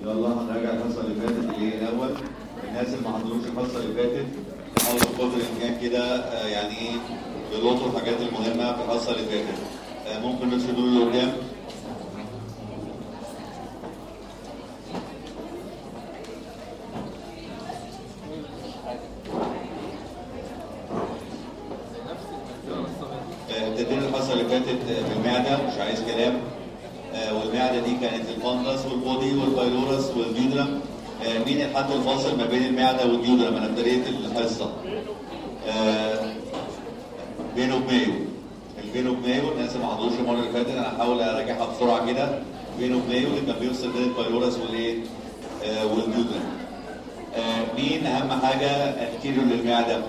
يلا هنراجع الحصه اللي فاتت اللي هي الاول. الناس اللي ما حضروش الحصه اللي فاتت حاولوا بقدر الامكان كده يعني ايه يلقطوا الحاجات المهمه في الحصه اللي فاتت. ممكن نرسل دول اللي قدام. ابتدينا الحصه اللي فاتت بالمعده، مش عايز كلام. والمعده دي كانت الفندس والبودي والبايلورس والديودرم. مين الحد الفاصل ما بين المعده والديودرم؟ انا ابتديت الحصه بينه وبمايو. البينو بمايو الناس اللي ما حضروش المره اللي فاتت انا هحاول اراجعها بسرعه كده. بينو بمايو اللي كان بيوصل بين البايلورس والايه والديودرم. مين اهم حاجه انتيريور للمعده؟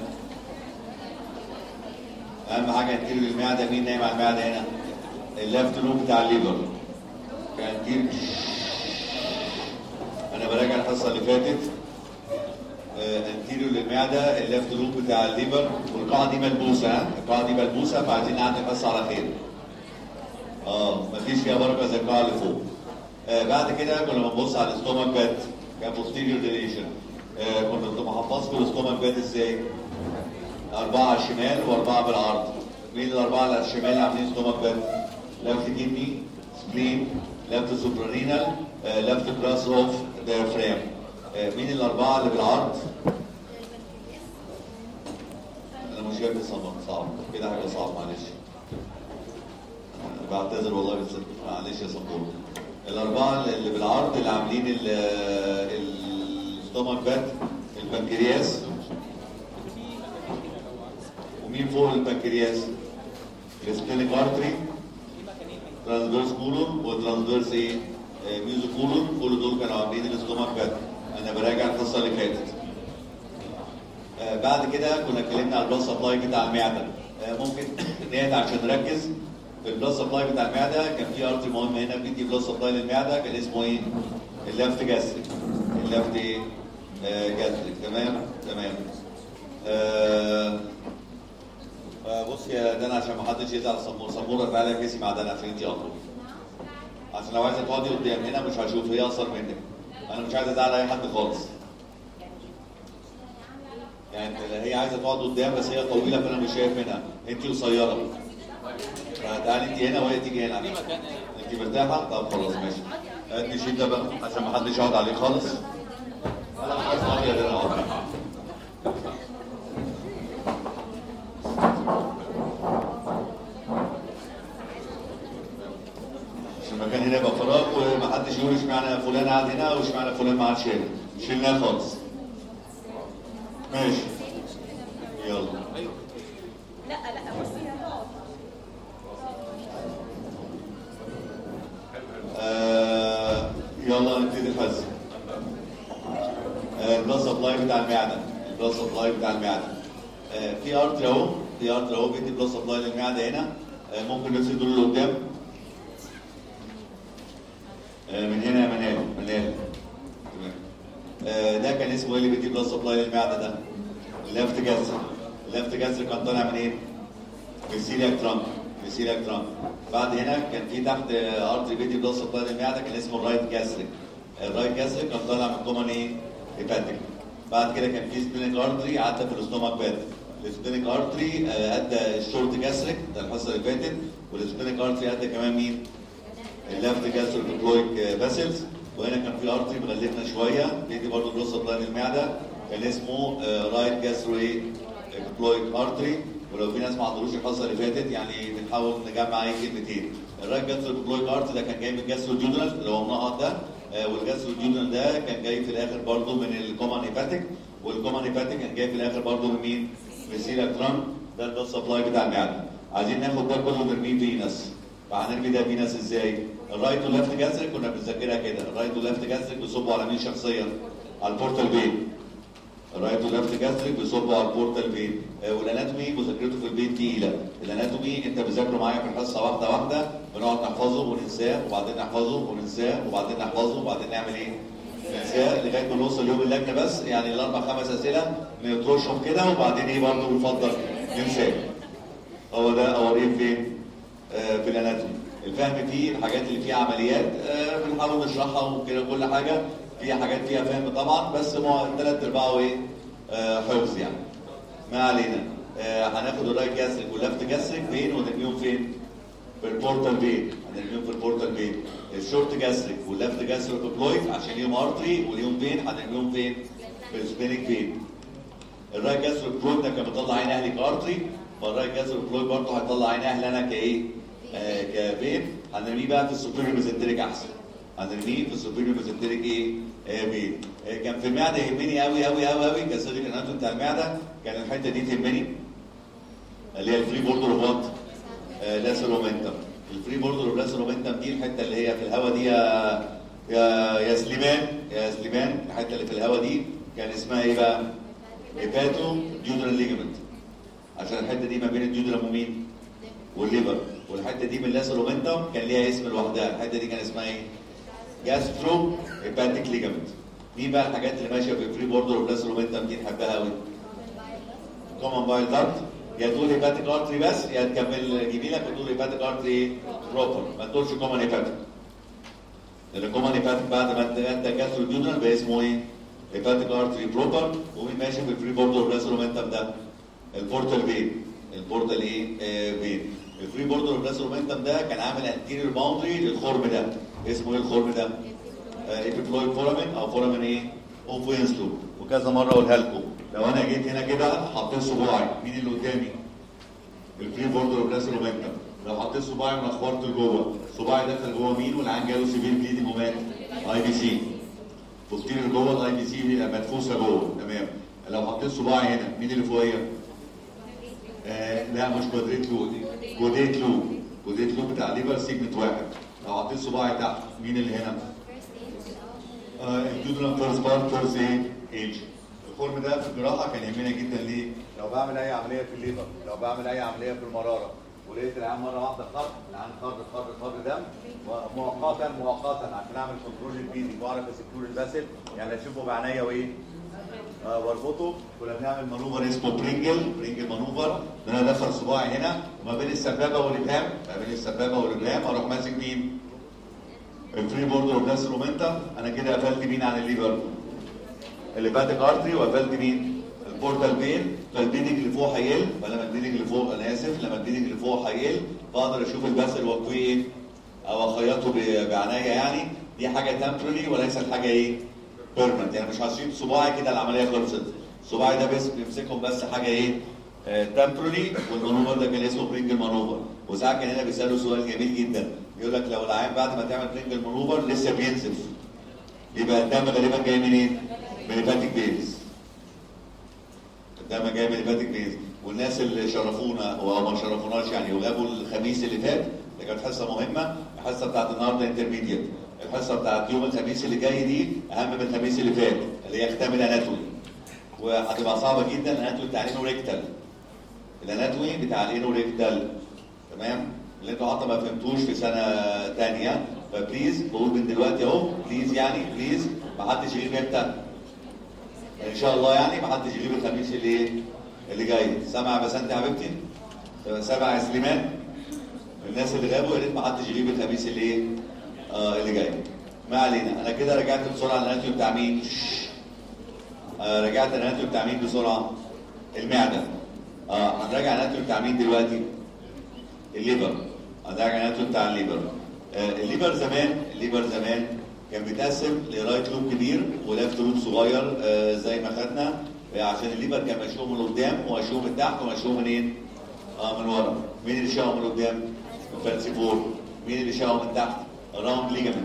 اهم حاجه انتيريور للمعده. مين نايم على المعده هنا؟ الليفت لوب بتاع الليفر. كان انا براجع الحصه اللي فاتت. انتيريور للمعده الليفت لوب بتاع الليفر، والقاعده دي ملبوسه. القاعده دي ملبوسه فعايزين نعدي الحصه على خير. مفيش فيها بركه زي القاعده اللي فوق. بعد كده كنا بنبص على الاستومك باد كبوستيريور ديليشن. كنت محفظكم الاستومك باد ازاي؟ 4 على الشمال و4 بالعرض. مين الاربعه اللي على الشمال عاملين استومك باد؟ لفت كدني، سبلين، لفت سوبرانينال، لفت كراس اوف دايفرام. مين الاربعه اللي بالعرض؟ انا مش جايب صعب كده، حاجه صعب معلش. بعتذر والله بس معلش يا سبور. الاربعه اللي بالعرض اللي عاملين الاستومك باد: البنكرياس. ومين فوق البنكرياس؟ السبلينيك ارتري، ترانسفيرس كولون وترانسفيرس ايه؟ ميوزو كولون. كل دول كانوا عاملين الاستومك باد. انا براجع القصه اللي فاتت. بعد كده كنا اتكلمنا على البلاد سبلاي بتاع المعده. ممكن نهدى عشان نركز. في البلاد سبلاي بتاع المعده كان في ارتري مهم هنا بيدي بلاد سبلاي للمعده، كان اسمه ايه؟ اللفت جاستريك. اللفت ايه؟ جاستريك. تمام. بص يا دانا عشان ما حدش يزعل. سموره ارفع لها كيسي مع دانا عشان انت اطول. عشان لو عايزه تقعدي قدام هنا مش هشوف، هي اقصر منك. انا مش عايز ازعل اي حد خالص. يعني هي عايزه تقعد قدام بس هي طويله فانا مش شايف منها. انت قصيره. فتعالي انت هنا وهي تيجي هنا. انت مرتاحه؟ طب خلاص ماشي. هات لي الشيت ده بقى عشان ما حدش يقعد عليه خالص. انا مش عايز اقعد يا دانا. المكان هنا يبقى فراغ ومحدش يقول اشمعنى فلان قاعد هنا واشمعنى فلان ما قعدش هنا. شيلناه خالص. ماشي. يلا. لا بصي يلا نبتدي الحصه. البلاد سبلاي بتاع المعده. في ارتري اهو بيدي بلاد سبلاي للمعده هنا. ممكن نرسل دول اللي قدام. من هنا يا منال. ده كان اسمه ايه اللي بيدي بلاد سبلاي للمعده ده؟ اللفت جاستريك كان طالع من ايه؟ من السيلياك ترانك. بعد هنا كان في تحت ارتري بيدي بلاد سبلاي للمعده كان اسمه الرايت جاستريك. الرايت جاستريك كان طالع من كومن ايه؟ هيباتيك. بعد كده كان في سبلينيك ارتري عدى في الاستومك باد. السبلينيك ارتري ادى الشورت جاستريك ده الحصه اللي فاتت، والسبلينيك ارتري ادى كمان مين؟ اللفت جاستريك كلويك فاسلز. وهنا كان في ارتري مغلفنا شويه بيدي برضه بلاد سبلاي للمعده كان اسمه رايت جاستريك كلويك ارتري. ولو في ناس ما حضروش الحصه اللي فاتت يعني بنحاول نجمع اي كلمتين. الرايت جاستريك كلويك ارتري ده كان جاي من الجاستروديودرال اللي هو المنقط ده. والجاستروديودرال ده كان جاي في الاخر برضه من الكومن هيباتيك، والكومن هيباتيك كان جاي في الاخر برضه من مين؟ من السيلياك ترانك. ده البلاد سبلاي بتاع المعده. عايزين ناخد ده كله نرميه فينس. فهنرمي ده فينس ازاي؟ الرايت والليفت جاستريك كنا بنذاكرها كده. الرايت والليفت جاستريك بيصبوا على مين شخصيا؟ على البورتال فين. الرايت والليفت جاستريك بيصبوا على البورتال فين. والاناتومي مذاكرته في البيت تقيله. الاناتومي انت بتذاكره معايا في الحصه واحده بنقعد نحفظه وننساه وبعدين نحفظه وننساه وبعدين نحفظه وبعدين نعمل ايه؟ ننساه لغايه ما نوصل يوم اللجنه. بس يعني الاربع 5 اسئله نطرشهم كده وبعدين ايه برضه بنفضل ننساه. هو ده اوريه فين؟ في الاناتومي. الفهم فيه الحاجات اللي فيها عمليات بنحاول نشرحها وكده كل حاجه. في حاجات فيها فهم طبعا، بس ثلاث ارباعه ايه؟ حفظ يعني. ما علينا. هناخد الرايت جاستريك واللفت جاستريك فين ونرميهم فين؟ في البورتال فين، هنرميهم في البورتال فين. الشورت جاستريك واللفت جاستريك بلويد عشان ليهم ارتري وليهم فين، هنرميهم فين؟ في السبينيك فين. الرايت جاستريك بلويد ده كان بيطلع عين اهلي كارتري، فالرايت جاستريك بلويد برضه هيطلع عين اهلي انا كايه؟ كفين. هنرميه بقى في السوبيريور ميزنتريك احسن. هنرميه في السوبيريور ميزنتريك ايه؟ فين. كان في المعده يهمني قوي قوي قوي قوي كسيرجيكال اناتومي بتاع المعده، كان الحته دي تهمني اللي هي الفري بوردر اوف وات؟ لاسل مومنتم. الفري بوردر اوف لاسل مومنتم دي الحته اللي هي في الهواء دي يا سليمان، يا سليمان، الحته اللي في الهواء دي كان اسمها ايه بقى؟ هيباتو ديودرال ليجمنت، عشان الحته دي ما بين الديودرام ومين؟ والليفر. والحته دي من اللاسل مومنتم كان ليها اسم لوحدها، الحته دي كان اسمها ايه؟ جاسترو هيباتيك ليجمنت. مين بقى الحاجات اللي ماشيه في الفري بوردر اوف لاسل مومنتم دي نحبها قوي؟ كومن بايل دارت، يا تقول هيباتيك ارتري بس، يا تكمل جميلك وتقول هيباتيك ارتري بروبر، ما تقولش كومن هيباتيك. لان كومن هيباتيك بعد ما انت جاسترو ديودرال بقى اسمه ايه؟ هيباتيك ارتري بروبر. ومين ماشي في الفري بوردر اوف لاسل مومنتم ده؟ البورتال فين. البورتال ايه؟ فين. الفري بوردر اوف لاسل مومنتم ده كان عامل انتيريور باوندري للخرم ده، اسمه ايه الخرم ده؟ ايبيفلويد فورامين او فورامين ايه؟ اوف وينسلو. وكذا مره اقولها لكم، لو انا جيت هنا كده حطيت صباعي، مين اللي قدامي؟ الفري بوردر اوف لاسل مومنتم. لو حطيت صباعي ونخورت لجوه، صباعي دخل جوه مين والعين جاله سيفير بليدنج ومات؟ اي بي سي. بوستيريور جوه الاي بي سي مدفوسه جوه، تمام. لو حطيت صباعي هنا، مين اللي فوقيا؟ لا مش كوادريت لوب، كوديت لوب. كوديت لوب بتاع ليفر سيجمنت واحد. لو حطيت صباعي تحت، مين اللي هنا؟ الجدران فيرست بارت فيرست ايج. الخرم ده في الجراحه كان يهمنا جدا ليه؟ لو بعمل اي عمليه في الليفر، لو بعمل اي عمليه في المراره ولقيت العيان مره واحده خرج، العيان خرج دم مؤقتا عشان اعمل كنترول البيدنج واعرف اسكتور الباسل، يعني اشوفه بعينيا وايه؟ واربطه. كنا بنعمل مانوفر اسمه برينجل مانوفر، ان انا ادخل صباعي هنا وما بين السبابه والابهام، ما بين السبابه والابهام اروح ماسك مين؟ الفري بوردر اوف لاسل مومنتم. انا كده قفلت مين عن الليفر؟ الليفاتيك ارتري، وقفلت مين؟ البورتال فين. فالبليدنج اللي فوق هيقل، فلما البليدنج اللي فوق، انا اسف، لما البليدنج اللي فوق هيقل بقدر اشوف الباسل واقويه ايه؟ او اخيطه بعناية يعني. دي حاجه تمبرلي وليست حاجه ايه؟ بيرمنت. يعني مش هسيب صباعي كده العمليه خلصت، صباعي ده بس بيمسكهم بس حاجه ايه؟ تمبرلي. والمانوفر ده كان اسمه برينجل مانوفر. وساعات كان هنا بيسالوا سؤال جميل جدا، يقول لك لو العيان بعد ما تعمل برينجل مانوفر لسه بينزف، يبقى الدم غالبا جاي منين؟ من الهيباتيك فينز. الدم جاي من الهيباتيك فينز. والناس اللي شرفونا او ما شرفوناش يعني وغابوا الخميس اللي فات، اللي كانت حصه مهمه، الحصه بتاعت النهارده انترميديت. الحصه بتاعت يوم الخميس اللي جاي دي اهم من الخميس اللي فات، اللي هي ختام الاناتومي. وهتبقى صعبه جدا. الاناتومي بتاع الانوريكتال، الاناتومي بتاع الانوريكتال، تمام؟ اللي انتوا حتى ما فهمتوش في سنه ثانيه، فبليز بقول من دلوقتي اهو، بليز يعني بليز ما حدش يغيب امتى؟ ان شاء الله يعني ما حدش يغيب الخميس اللي جاي. سامع يا بسنت يا حبيبتي؟ سامع يا سليمان؟ الناس اللي غابوا يا ريت ما حدش يغيب الخميس اللي جاي. ما علينا. انا كده رجعت بسرعه الاناتومي بتاع مين؟ رجعت الاناتومي بتاع مين بسرعه؟ المعده. هنراجع الاناتومي بتاع مين دلوقتي؟ الليفر. هنراجع الاناتومي بتاع الليفر. الليفر زمان كان بيتقسم لرايت لوب كبير وليفت لوب صغير، زي ما خدنا، عشان الليفر كان مشوه من قدام ومشوه من تحت ومشوه منين؟ من ورا. مين اللي شاهه من قدام؟ الفالسيفور. مين اللي شاهه من تحت؟ راوند ليجامنت.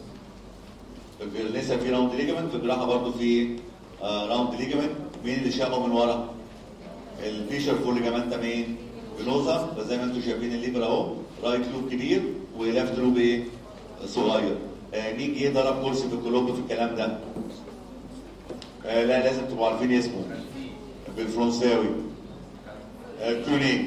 لسه في راوند ليجامنت، في الجراحه برضه في راوند ليجامنت. مين اللي شاهه من ورا؟ الفيشر فور ليجامنتا مين؟ فينوزا. فزي ما انتم شايفين الليفر اهو، رايت لوب كبير وليفت لوب ايه؟ صغير. مين جه ضرب كرسي في الكولوب في الكلام ده؟ لا لازم تبقوا عارفين اسمه بالفرنساوي. كوني.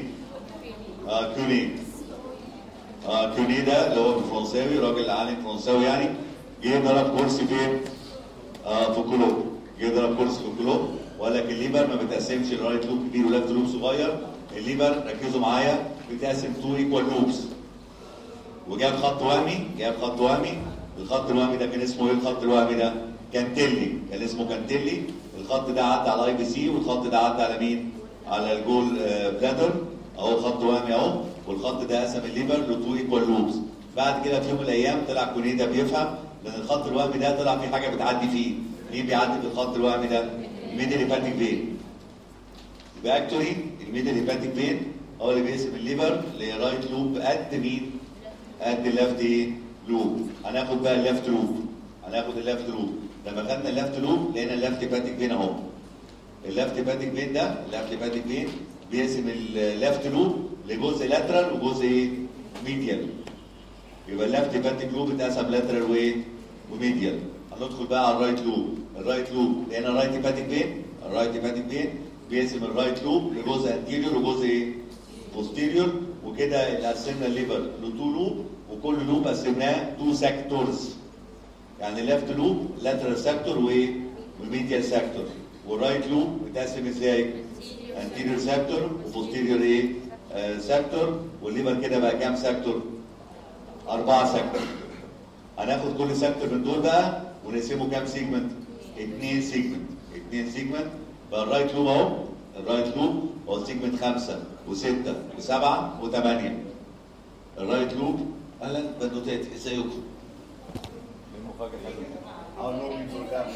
كوني ده اللي هو بالفرنساوي، راجل عالم فرنساوي يعني، جه ضرب كرسي فين؟ في الكولوب. جه ضرب كرسي في الكولوب وقال لك الليفر ما بتقسمش الرايت لوب كبير وليفت لوب صغير، الليفر ركزوا معايا بتقسم تو ايكوال لوبس. وجاب خط وهمي، الخط الوهمي ده كان اسمه ايه الخط الوهمي ده؟ كانتيلي، كان اسمه كانتيلي. الخط ده عدى على الاي بي سي، والخط ده عدى على مين؟ على الجول بلادر. اهو خط وهمي اهو، والخط ده قسم الليفر لتو ايكوال لوبس. بعد كده في يوم من الايام طلع كونيدا بيفهم لان الخط الوهمي ده طلع فيه حاجه بتعدي فيه. مين بيعدي في الخط الوهمي ده؟ الميدل هيباتيك فين. يبقى اكتوري الميدل هيباتيك فين هو اللي بيقسم الليفر لرايت لوب قد مين؟ قد الليفت ايه؟ لوب. هناخد بقى الليفت لوب. هناخد الليفت لوب. لما خدنا الليفت لوب لقينا الليفت هيباتيك فين اهو. الليفت هيباتيك فين ده؟ الليفت هيباتيك فين بيقسم الليفت لوب لجزء لاترال وجزء ايه؟ ميديال. يبقى الليفت هيباتيك لوب اتقسم لاترال وايه؟ وميديال. هندخل بقى على الرايت لوب. الرايت لوب لقينا الرايت هيباتيك فين؟ الرايت هيباتيك فين بيقسم الرايت لوب لجزء انتيريور وجزء ايه؟ بوستيريور. وكده اللي قسمنا الليفر لتو لوب، وكل لوب قسمناه تو سيكتورز. يعني ليفت لوب لاترال سيكتور وايه؟ وميديال سيكتور. والرايت لوب بتقسم ازاي؟ انتيريور سيكتور وبوستيريور ايه؟ سيكتور. والليفر كده بقى كام سيكتور؟ 4 سيكتور. هناخد كل سيكتور من دول بقى ونقسمه كام سيجمنت؟ 2 سيجمنت. 2 سيجمنت. بقى الرايت لوب اهو. الرايت لوب هو سيجمنت 5 و6 و7 و8. الرايت لوب. اهلا بنوتات، ازيكم؟ المفاجاه حلوه.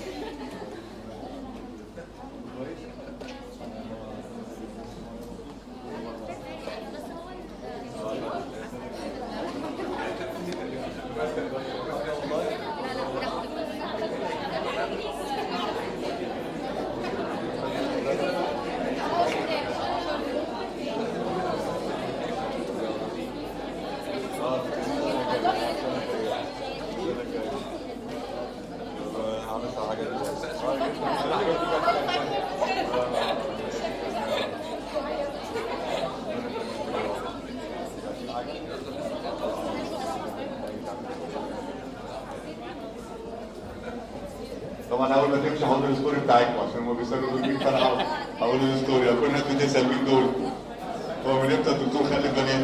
طبعا اول ما تمشي هقول الستوري بتاعتكم عشان هم بيسالوا مين، فانا هقول الستوري. كل الناس بتسال مين دول؟ هو من امتى الدكتور خلف بنات؟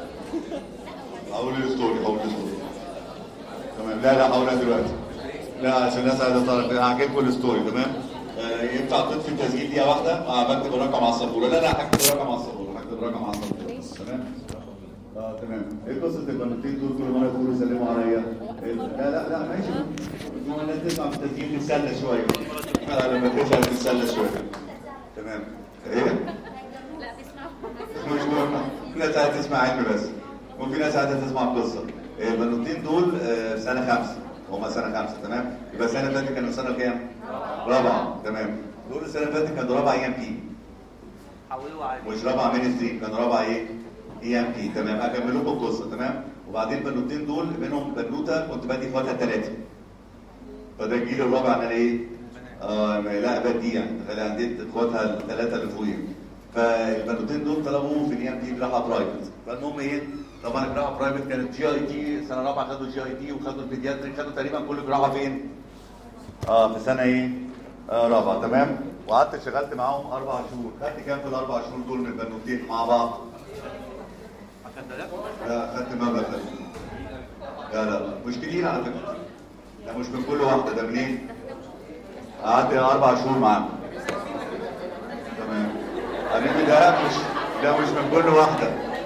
هقول الستوري. تمام. لا هقولها دلوقتي. لا عشان الناس عايزه تعرف. هحكي لكم الستوري. تمام. ينفع تطفي التسجيل دقيقه واحده؟ بكتب الرقم على السبوره. لا هكتب الرقم على السبوره. تمام. تمام. ايه قصه البنوتين دول كل مره يقولوا سلموا عليا؟ لا ماشي. المهم الناس تسمع في التسجيل تتسلى شويه. لما تسمع تتسلى شويه. تمام. ايه؟ لا تسمع. مش مهم. في ناس عايزه تسمع علم بس. وفي ناس عايزه تسمع قصه. البنوتين دول سنه 5. هم سنه 5. تمام. يبقى السنه اللي فاتت كانوا سنه كام؟ رابعه. تمام. دول السنه اللي فاتت كانوا رابعه اي ام بي. حولوا عادي. مش رابعه مين ستريم، كانوا رابعه ايه؟ اي ام بي. تمام. اكمل لكم القصه. تمام. وبعدين البنوتين دول منهم بنوته كنت بدي اخواتها 3. فده الجيل الرابع انا ايه؟ لا بدي يعني عندي اخواتها ال3 اللي فوقيهم. فالبنوتين دول طلبوا في الاي ام بي جراحه برايفت. فالمهم ايه؟ طبعا الجراحه برايفت كانت جي اي تي. سنه رابعه خدوا جي اي تي وخدوا البيدياتريك. خدوا تقريبا كل جراحه فين؟ في سنه ايه؟ رابعه. تمام. وقعدت اشتغلت معاهم 4 شهور. خدت كام في ال4 شهور دول من البنوتين مع بعض؟ لا خدت مبلغ. لا مش كتير على فكره. ده مش من كل واحده. ده منين؟ قعدت 4 شهور معاهم. تمام. حبيبي ده مش من كل واحده.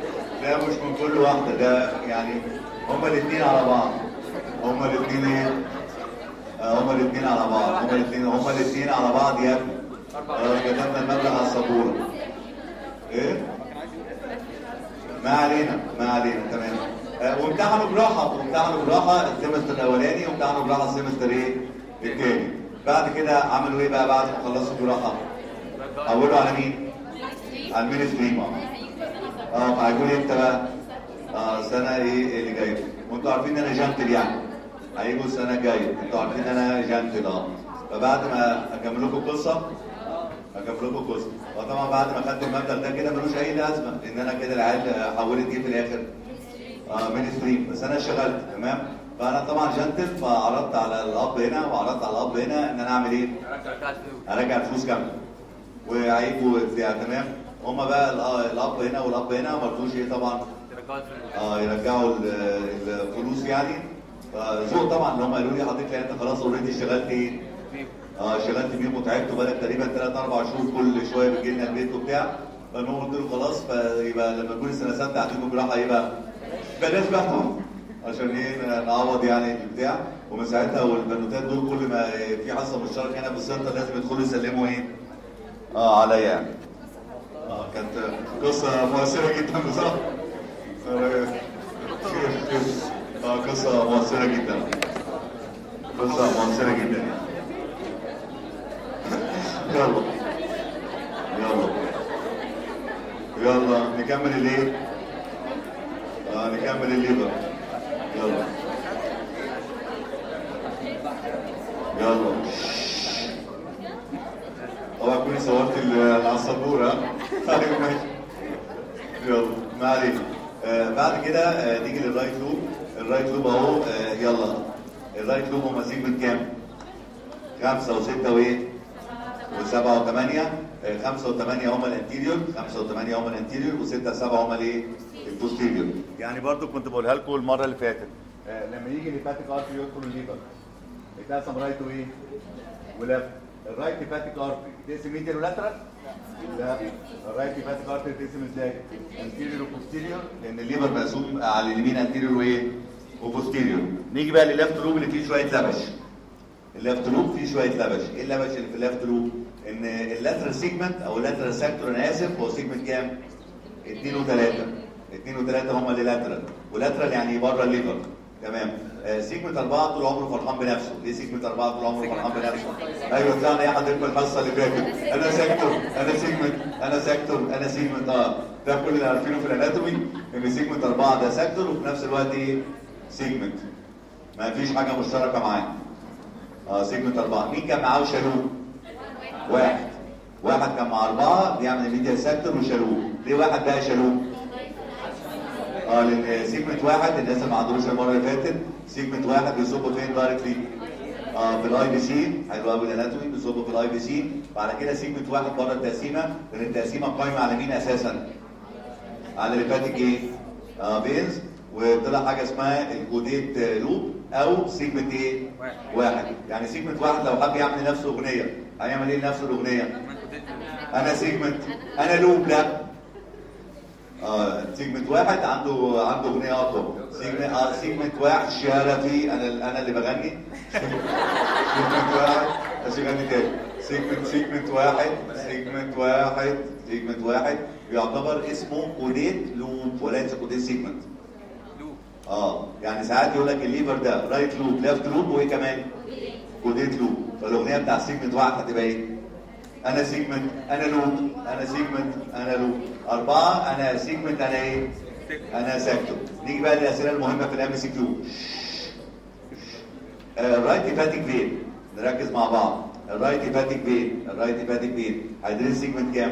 ده يعني هما الاثنين على بعض. هما الاثنين ايه؟ هما الاثنين على بعض يا ابني. كتبنا المبلغ على السبوره. ايه؟ ما علينا. تمام. وامتحنوا جراحه السمستر الاولاني، وامتحنوا جراحه السمستر ايه؟ الثاني. بعد كده عملوا ايه بقى بعد ما خلصوا الجراحه؟ حولوا على مين؟ على المين ستريم. هيكون امتى بقى؟ السنه ايه اللي جايه. وانتوا عارفين ان انا جنتل يعني. هيجوا السنه الجايه. انتوا عارفين ان انا جنتل. فبعد ما اكمل لكم القصه وطبعا بعد ما خدت المبلغ ده كده ملوش اي لازمه ان انا كده العيال حولت ايه في الاخر؟ مين ستريم. بس انا اشتغلت. تمام. فانا طبعا جنتل فعرضت على الاب هنا وعرضت على الاب هنا ان انا اعمل ايه؟ ارجع الفلوس كامله وهيجوا بتاع. تمام. هما بقى الاب هنا والاب هنا ما رضوش ايه طبعا يرجعوا الفلوس يعني. فذوق طبعا اللي هم قالوا لي حضرتك انت خلاص اوريدي اشتغلت ايه؟ اشتغلت بيهم وتعبت وبقالك تقريبا 3 4 شهور كل شويه بتجي لنا البيت وبتاع. فالمهم قلت له خلاص فيبقى لما تكون السنه سته هتكون جراحه يبقى بلاش بقى طبعا عشان ايه نعوض يعني البتاع. ومن ساعتها والبنوتات دول كل ما في حصه مشتركه هنا في السنتر لازم يدخلوا يسلموا ايه؟ عليا يعني. كانت قصه مؤثره جدا بصراحه. قصه مؤثره جدا. قصه مؤثره جدا يعني. يلا نكمل الايه؟ نكمل الليبر. يلا طبعا كوني صورت على السبوره. طيب ماشي. يلا ما علينا. بعد كده نيجي للرايت لوب. الرايت لوب اهو. يلا الرايت لوب هو سيجمنت كام؟ 5 و6 وايه؟ و7 و8. 5 و8 هما الانتيريور، 5 و8 هما الانتيريور، و6 و7 هما الايه؟ البوستيريور. يعني برضو كنت بقولها لكم المره اللي فاتت. لما يجي الهيباتيك ارتري يدخل الليفر يتقسم رايت وايه؟ وليفت. الرايت هيباتيك ارتري تقسم ميديال ولاترال؟ لا. الرايت هيباتيك ارتري تقسم ازاي؟ انتيريور وبوستيريور، لان الليفر مقسوم على اليمين انتيريور وايه؟ وبوستيريور. نيجي بقى للليفت لوب اللي فيه شويه لبش. الليفت لوب فيه شويه لبش. ايه اللبش اللي في الليفت لوب؟ ان اللاترال سيجمنت او اللاترال سيكتور انا اسف هو سيجمنت كام؟ 2 و3. 2 و3 هم اللي لاترال، ولاترال يعني بره الليفر. تمام. سيجمنت 4 طول عمره فرحان بنفسه. ليه سيجمنت 4 طول عمره فرحان بنفسه؟ ايوه طلعنا ايه حضرتك الحصه اللي فاتت؟ انا سيكتور، انا سيجمنت، انا سيكتور، انا سيجمنت. ده كل اللي عارفينه في الاناتومي ان سيجمنت 4 ده سيكتور وفي نفس الوقت ايه؟ سيجمنت. ما فيش حاجه مشتركه معاه. سيجمنت 4. مين كان معاه وشالوه؟ واحد كان مع 4 بيعمل الميديا سيكتور وشالوه. ليه واحد بقى شالوه؟ لان سيجمنت 1 الناس اللي ما عندوش المره اللي فاتت سيجمنت 1 بيصبوا فين دايركتلي؟ في الاي بي سي. حلو قوي الاناتومي بيصبوا في الاي بي سي. بعد كده سيجمنت 1 بره التقسيمه، لان التقسيمه قايمه على مين اساسا؟ على الهيباتيك ايه؟ بينز. وطلع حاجه اسمها الكوديت لوب او سيجمنت ايه؟ 1. يعني سيجمنت 1 لو حب يعمل لنفسه اغنيه هيعمل ايه لنفسه الاغنيه؟ انا سيجمنت، انا لوب. لا سيجمنت 1 عنده اغنيه اقوى. سيجمنت 1 شرفي انا اللي بغني. سيجمنت 1 غني تاني. سيجمنت 1 يعتبر اسمه كوديت لوب وليس كوديت سيجمنت. يعني ساعات يقول لك الليفر ده رايت لوب ليفت لوب وايه كمان؟ كوديت لوب. فالاغنيه بتاع سيجمنت 1 هتبقى ايه؟ انا سيجمنت، انا لوب، انا سيجمنت، انا لوب. 4 انا سيجمنت، انا ايه؟ انا سيكتور. نيجي بقى للاسئله المهمه في الام سي كيو. الرايت هيباتيك فين؟ نركز مع بعض. الرايت هيباتيك فين؟ هيدرس سيجمنت كام؟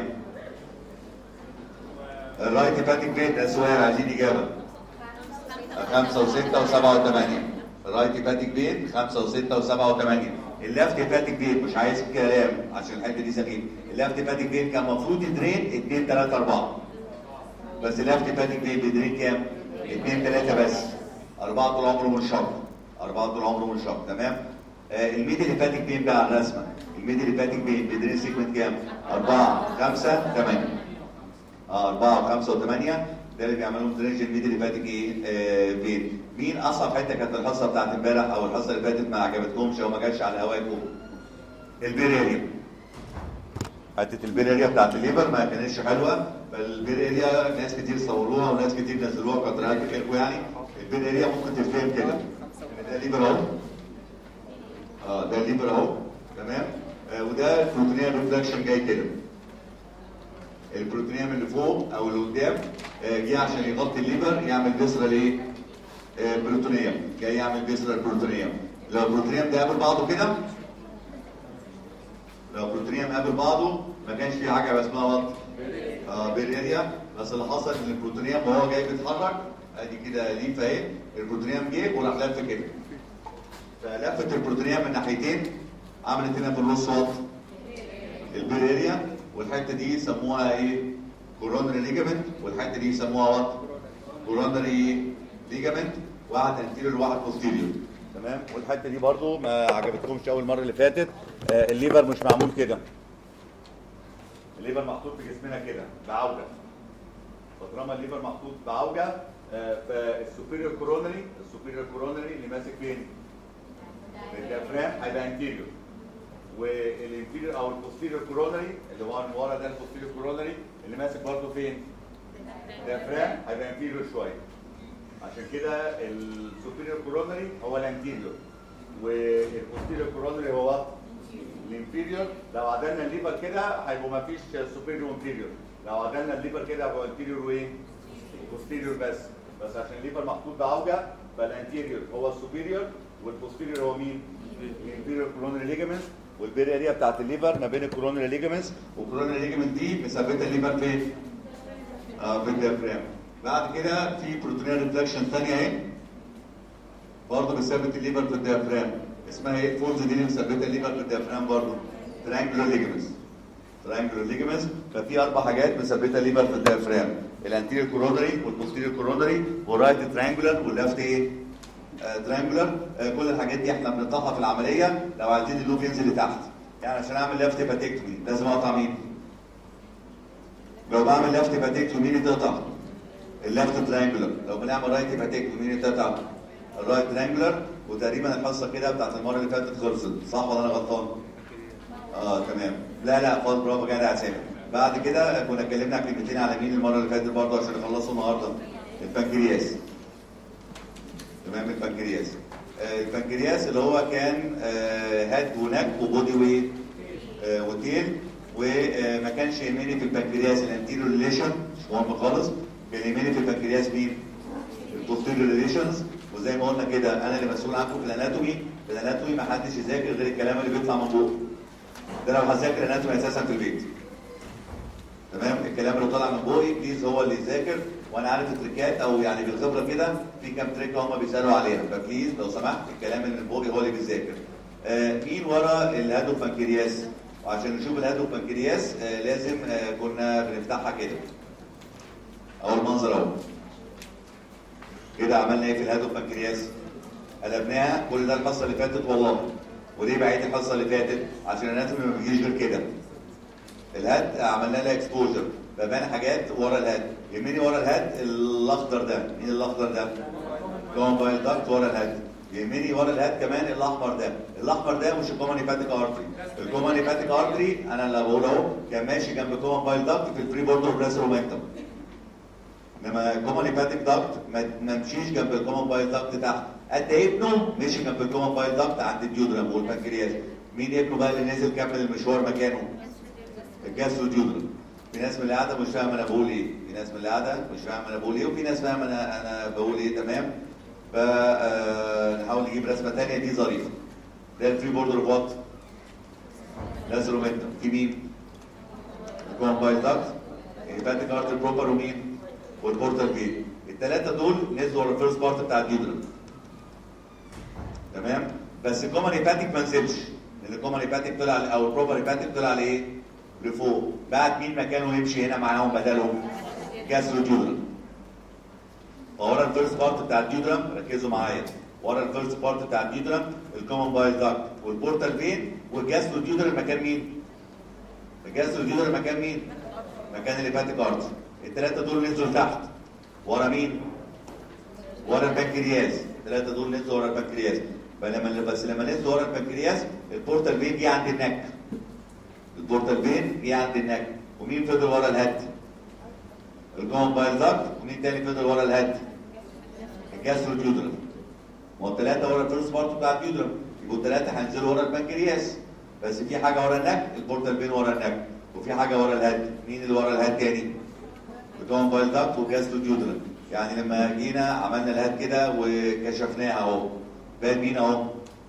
الرايت هيباتيك فين ده سؤال عايزين اجابه. 5 و6 و7 و8. الرايت هيباتيك فين 5 و6 و7 و8. الليفت هيباتيك فين مش عايز كلام عشان الحته دي سخيفه. الليفت هيباتيك فين كان المفروض يدرين 2 3 4 بس الليفت هيباتيك فين بيدرين كام؟ 2 3 بس. 4 طول عمره منشق. تمام. الميدل هيباتيك فين بقى على الرسمه؟ الميدل هيباتيك فين بيدرين سيجمنت كام؟ 4 5 8. 4 و5 و8 ده اللي بيعملوا درينج الميدل هيباتيك ايه؟ فين؟ مين اصعب حته كانت الحصه بتاعت امبارح او الحصه اللي فاتت ما عجبتكمش او ما جاتش على هواكم؟ البيريريا. حته البيريريا بتاعت الليفر ما كانتش حلوه. فالبيريريا ناس كتير صوروها وناس كتير نزلوها كتر الف خيركم يعني. البيريريا ممكن تتفهم كده ان ده الليفر اهو. ده الليفر اهو. تمام. وده البروتينيا ريفلكشن جاي كده. البروتينيوم اللي فوق او اللي قدام جه عشان يغطي الليفر يعمل فيسرال ايه؟ بروتينيوم. جاي يعمل فيسرال بروتينيوم. لو البروتينيوم ده قابل بعضه كده، ما كانش في حاجه اسمها وات بيريريا. بس اللي حصل ان البروتينيوم وهو جاي بيتحرك ادي كده ليف اهي. البروتينيوم جه وراح لف كده. فلفت البروتينيوم من ناحيتين عملت هنا في النص وات البيريريا. والحته دي يسموها ايه؟ كورونري ليجامنت. والحته دي يسموها وات؟ كورونري ليجامنت. واحد انتيريور وواحد بوستيريور. تمام. والحته دي برضو ما عجبتكمش اول مره اللي فاتت. الليفر مش معمول كده، الليفر محطوط في جسمنا كده بعوجه. فطالما الليفر محطوط بعوجه فالسوبيريور كورونري، السوبيريور كورونري اللي ماسك فين؟ في الديافرام هيبقى انتيريور، والانفيريور او البوستيريور كورونري اللي هو من ورا ده البوستيريور كورونري اللي ماسك برضه فين؟ الديافرام هيبقى انتيريور شويه. عشان كده السوبيريور كورونري هو الانتيريور والبوستيريور كورونري هو الانفيريور. لو عدلنا الليفر كده هيبقوا ما فيش سوبيريور وانفيريور، لو عدلنا الليفر كده هيبقى انتيريور وايه؟ بوستيريور بس عشان الليفر محطوط بعوجه فالانتيريور هو السوبيريور والبوستيريور هو مين؟ الانفيريور كورونري ليجامنت. والبيريا اريا بتاعت الليفر ما بين الكورونري ليجامنتس، والكورونري ليجامنت دي مثبته الليفر فين؟ في الديافرام. بعد كده في بروتونيال ريفلكشن ثانيه اهي برضه مثبت الليفر في الديافرام، اسمها ايه؟ الفولز دي اللي مثبته الليفر في الديافرام برضه تريانجولار ليجامنتس. تريانجولار ليجامنتس. ففي اربع حاجات مثبته الليفر في الديافرام: الانتيريور كورونري والبوستيريور كورونري والرايت تريانجولار والليفت ايه؟ تريانجولار. كل الحاجات دي احنا بنقطعها في العمليه لو عايزين اللوب ينزل لتحت. يعني عشان اعمل ليفت هيباتكتومي لازم اقطع مين؟ لو بعمل ليفت هيباتكتومي مين يتقطع؟ الليفت تريانجولار. لو بنعمل رايت هيباتكتومي مين يتقطع؟ الرايت تريانجولار. وتقريبا الحصه كده بتاعت المره اللي فاتت خلصت، صح ولا انا غلطان؟ تمام. لا خالص، برافو جدع يا سامي. بعد كده كنا اتكلمنا كلمتين على مين المره اللي فاتت برضه عشان نخلصوا النهارده؟ البنكرياس. تمام. البنكرياس. البنكرياس اللي هو كان هاد ونك وبودي وتيل، وما كانش يهمني في البنكرياس الانتيريور ريليشن، مش مهم خالص. كان يهمني في البنكرياس مين؟ البوستيريور ريليشنز. وزي ما قلنا كده انا اللي مسؤول عنكم في الاناتومي. في الاناتومي ما حدش يذاكر غير الكلام اللي بيطلع من بوق. ده لو هذاكر اناتومي اساسا في البيت. تمام. الكلام اللي طالع من بوقي بليز هو اللي يذاكر، وانا عارف التريكات او يعني بالخبره كده في كام تريك هم بيسالوا عليها، فبليز لو سمحت الكلام اللي من بوقي هو اللي بيذاكر. مين ورا الهادو بنكرياس؟ وعشان نشوف الهادو بنكرياس لازم كنا بنفتحها كده. اول منظر اهو كده. عملنا ايه في الهادو بنكرياس؟ قلبناها. كل ده الحصه اللي فاتت والله. وليه بعيد الحصه اللي فاتت؟ عشان الاناتومي ما بيجيش غير كده. الهاد عملنا لها اكسبوجر، فبان حاجات ورا الهاد. يهمني ورا الهاد الاخضر ده. مين الاخضر ده؟ كومن بايل داكت ورا الهاد. يهمني ورا الهاد كمان الاحمر ده. الاحمر ده مش الكومن هيباتيك ارتري. الكومن هيباتيك ارتري انا اللي بقول اهو كان ماشي جنب كومن بايل داكت في الفري بوردر بريس رومنتم. انما الكومن هيباتيك داكت ما مشيش جنب الكومن بايل داكت تحت. قد ابنه مشي جنب الكومن بايل داكت عند الديودرام والبنكرياس. مين ابنه بقى اللي نزل كمل المشوار مكانه؟ الجاستروديودرام. في ناس من اللي قاعده مش فاهمه انا بقول ايه، في ناس من اللي قاعده مش فاهمه انا بقول ايه، وفي ناس فاهمه انا بقول ايه. تمام. فنحاول نجيب رسمه ثانيه دي ظريفه. ده الفري بوردر اوف وات؟ لازرومنتم. في مين؟ الكومن بايل داكت، الهيباتيك ارتري بروبر، ومين؟ والبورتال فين. الثلاثه دول نزلوا ورا الفيرست بارت بتاع الديودرام. تمام. بس الكومن هيباتيك ما نزلش، لان الكومن هيباتيك طلع او البروبر هيباتيك طلع لايه؟ لفوق. بعد مين مكانه يمشي هنا معاهم بدلهم؟ جاستروديودرام. فورا الفيرست بارت بتاع الديودرام، ركزوا معايا، ورا الفيرست بارت بتاع الديودرام الكومن بايل داكت والبورتال فين والجاستروديودرام. مكان مين؟ الجاستروديودرام مكان مين؟ مكان الهيباتيك ارتري. الثلاثه دول نزلوا تحت ورا مين؟ ورا البنكرياس. الثلاثه دول نزلوا ورا البنكرياس. بس لما نزلوا ورا البنكرياس البورتال فين جه عند النك. البورتال فين جه عند النك. ومين فضل ورا الهد؟ الكومن بايل داكت. ومين تاني فضل ورا الهد؟ الجاستروديودرام. ما هو الثلاثه ورا الفيرست بارت بتاع الديودرام، يبقوا الثلاثه هينزلوا ورا البنكرياس. بس في حاجه ورا النك، البورتال فين ورا النك، وفي حاجه ورا الهد. مين اللي ورا الهد تاني؟ الكومن بايل داكت والجاستروديودرام. يعني لما جينا عملنا الهد كده وكشفناها اهو، بان مين اهو؟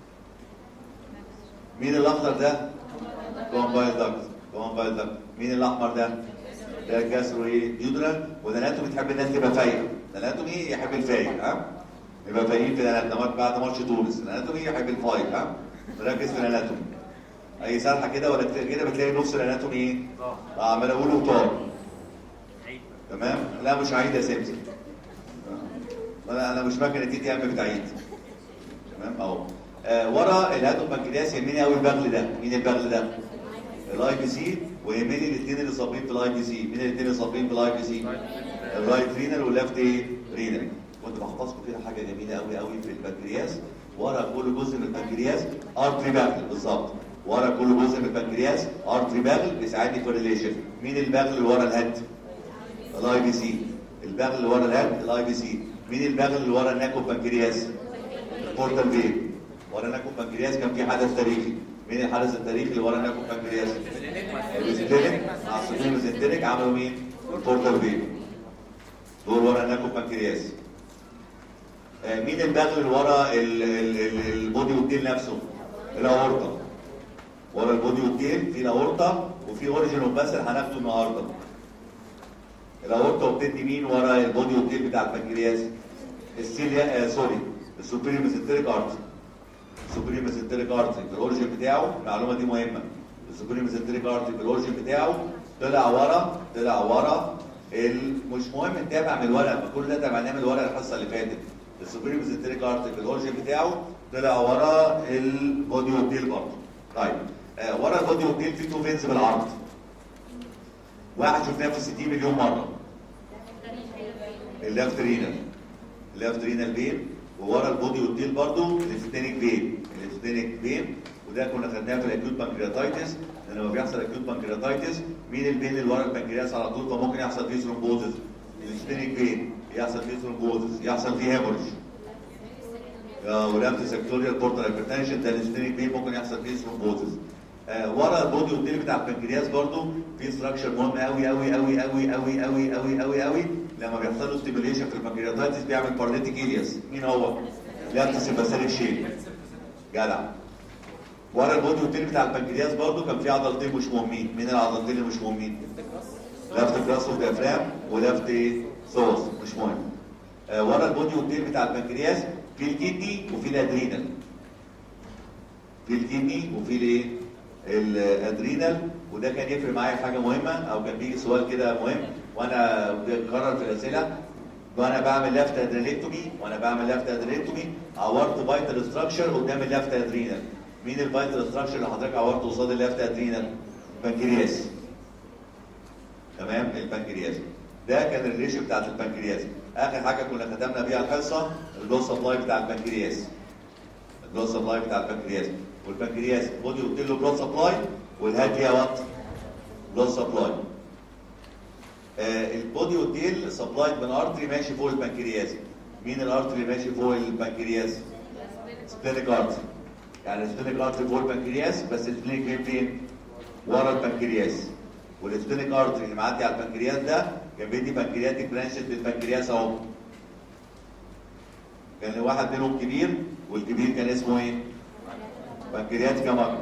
مين الاخضر ده؟ كومن بايل داكت. كومن بايل داكت. مين الاحمر ده؟ ده الجاستروديودرام. وده الاناتومي تحب الناس تبقى فايقه. الاناتومي يحب الفايق، ها؟ يبقى فايقين في الاناتومي بعد ماتش تونس. الاناتومي يحب الفايق، ها؟ نركز في الاناتومي. اي سرحه كده ولا كده بتلاقي نص الاناتومي ايه؟ عمال اقول وطار. تمام؟ لا مش عيد يا سمسم. انا مش مكنه تي تي ام بتاعت. تمام اهو. ورا الهيدروبانكرياس يهمني قوي البغل ده. مين البغل ده؟ الاي بي سي. ويهمني الاثنين اللي صابين في الاي بي سي. مين الاثنين اللي صابين في الاي بي سي؟ الرايت رينال والليفت رينال. كنت بحفظكم كده حاجه جميله قوي قوي في البنكرياس. ورا كل جزء من البنكرياس ارتري باغل بالظبط. ورا كل جزء من البنكرياس ارتري باغل بيساعدني في الريليشن. مين الباغل اللي ورا الهيد؟ الاي بي سي. الباغل اللي ورا الهيد الاي بي سي. مين الباغل اللي ورا الناكو بنكرياس؟ البورتال فين. ورا ناكو بنكرياس كان في حدث تاريخي. مين الحدث التاريخي اللي ورا ناكو بنكرياس؟ الميزنتريك. عصبين الميزنتريك عملوا مين؟ البورتال فين. دول ورا ناكو بنكرياس. مين الباغل اللي ورا البودي والتيل نفسه؟ الاورطه. ورا البودي والتيل في الاورطه وفي اوريجين وباسل هناخده النهارده. الاورطه وبتدي مين ورا البودي والتيل بتاع البنكرياس؟ السيليا سوري السوبيريور ميزنتريك ارتري. السوبيريور ميزنتريك ارتري في الاوريجين بتاعه، المعلومه دي مهمه. السوبيريور ميزنتريك ارتري في الاوريجين بتاعه طلع ورا مش مهم نتابع من الورق، ما كل ده تابعناه من الورق الحصه اللي فاتت. السوبيريور ميزنتريك ارتري في الاوريجين بتاعه طلع ورا البودي والتيل برضه. طيب ورا البودي والتيل في تو فينز بالعرض. واحد شفناه في 60 مليون مره. الليفت رينال. الليفت رينال فين. وورا البودي والتيل برضه الاسبتينيك فين. الاسبتينيك فين وده كنا خدناه في الاكيوت بانكرياتايتس. لما بيحصل اكيوت بانكرياتايتس مين الفين اللي ورا البنكرياس على طول فممكن يحصل فيه ثرومبوزس؟ الاسبتينيك فين. يحصل فيه ثرومبوزس، يحصل فيه هيموريج. ولافت سيكتوريال بورتال هايبرتنشن ده الاسبتينيك فين ممكن يحصل فيه ثرومبوزس. ورا البودي والتيل بتاع البنكرياس برضه في ستراكشر مهم قوي قوي قوي قوي قوي قوي قوي قوي قوي. لما بيحصل له ستيميوليشن في البنكرياتايتس بيعمل بارليتيك إلياس. مين هو؟ لافت سيمباثيك شيب. جدع. ورا البودي والتيل بتاع البنكرياس برضه كان في عضلتين مش مهمين. مين العضلتين اللي مش مهمين؟ لافت كراس اوف ديافرام ولافت سوس مش مهم. ورا البودي والتيل بتاع البنكرياس في الكدني وفي الادرينال. في الكدني وفي الايه؟ الادرينال. وده كان يفرق معايا في حاجه مهمه او كان بيجي سؤال كده مهم وانا بكرر في الاسئله. وانا بعمل لافت ادرينكتومي عورت فايتال ستراكشر قدام اللافت ادرينال. مين الفايتال ستراكشر اللي حضرتك عورته قصاد اللافت ادرينال؟ البنكرياس. تمام البنكرياس. ده كان الريشيو بتاعت البنكرياس. اخر حاجه كنا ختمنا بيها الحصه البلود سبلاي بتاع البنكرياس. البلود سبلاي بتاع البنكرياس. والبنكرياس بودي قلت له بلود سبلاي والهاد فيها وات؟ بلود سبلاي. البودي والتيل سبلايد من ارتري ماشي فوق البنكرياس. مين الارتري ماشي فوق البنكرياس؟ سبلينيك ارتري. يعني السبلينيك ارتري فوق البنكرياس بس السبلينيك فين؟ ورا البنكرياس. والسبلينيك ارتري اللي معدي على البنكرياس ده كان بيدي بنكرياتيك برانشز للبنكرياس اهو. كان واحد منهم كبير والكبير كان اسمه ايه؟ بنكرياتيكا ماجنا.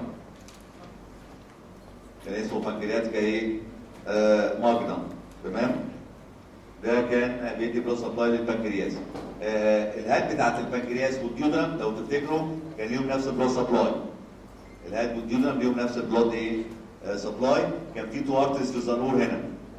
كان اسمه بنكرياتيكا ايه؟ ماجنا. تمام؟ ده كان بيدي بلس سبلاي للبنكرياس. الهاد بتاعت البنكرياس والديودرم لو تفتكروا كان ليهم نفس البلس سبلاي. الهاد والديودرم ليهم نفس البلود ايه؟ سبلاي. كان في تو ارتريز في الزنور هنا.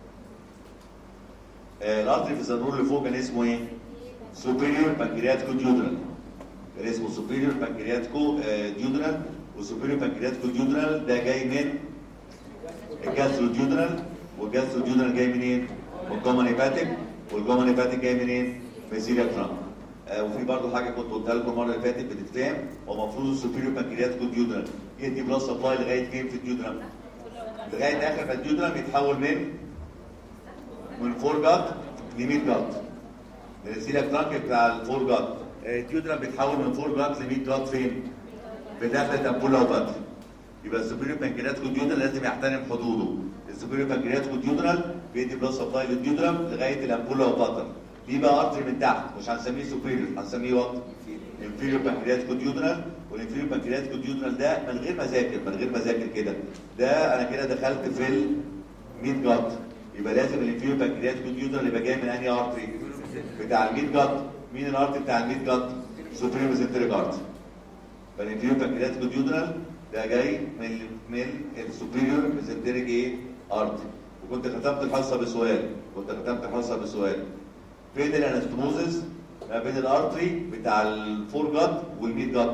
الارتري في الزنور اللي فوق كان اسمه ايه؟ سوبيريور بانكرياتيكو ديودرال. كان اسمه سوبيريور بانكرياتيكو ديودرال. والسوبيريور بانكرياتيكو ديودرال ده جاي من الجاسترو ديودرال. والجاسترو ديودرال جاي منين؟ من الجومن هيباتيك. والجومن هيباتيك جاي منين؟ من سيريا ترامب. وفي برضه حاجه كنت قلتها لكم المره اللي فاتت بتتفهم. هو المفروض السوبيريور بانكرياتيكو ديودرال يدي بلس سبلاي لغايه فين في الديودرال؟ لغايه اخر ما الديودرال يتحول من فور جات ل 100 جات. من السيليا ترانك بتاع الفور جات. الديودرال بيتحول من فور جات ل 100 جات فين؟ في داخل امبولا وباتري. يبقى السوبيريور بانكرياتيكو ديودرال لازم يحترم حدوده. السوبيريور بانكرياتيكو ديودرال بيدي بلس سبلاي للديودرال لغايه الامبولا وباتري. دي بقى ارتري من تحت مش هنسميه سوبيريور هنسميه وات؟ انفيريور بانكرياتيكو ديودرال. والانفيريور بانكرياتيكو ديودرال ده من غير ما اذاكر كده. ده انا كده دخلت في ال 100 جات. يبقى لازم الانفيريور بانكرياتيكو ديودرال يبقى جاي من انهي ارتري؟ بتاع ال 100 جات. مين الارتري بتاع ال 100 جات؟ سوبيريور ميزنتريك ارتري. فالانفيريور بانكرياتيكو ديودرال ده جاي من السوبيريور ميزنتريك ايه؟ ارتري. وكنت ختمت الحصه بسؤال. فين الانستموزز ما بين الارتري بتاع الفور جاد والميد جاد.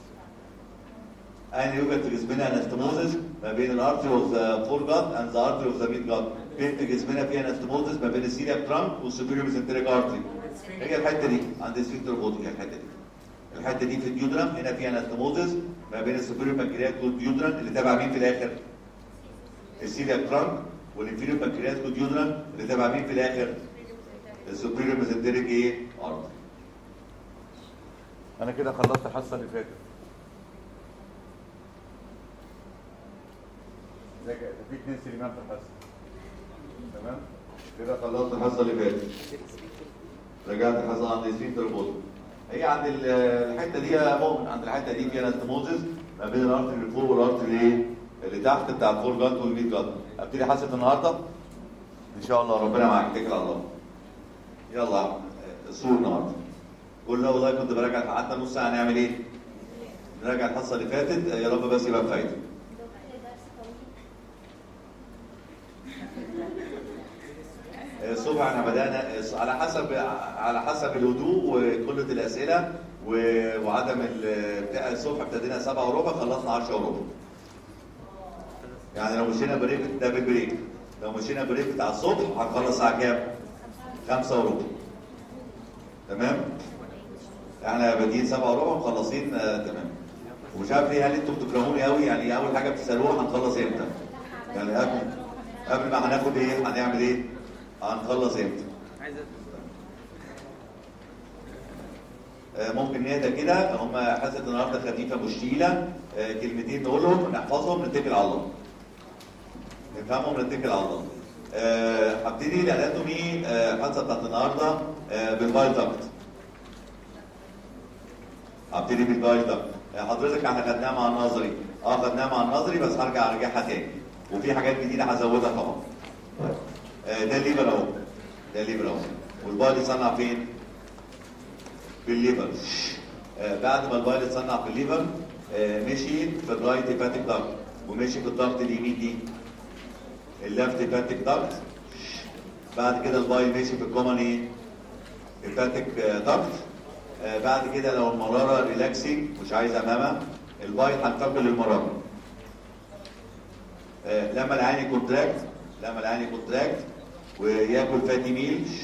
أين يوجد في جسمنا انستموزس ما بين الارتري اوف ذا فور جاد اند ذا ارتري اوف ذا ميد جاد. فين في جسمنا في انستموزس ما بين السيلياك ترانك والسوبيريور ميزنتريك ارتري. هي الحته دي عند السفنكتر بودي. هي الحته دي في الديودرام. هنا في انستموزس ما بين السوبيريور بانكرياس والديودرام اللي تابع مين في الاخر؟ السيلياك ترانك. والانفيريور بانكرياس والديودرام اللي تابع مين في الاخر؟ السوبيريور ميزنتريك ايه؟ ارتري. انا كده خلصت الحصه اللي فاتت. في 2 سليمان في الحصه. تمام؟ كده خلصت الحصه اللي فاتت. رجعت الحصه عند السفنكتر بودي. هي عند الحته دي يا مؤمن، عند الحته دي فيها انستموزس ما بين الارتري اللي فوق والارتري ايه؟ اللي تحت بتاع الفور جاد والميد جاد. ابتدي حصه النهارده؟ ان شاء الله ربنا معاك، اتكل على الله. يلا الصور النهارده. قول له والله كنت براجع، قعدنا نص ساعه نعمل ايه؟ نراجع الحصه اللي فاتت، يا رب بس يبقى بفايده. الصبح احنا بدانا على حسب الهدوء وقله الاسئله وعدم بتاع. الصبح ابتدينا 7:15 خلصنا 10:15. يعني لو مشينا بريك ده بالبريك، لو مشينا بريك بتاع الصبح هنخلص الساعه كام؟ 5:15. تمام؟ احنا بادئين 7:15 مخلصين تمام. ومش عارف ليه، هل انتوا بتكرهوني قوي؟ يعني اول حاجه بتسالوها هنخلص امتى؟ يعني قبل ما هناخد ايه؟ هنعمل ايه؟ هنخلص امتى؟ ممكن نهدى كده. هم حصه النهارده خفيفه مش تقيله. كلمتين نقولهم نحفظهم نتكل على الله. نفهمهم نتكل على الله. هبتدي الاناتومي الحصه بتاعت النهارده بالبايل داكت. هبتدي بالبايل داكت. حضرتك احنا خدناها مع النظري. خدناها مع النظري بس هرجع ارجعها تاني. وفي حاجات جديده هزودها طبعا. ده الليفر اهو. ده الليفر اهو. والبايل يتصنع فين؟ في الليفر. بعد ما البايل يتصنع في الليفر مشي في الرايت هيباتيك داكت ومشي في الضغط اليمين دي الليفت هيباتيك داكت. بعد كده البايل مشي في الكومن ايه؟ هيباتيك داكت. بعد كده لو المراره ريلاكسنج مش عايز امامها البايل هنتقل للمراره. لما العين يكونتراكت وياكل فاتي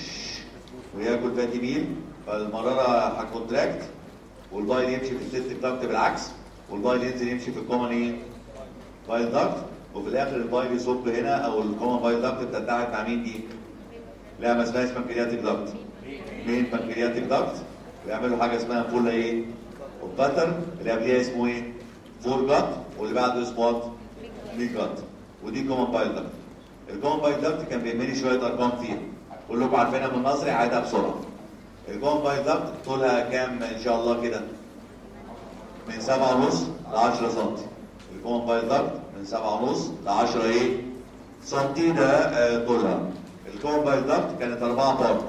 ميل فالمراره هتكونتراكت والبايل يمشي في السيستيك داكت بالعكس والبايل ينزل يمشي في الكومن ايه؟ بايل داكت. وفي الاخر البايل يصب هنا او الكومن بايل داكت بتتحد مع مين دي؟ لا ما اسمهاش بانكرياتيك داكت. مين بانكرياتيك داكت؟ بيعملوا حاجه اسمها فول ايه؟ وباتر اللي قبليها اسمه ايه؟ فور جات واللي بعده اسمه ميد جات. ودي كومن بايل داكت. الكومن بايل داكت كان بيهمني شويه ارقام فيها. كلكم عارفينها من النظري عايدها بسرعه. الكومن بايل داكت طولها كام ان شاء الله كده؟ من 7.5 ل 10 سم. الكومن بايل داكت من 7.5 ل 10 ايه؟ سم. ده طولها. الكومن بايل داكت كانت 4 بارت.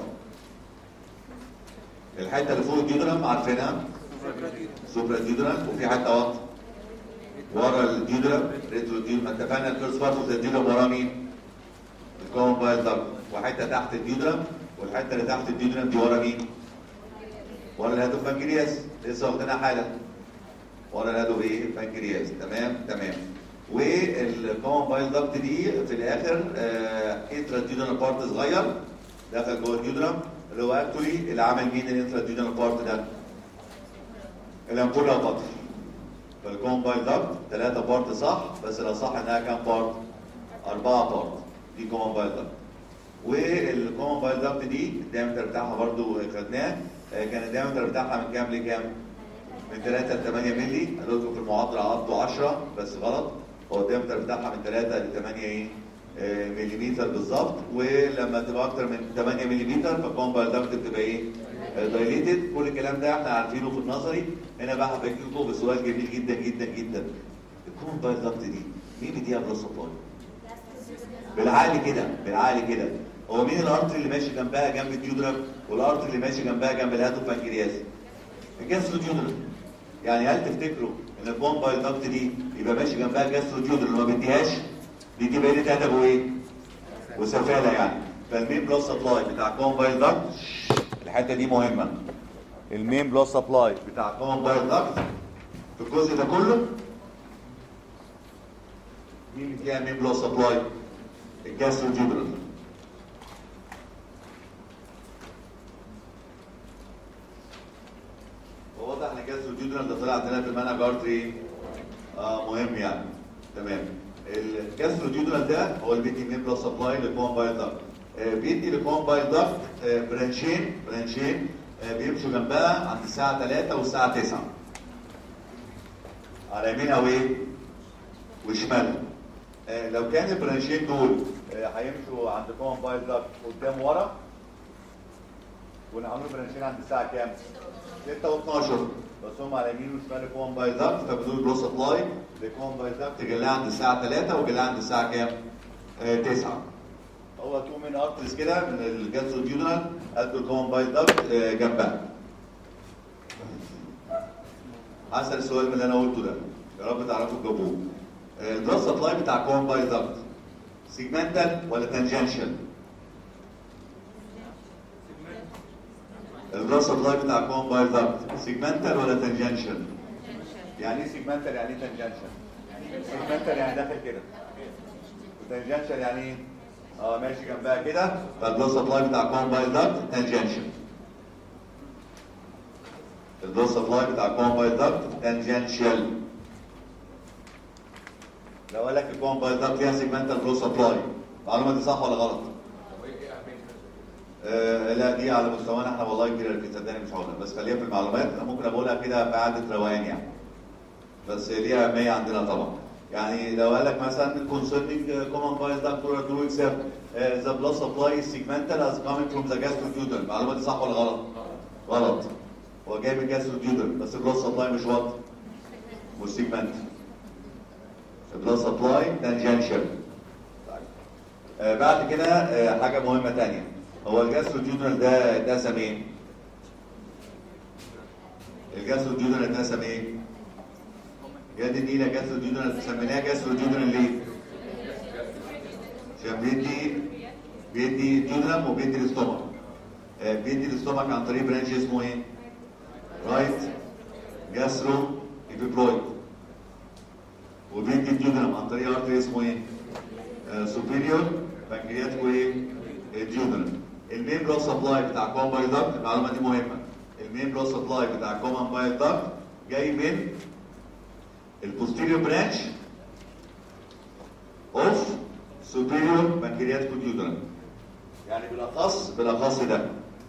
الحته اللي فوق الديودرام عارفينها؟ سوبرا ديودرام. وفي حته واطيه ورا الديودرام ريترو ديودرام. اتفقنا الفيرست بارت اوف الديودرام ورا مين؟ الكومن بايل داكت. وحته تحت الديودرام والحته اللي تحت الديودرام دي ورا مين؟ ورا الهدف بانكرياس. لسه واخدينها حالا. ورا الهدف ايه؟ بانكرياس. تمام. والكومن بايل داكت دي في الاخر انترا ديودرام بارت صغير دخل جوه الديودرام اللي هو اكتولي اللي عمل مين الانترا ديودرام بارت ده؟ الامبولا وبطل. فالكومن بايل داكت 3 بارت صح، بس لو صح انها كام بارت؟ 4 بارت. دي كومن بايل داكت. والكومن بايل داكت دي الدايمتر بتاعها برضو خدناه. كان الدايمتر بتاعها من كام لكام؟ من 3 ل 8 مللي. قالوا لكم في المحاضره عضوا 10 بس غلط. هو الدايمتر بتاعها من 3 ل 8 ايه؟ مليمتر بالظبط. ولما تبقى اكتر من 8 مليمتر فالكومن بايل داكت بتبقى ايه؟ دايليتد. كل الكلام ده احنا عارفينه في النظري. هنا بقى هبقى لكم بسؤال جميل جدا جدا جدا. الكومن بايل داكت دي مين بيديها بلس سبلاي؟ بالعقل كده هو مين الارتري اللي ماشي جنبها جنب الديودرام والارتري اللي ماشي جنبها جنب الهاتف بانكرياس؟ الجاسترو ديودرام. يعني هل تفتكروا ان الكومن بايل داكت دي يبقى ماشي جنبها الجاسترو ديودرام اللي ما بيديهاش؟ بيدي بقيه هدفه ايه؟ وسفاله يعني. فالمين بلس سبلاي بتاع الكومن بايل داكت الحته دي مهمه. المين بلس سبلاي بتاع كومن بايل داكت في الجزء ده كله. مين اللي فيها مين بلس سبلاي؟ الجاستروجينرال. واضح ان الجاستروجينرال ده طلع عندنا في المنهج ارتري مهم يعني. تمام. الجاستروجينرال ده هو اللي بيدي مين بلس سبلاي للكومن بايل داكت. بيدي للكومن بايل داكت برانشين بيمشوا جنبها عند الساعه 3 والساعه 9 على يمينها وايه؟ وشمالها. لو كان البرانشين دول هيمشوا عند كومن بايل داكت قدام ورا، ونعملوا برانشين عند الساعه كام؟ 6 و12، بس هم على يمين وشمال الكومن بايل داكت، فبدول بلو سبلاي للكومن بايل داكت جلاها عند الساعه 3 وجلاها عند الساعه كام؟ 9. هو 2 من ارتريز كده من الجاستروجينرال قد الكومن بايل داكت جنبها. هسأل السؤال من اللي انا قلته ده، يا رب تعرفوا تجاوبوه. البلس سبلاي بتاع الكومن بايل داكت سيجمنتال ولا تانجنشال؟ البلس سبلاي بتاع الكومن بايل داكت سيجمنتال ولا تانجنشال؟ يعني ايه سيجمنتال؟ يعني ايه تانجنشال؟ سيجمنتال يعني داخل كده، وتانجنشال يعني ايه؟ ماشي جنبها كده، فالبلس سبلاي بتاع الكومن بايل داكت تانجنشال. البلس سبلاي بتاع الكومن بايل داكت تانجنشال. لو قال لك الكومن بايل داكت فيها سيجمنتال بلس سبلاي، المعلومه دي صح ولا غلط؟ لا دي على مستوانا احنا والله كبيره كده، صدقني مش هقولها، بس خليها في المعلومات، ممكن اقولها كده بقعده روقان يعني. بس ليها اهميه عندنا طبعا. يعني لو قال لك مثلا concerning common bile duct or to accept the blood supply is segmental as coming from the gastroduodenal، المعلومه دي صح ولا غلط؟ غلط. هو جاي من الجاستروجينرال بس البلاد سبلاي مش واضح مش سيجمنت. البلاد سبلاي تانجنشال. بعد كده حاجه مهمه ثانيه، هو الجاستروجينرال ده اتقسم ايه؟ الجاستروجينرال اتقسم ايه؟ يا دي النيله جاستروجينرال سميناها جاستروجينرال ليه؟ عشان بيدي جينرال وبيدي الاستومك. بيدي الاستومك عن طريق برانش اسمه ايه؟ رايت جاسترو ايبيبلويد، وبيدي الجينرال عن طريق ارتري اسمه ايه؟ سوبيريور بانكرياتيكو ايه؟ الجينرال. المين بلس سبلاي بتاع الكومن بايل داكت، المعلومه دي مهمه، المين بلس سبلاي بتاع الكومن بايل داكت جاي من البوستيريور برانش اوف سوبيريور بانكرياتيكو جينرال. يعني بالاخص ده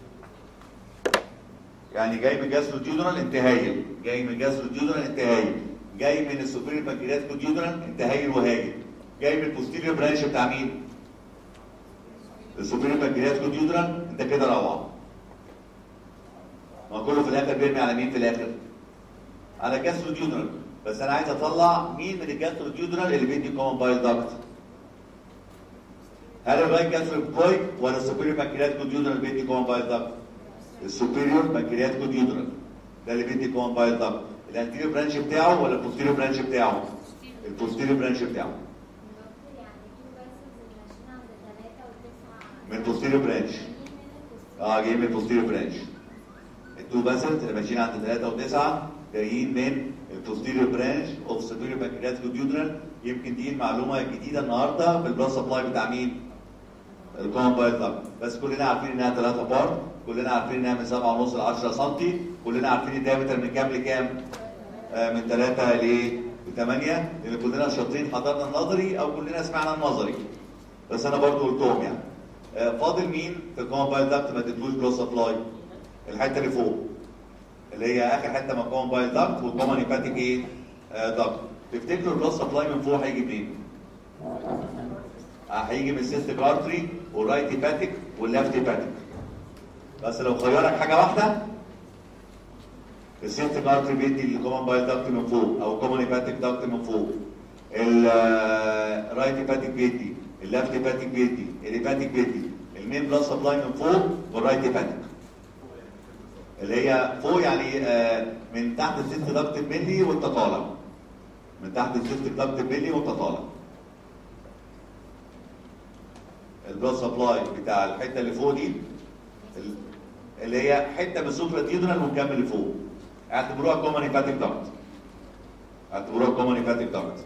يعني جاي من جاستروجينرال انت هايل، جاي من جاستروجينرال انت هايل، جاي من السوبيريور بانكرياتيكو جينرال انت هايل وهايل، جاي من البوستيريور برانش بتاع مين؟ السوبيريور بانكرياتيكو جينرال انت كده روعه. ما كله في الاخر بيرمي على مين في الاخر؟ على جاستروجينرال، بس انا عايز اطلع مين من الجاستروجينرال اللي بيدي كومن بايل داكت. هل الرايت جاستروجينرال ولا السوبيريور بانكرياتيكو جينرال بيدي كومن بايل داكت؟ السوبيريور بانكرياتيكو جينرال ده اللي بيدي كومن بايل داكت. الانتيريور برانش بتاعه ولا البوستيريور برانش بتاعه؟ البوستيريور برانش بتاعه. من البوستيريور برانش. جايين من البوستيريور برانش. التو باسلز اللي ماشيين عند 3 و9 جايين من البوستيريور برانش اوف سوبيريور بانكرياتيكو جينرال. يمكن دي المعلومه الجديده النهارده في البلاد سبلاي بتاع مين؟ الكومن بايل داكت. بس كلنا عارفين انها 3 بارت، كلنا عارفين انها من 7.5 ل 10 سم، كلنا عارفين الدايمتر من كام لكام؟ من 3 ل 8، لان كلنا شاطرين حضرنا النظري او كلنا سمعنا النظري. بس انا برضو قلتهم يعني. فاضل مين في الكومن بايل داكت ما اديتلوش بلاد سبلاي؟ الحته اللي فوق اللي هي اخر حته من الكومن بايل داكت والكومن هيباتيك ايه؟ داكت. تفتكروا البلاد سبلاي من فوق هيجي منين؟ هيجي من السيستيك ارتري والرايت هيباتيك والليفت هيباتيك. بس لو خيرك حاجه واحده، السيستيك ارتري بيدي الكومن بايل داكت من فوق او الكومن هيباتيك داكت من فوق، الرايت هيباتيك بيدي، الليفت هيباتيك بيدي، الهيباتيك بيدي. المين بلاد سبلاي من فوق والرايت هيباتيك اللي هي فوق يعني من تحت السيستيك داكت ملي وانت طالع، من تحت السيستيك داكت ملي وانت طالع. البلاد سبلاي بتاع الحته اللي فوق دي اللي هي حته من السوبرا ديودرال ونكمل لفوق. اعتبروها كومن هيباتيك داكت. اعتبروها كومن هيباتيك داكت.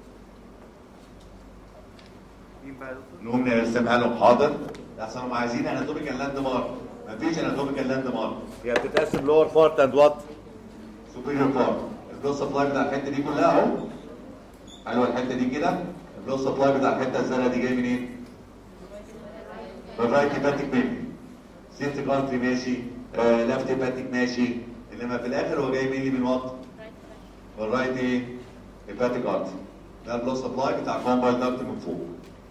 نقوم نرسمها لهم حاضر. احسن هم عايزين اناتوميكال لاند مارك. مفيش اناتوميكال لاند مارك. هي بتتقسم لور بارت اند وات؟ سوبيريور بارت. البلو سبلاي بتاع الحته دي كلها اهو. حلوه الحته دي كده. البلو سبلاي بتاع الحته الزرقاء دي جاي منين؟ من الرايت هيباتيك بيبي. سيفت كارتري ماشي، لفت هيباتيك ماشي، انما في الاخر هو جاي مني من وات؟ من الرايت ايه؟ هيباتيك ارتري. ده البلو سبلاي بتاع كومبايل داكت من فوق.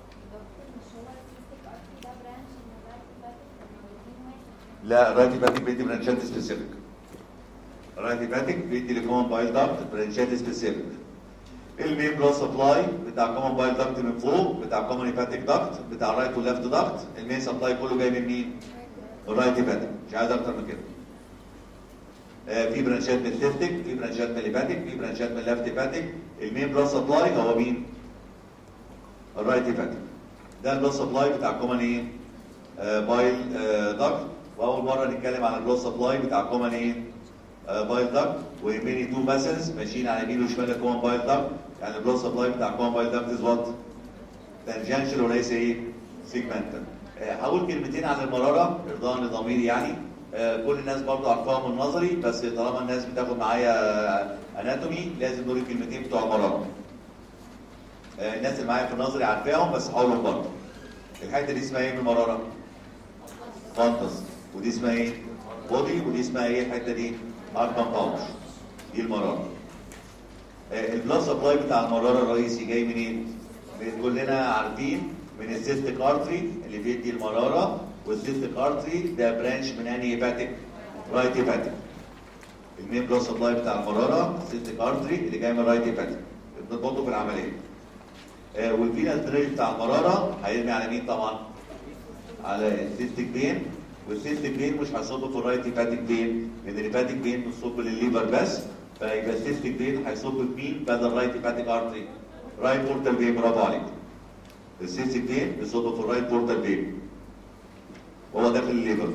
لا الرايت هيباتيك بيدي برانشات سبيسيفيك. الرايت هيباتيك بيدي لكومن بايل داكت برانشات سبيسيفيك. المين بلو سبلاي بتاع كومن بايل داكت من فوق، بتاع كومن هيباتيك داكت، بتاع الرايت وليفت داكت. المين سبلاي كله جاي من مين؟ الرايت هيباتيك. مش عايز اكتر من كده. في برانشات من السيستيك، في برانشات من الهيباتيك، في برانشات من الليفت هيباتيك. المين بلو سبلاي هو مين؟ الرايت هيباتيك. ده البلو سبلاي بتاع كومن ايه؟ بايل داكت. واول مره نتكلم عن البلو سبلاي بتاع كومن ايه؟ بايل داكت. ويهمني تو فاسلز ماشيين على يمين وشمال الكومن بايل داكت. يعني البلو سبلاي بتاع كومن بايل داكت از وات؟ تانجنشال وليس ايه؟ سيجمنتال. هقول كلمتين عن المراره ارضاء لضميري يعني. كل الناس برضه عارفاها من نظري، بس طالما الناس بتاخد معايا اناتومي لازم نقول الكلمتين بتوع المراره. الناس اللي معايا في النظري عارفاهم بس هقولهم برضه. الحته دي اسمها ايه من المراره؟ فانتس. ودي اسمها ايه؟ بودي. ودي اسمها ايه الحته دي؟ اربان باوش. دي المراره. البلاد سبلاي بتاع المراره الرئيسي جاي منين؟ كلنا عارفين من السيستيك ارتري اللي بيدي المراره. والسيستيك ارتري ده برانش من انهي هيباتيك؟ رايت هيباتيك. المين بلاد سبلاي بتاع المراره السيستيك ارتري اللي جاي من رايت هيباتيك. بنربطه في العمليه. والفينال دريج بتاع المراره هيرمي على مين طبعا؟ على السيستيك بين. والسيستيك بين مش هيصب في الرايت هيباتيك بين، لان الهيباتيك بين بتصب للليفر بس. فيبقى السيستيك بين هيصب في مين بدل رايت هيباتيك ارتري؟ رايت بورتال بين. برافو عليك. السيستيك بين بيصب في الرايت بورتال بين وهو داخل الليفر.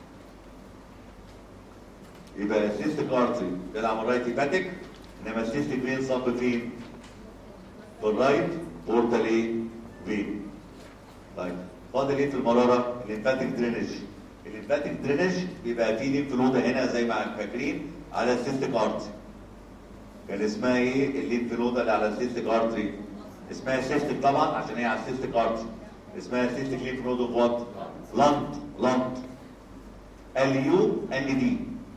يبقى السيستيك ارتري بيلعب الرايت هيباتيك، انما السيستيك بين صب فين؟ في الرايت بورتال ايه؟ بين. طيب فاضل ايه في المراره؟ الليمفاتيك درينج. الليمفاتيك درينج بيبقى فيه ليمف نود هنا زي ما فاكرين على السيستيك ارتري. كان اسمها ايه الليمف نود اللي على السيستيك ارتري؟ اسمها سيستيك طبعا عشان هي على السيستيك ارتري. اسمها سيستيك ليمف نود اوف وات؟ لانت. لانت ال يو ان دي.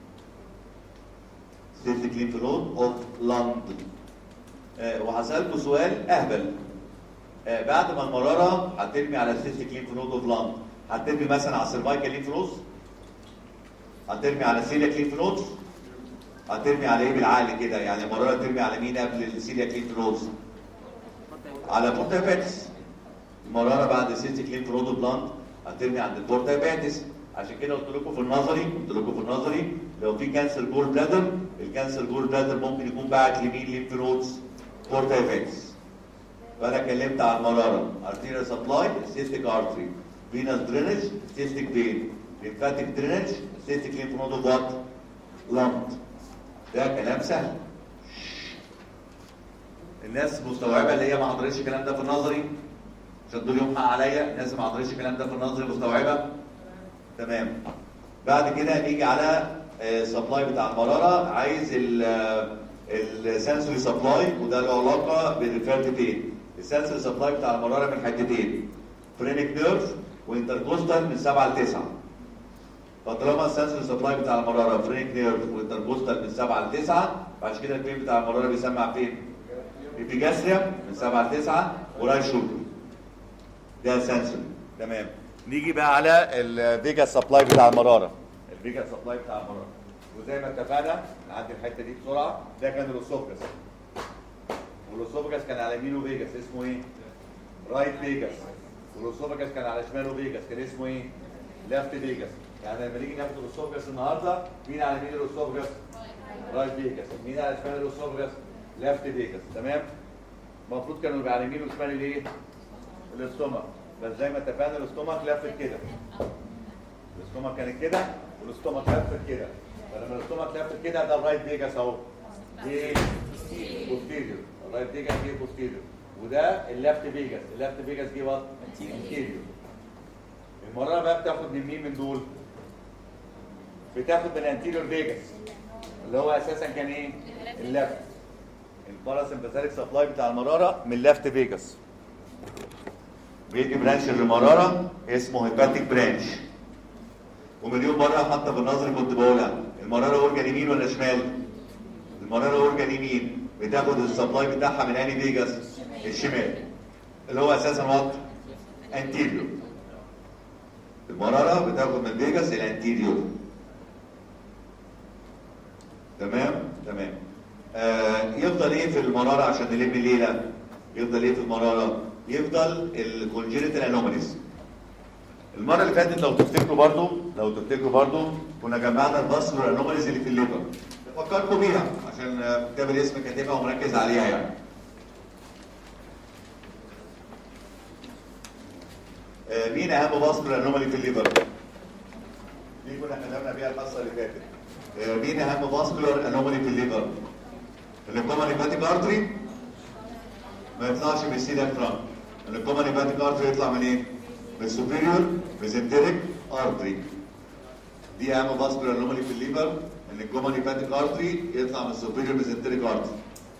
سيستيك ليمف نود اوف لانت. وهسألكوا سؤال اهبل. بعد ما المراره هترمي على السيستيك ليمف نود اوف لانت، هترمي مثلا على السيرفايكال ليمف نودز؟ هترمي على السيلياك ليمف نودز؟ هترمي على ايه بالعقل كده؟ يعني المراره ترمي على مين قبل السيلياك ليمف نودز؟ على بورتا هيباتيس. المراره بعد السيستيك ليمف نود اوف لانت هترمي عند البورتا هيباتيس. عشان كده قلت لكم في النظري لو في كانسر جول بلادر، الكانسر جول بلادر ممكن يكون باعت لمين ليمف نودز؟ بورتا هيباتيس. فانا اتكلمت عن المراره، ارتيريال سبلاي، السيستيك ارتري، فينس درينج، سيستيك فين، ليمفاتيك درينج، سيستيك ليمف نود اوف وات؟ لانت. ده كلام سهل. الناس مستوعبه اللي هي ما حضرتش الكلام ده في النظري؟ عشان دول يوم حق عليا، الناس ما حضرتش الكلام ده في النظري مستوعبه؟ تمام. بعد كده نيجي على سبلاي بتاع المراره. عايز السنسوري سبلاي، وده له علاقه بالريفيرد بين. السنسوري سبلاي بتاع المراره من حتتين، فرينك نيرف وانتركوستال من 7 ل 9. فطالما السنسوري سبلاي بتاع المراره فرينك نيرف وانتركوستال من 7 ل 9، بعد كده البين بتاع المراره بيسمع فين؟ ابيجاستريم من 7 ل 9 وراي شولدر. ده سنسوري. تمام. نيجي بقى على الفيجا سبلاي بتاع المراره. الفيجا سبلاي بتاع المراره، وزي ما اتفقنا نعدي الحته دي بسرعه. ده كان الاسوفجس، والاسوفجس كان على يمينه فيجاس اسمه ايه؟ رايت فيجاس. والاسوفجس كان على شماله فيجاس كان اسمه ايه؟ ليفت فيجاس. يعني لما نيجي ناخد الاسوفجس النهارده، مين على يمين الاسوفجس؟ رايت فيجاس. مين على شمال الاسوفجس؟ ليفت فيجاس. تمام؟ المفروض كانوا يبقى على يمين وشمال الايه؟ الاستومك. بس زي ما اتفقنا الاستومك لفت كده. الاستومك كانت كده والاستومك لفت كده، فلما الاستومك لفت كده ده الرايت فيجاس اهو. دي بوستيريور، الرايت فيجاس دي بوستيريور، وده اللفت فيجاس، اللفت فيجاس دي وات؟ انتيريور. المراره بقى بتاخد من مين من دول؟ بتاخد من الانتيريور فيجاس اللي هو اساسا كان ايه؟ اللفت. الباراسمباثيك سبلاي بتاع المراره من اللفت فيجاس. بيدي برانش للمراره اسمه هيباتيك برانش. ومليون مره حتى في النظر كنت بقولها، المراره اورجان يمين ولا شمال؟ المراره اورجان يمين، بتاخد السبلاي بتاعها من انهي فيجاس؟ الشمال، اللي هو اساسا وات؟ انتيريور. المراره بتاخد من فيجاس الانتيريور. تمام؟ تمام. يفضل ايه في المراره عشان نلم الليله؟ يفضل ايه في المراره؟ يفضل الكونجينيتال انوماليز. المره اللي فاتت لو تفتكروا برضو كنا جمعنا الفاسكولار انوماليز اللي في الليفر. بفكركم بيها عشان كتاب الاسم كاتبها ومركز عليها يعني. مين اهم فاسكولار انومالي في الليفر؟ دي كنا خدمنا بيها الحصه اللي فاتت. مين اهم فاسكولار انومالي في الليفر؟ الكومن هيباتيك ارتري ما يطلعش من السيلياك ترانك. الكومن هيباتيك ارتري يطلع من ايه؟ من السوبيريور ميزنتريك ارتري. دي اهم فاسكولار انومالي في الليفر، ان الكومن هيباتيك ارتري يطلع من السوبيريور ميزنتريك ارتري.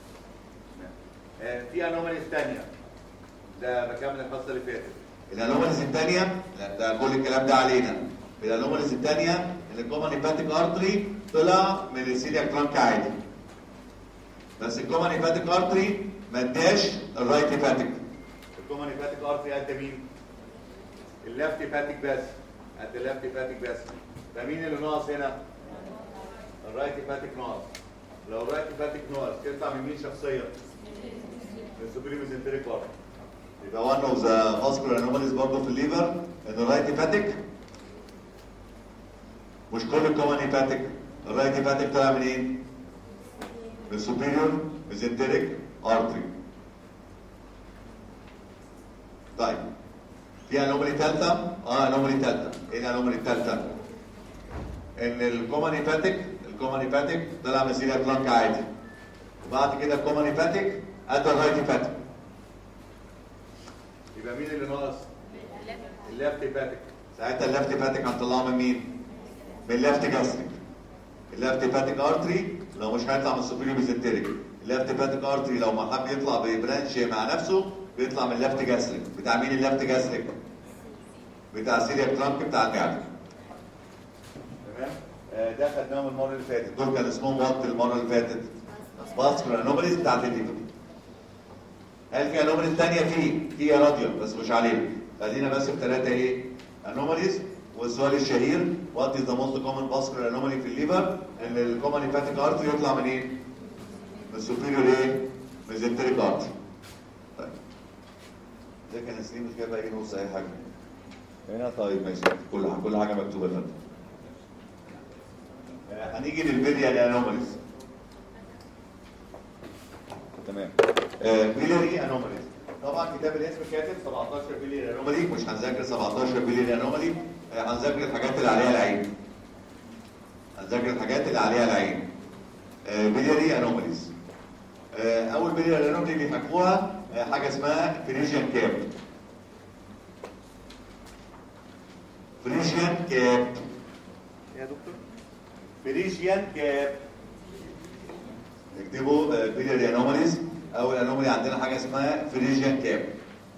في انوماليز ثانيه، ده بكمل الحصه اللي فاتت. الانوماليز الثانيه، ده كل الكلام ده علينا. الانوماليز الثانيه ان الكومن هيباتيك ارتري طلع من السيلياك ترانك عادي، بس الكومن هيباتيك ارتري ما اداش الرايت هيباتيك. الكومن هيباتيك ارتري قد مين؟ اللفت هيباتيك بس، قد اللفت هيباتيك بس. فمين اللي ناقص هنا؟ الرايت هيباتيك ناقص. لو الرايت هيباتيك ناقص تطلع من مين شخصيا؟ من السوبيريور ميزنتريك ارتري. يبقى one of the vascular anomalies برضه في الليفر ان الرايت هيباتيك مش كل الكومن هيباتيك. الرايت هيباتيك طلع منين؟ من السوبيريور ميزنتريك ارتري. طيب في انومالي ثالثه؟ انومالي ثالثه. ايه الانومالي الثالثه؟ ان الكومن هيباتيك طلع من السيلياك ترانك عادي، وبعد كده الكومن هيباتيك ادى الرايت هيباتيك. يبقى مين اللي ناقص؟ اللفت هيباتيك. ساعتها اللفت هيباتيك هنطلعه من مين؟ من اللفت جاستريك. اللفت هيباتيك ارتري لو مش هيطلع من السوبيريور ميزنتريك، اللفت هيباتيك ارتري لو ما حب يطلع ببرانش مع نفسه بيطلع من اللفت جاستريك. بتاع مين اللفت جاستريك؟ بتاع السيلياك ترانك بتاع المعده. تمام؟ ده خدناهم المره اللي فاتت، دول كان اسمهم وات المره اللي فاتت؟ فاسكولار انوماليز بتاعت الليفر. هل في انوماليز ثانيه؟ في يا راديو بس مش علينا. خلينا بس في ثلاثه ايه؟ انوماليز. والسؤال الشهير وات از ذا موست كومن فاسكولار انومالي في الليفر؟ ان الكومن هيباتيك ارتري يطلع من ايه؟ من السوبيريور ايه؟ ميزنتريك ارتري. طيب ده كان سليم مش جايب اي نص اي حاجه هنا. طيب ماشي، كل حاجه مكتوبه هنا. هنيجي للبيلياري انوماليز. تمام. بيلياري انوماليز طبعا كتاب الاسم كاتب 17 بيلياري انومالي. مش هنذاكر 17 بيلياري انومالي، هنذاكر الحاجات اللي عليها العين. بيلياري انوماليز. اول بيلياري انومالي بيحكوها حاجه اسمها فريجيان كاب. فريجيان كاب يا دكتور، فريجيان كاب. اكتبوا بيلياري انوماليز. اول انومالي عندنا حاجه اسمها فريجيان كاب.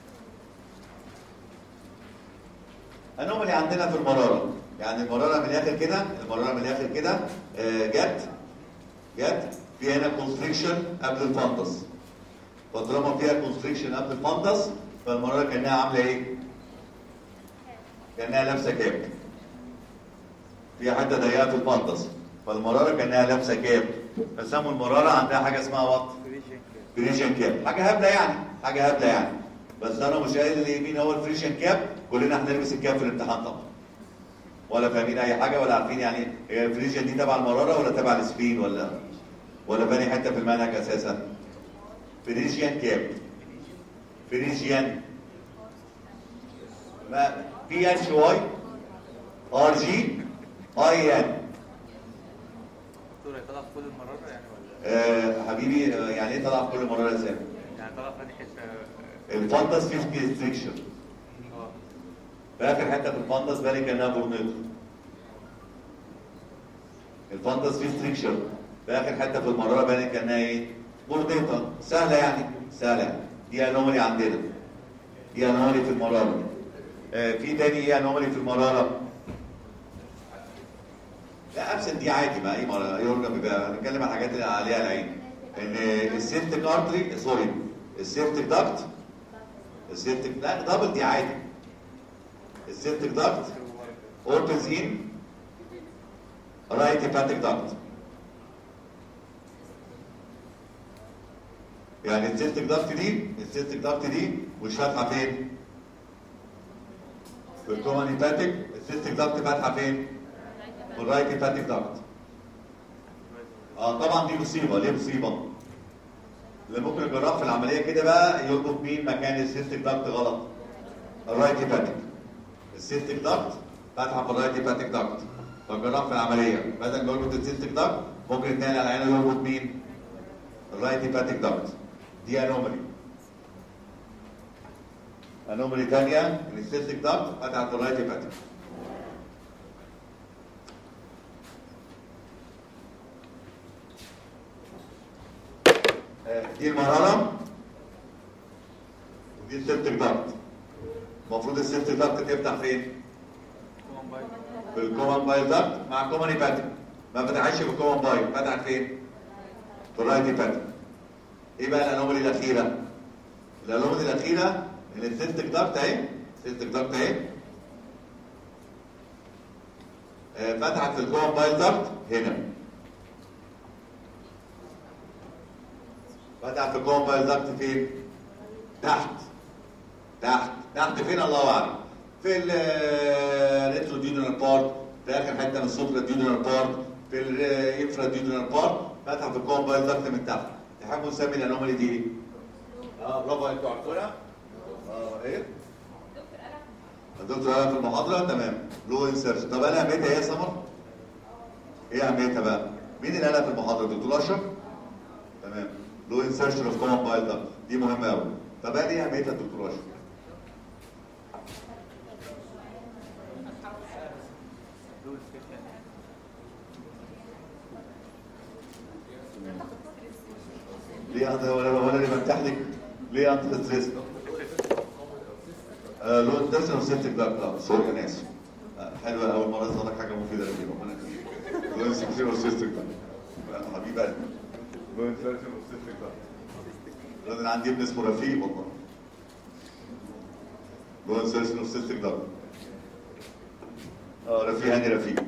انومالي عندنا في المراره، يعني المراره من الاخر كده، جت في هنا كونستريكشن قبل الفندس. فطالما فيها كونستريكشن قبل الفندس فالمراره كانها عامله ايه؟ كانها لابسه كاب. فيها حته ضيقه في الفندس فالمراره كانها لابسه كاب، فسموا المراره عندها حاجه اسمها وات؟ فريجيان كاب. حاجه هبله يعني. بس انا مش قايل لي مين هو الفريجيان كاب. كلنا هنلبس الكاب في الامتحان طبعا، ولا فاهمين اي حاجه ولا عارفين يعني هي الفريجيان دي تبع المراره ولا تبع السبين ولا بني حته في المنهج اساسا. فريجيان كاب. فريجيان ما بي اتش واي ار جي اي يعني. دكتور هيطلع في كل المرارة يعني ولا؟ حبيبي يعني ايه طلع في كل مراره يا سامي؟ يعني طلع في حتة. الفندس فيه ريستريكشن. في اخر حته في الفندس بالي كانها بورنيتو. الفندس فيه ريستريكشن في اخر حته في المراره بالي كانها ايه؟ بورنيتو. سهله يعني، سهله يعني. دي انومالي عندنا. دي انومالي في المراره. في تاني ايه انومالي في المراره؟ لا ابسنت دي عادي، ما اي مرة اي اورجن بيبقى هنتكلم عن الحاجات اللي عليها العين. ان السيبتيك ارتري سوري السيبتيك داكت السيبتيك لا دبل دي عادي. السيبتيك داكت اوبنز ان رايت هيباتيك داكت. يعني السيبتيك داكت دي مش فاتحه فين؟ في الكومن هيباتيك. السيبتيك داكت فاتحه فين؟ والرايت هيباتيك داكت. طبعا دي مصيبه. ليه مصيبه؟ اللي ممكن الجراح في العمليه كده بقى يربط مين مكان السيستيك داكت غلط؟ الرايت هيباتيك. السيستيك داكت فاتحه في الرايت هيباتيك داكت. فالجراح في العمليه بدل ما يربط السيستيك داكت ممكن يتنقل على عينه يربط مين؟ الرايت هيباتيك داكت. دي انومالي. انومالي ثانيه ان السيستيك داكت فاتحه في الرايت هيباتيك. دي المرارة ودي السيبتيك داكت. المفروض السيبتيك داكت تفتح فين؟ في الكومن بايل داكت مع كومن هيباتيك. ما فتحتش في الكومن بايل، فتحت فين؟ في الرايت هيباتيك. ايه بقى الانومالي الاخيرة؟ الانومالي الاخيرة ان السيبتيك داكت اهي، السيبتيك داكت اهي فتحت في الكومن بايل داكت هنا. فتح في الكومن بايل داكت فين؟ تحت فين الله اعلم. في الريتروديودينال بارت، في اخر حته من السوبراديودينال بارت، في الانفراديودينال بارت. فتح في الكومن بايل داكت من تحت. تحبوا نسمي الانومالي دي ايه؟ برافو انتوا عارفينها؟ ايه؟ الدكتور قالها في المحاضره تمام. لو انسيرش. طب انا اهميتها ايه يا سمر؟ ايه اهميتها بقى؟ مين اللي قالها في المحاضره؟ الدكتور اشرف؟ تمام. لو انسرشن اوف كومن بايل داكت دي مهمه قوي. طب ايه اهميتها يا دكتور اشرف؟ ليه انت ولا اللي بمتح لك؟ ليه انت ستريس؟ لو انسرشن اوف سيبتيك داكت. سوري انا اسف. حلوه اول مره اظهر لك حاجه مفيده ليك. ربنا يخليك. لو انسرشن اوف سيبتيك داكت حبيب قلبي. لو انسرشن اوف سيبتيك داكت. انا عندي ابن اسمه رفيق والله. لو انسرشن اوف سيبتيك داكت. رفيق هاني رفيق.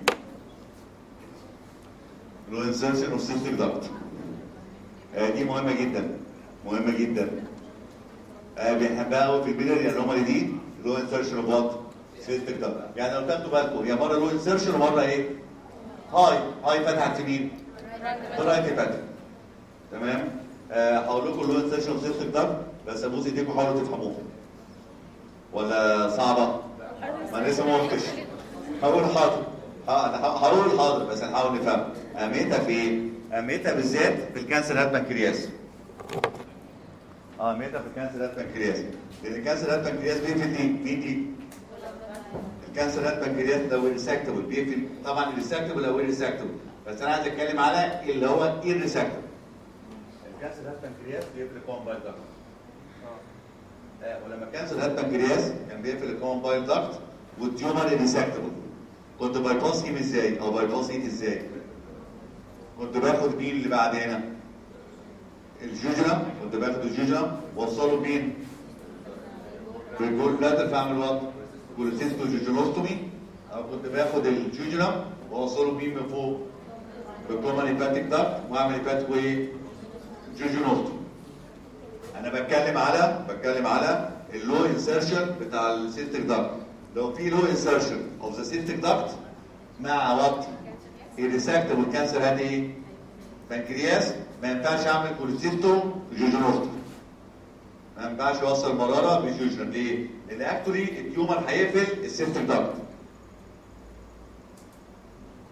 لو انسرشن اوف سيبتيك داكت. دي مهمه جدا. مهمه جدا. بيحبها قوي في البيلر انومالي دي. لو انسرشن اوف وات؟ سيبتيك داكت. يعني لو تاخدوا بالكم هي مره لو انسرشن ومره ايه؟ هاي فتحت في مين؟ في الرايت هيباتيك. تمام؟ هقول لكم لو انسرشن اوف سيبتيك داكت بس ابوس ايديكم حاولوا تفهموها. ولا صعبه؟ ما انا لسه ما قلتش. هقول حاضر. هقول حاضر بس هنحاول نفهم. اهميتها في ايه؟ اهميتها بالذات في الكانسر هات بنكرياس. اهميتها في الكانسر هات بنكرياس. لان الكانسر هات بنكرياس بيقفل دي. مين دي؟ الكانسر هات بنكرياس لو ريسكتبل بيقفل. طبعا ريسكتبل او ريسكتبل بس انا عايز اتكلم على اللي هو الريسكتبل. الكانسر هات بنكرياس بيقفل الكومن بايل داكت. ولما الكانسر هات بنكرياس كان بيقفل الكومن بايل داكت والتيومر ريسكتبل. كنت بايباس هيم ازاي؟ او بايباس ايد ازاي؟ كنت باخد مين اللي بعد هنا؟ الجوجرا. كنت باخد الجوجرا واوصله مين؟ بالجول بلاتر فاعمل وات؟ كوليسيستو جوجينوستومي. او كنت باخد الجوجرا واوصله مين من فوق؟ بالكومن هيباتيك داكت واعمل هيباتيك وايه؟ جوجينوستومي. انا بتكلم على اللو انسرشن بتاع السيستيك داكت. لو في لو انسرشن اوف ذا سيستيك داكت مع وات؟ الريسكتبل كانسر هات ايه؟ بنكرياس. ما ينفعش اعمل كوليسيستو جوجينوستومي. ما ينفعش اوصل مراره بجوجرا. ليه؟ لان اكتولي التيومر هيقفل السيستيك داكت.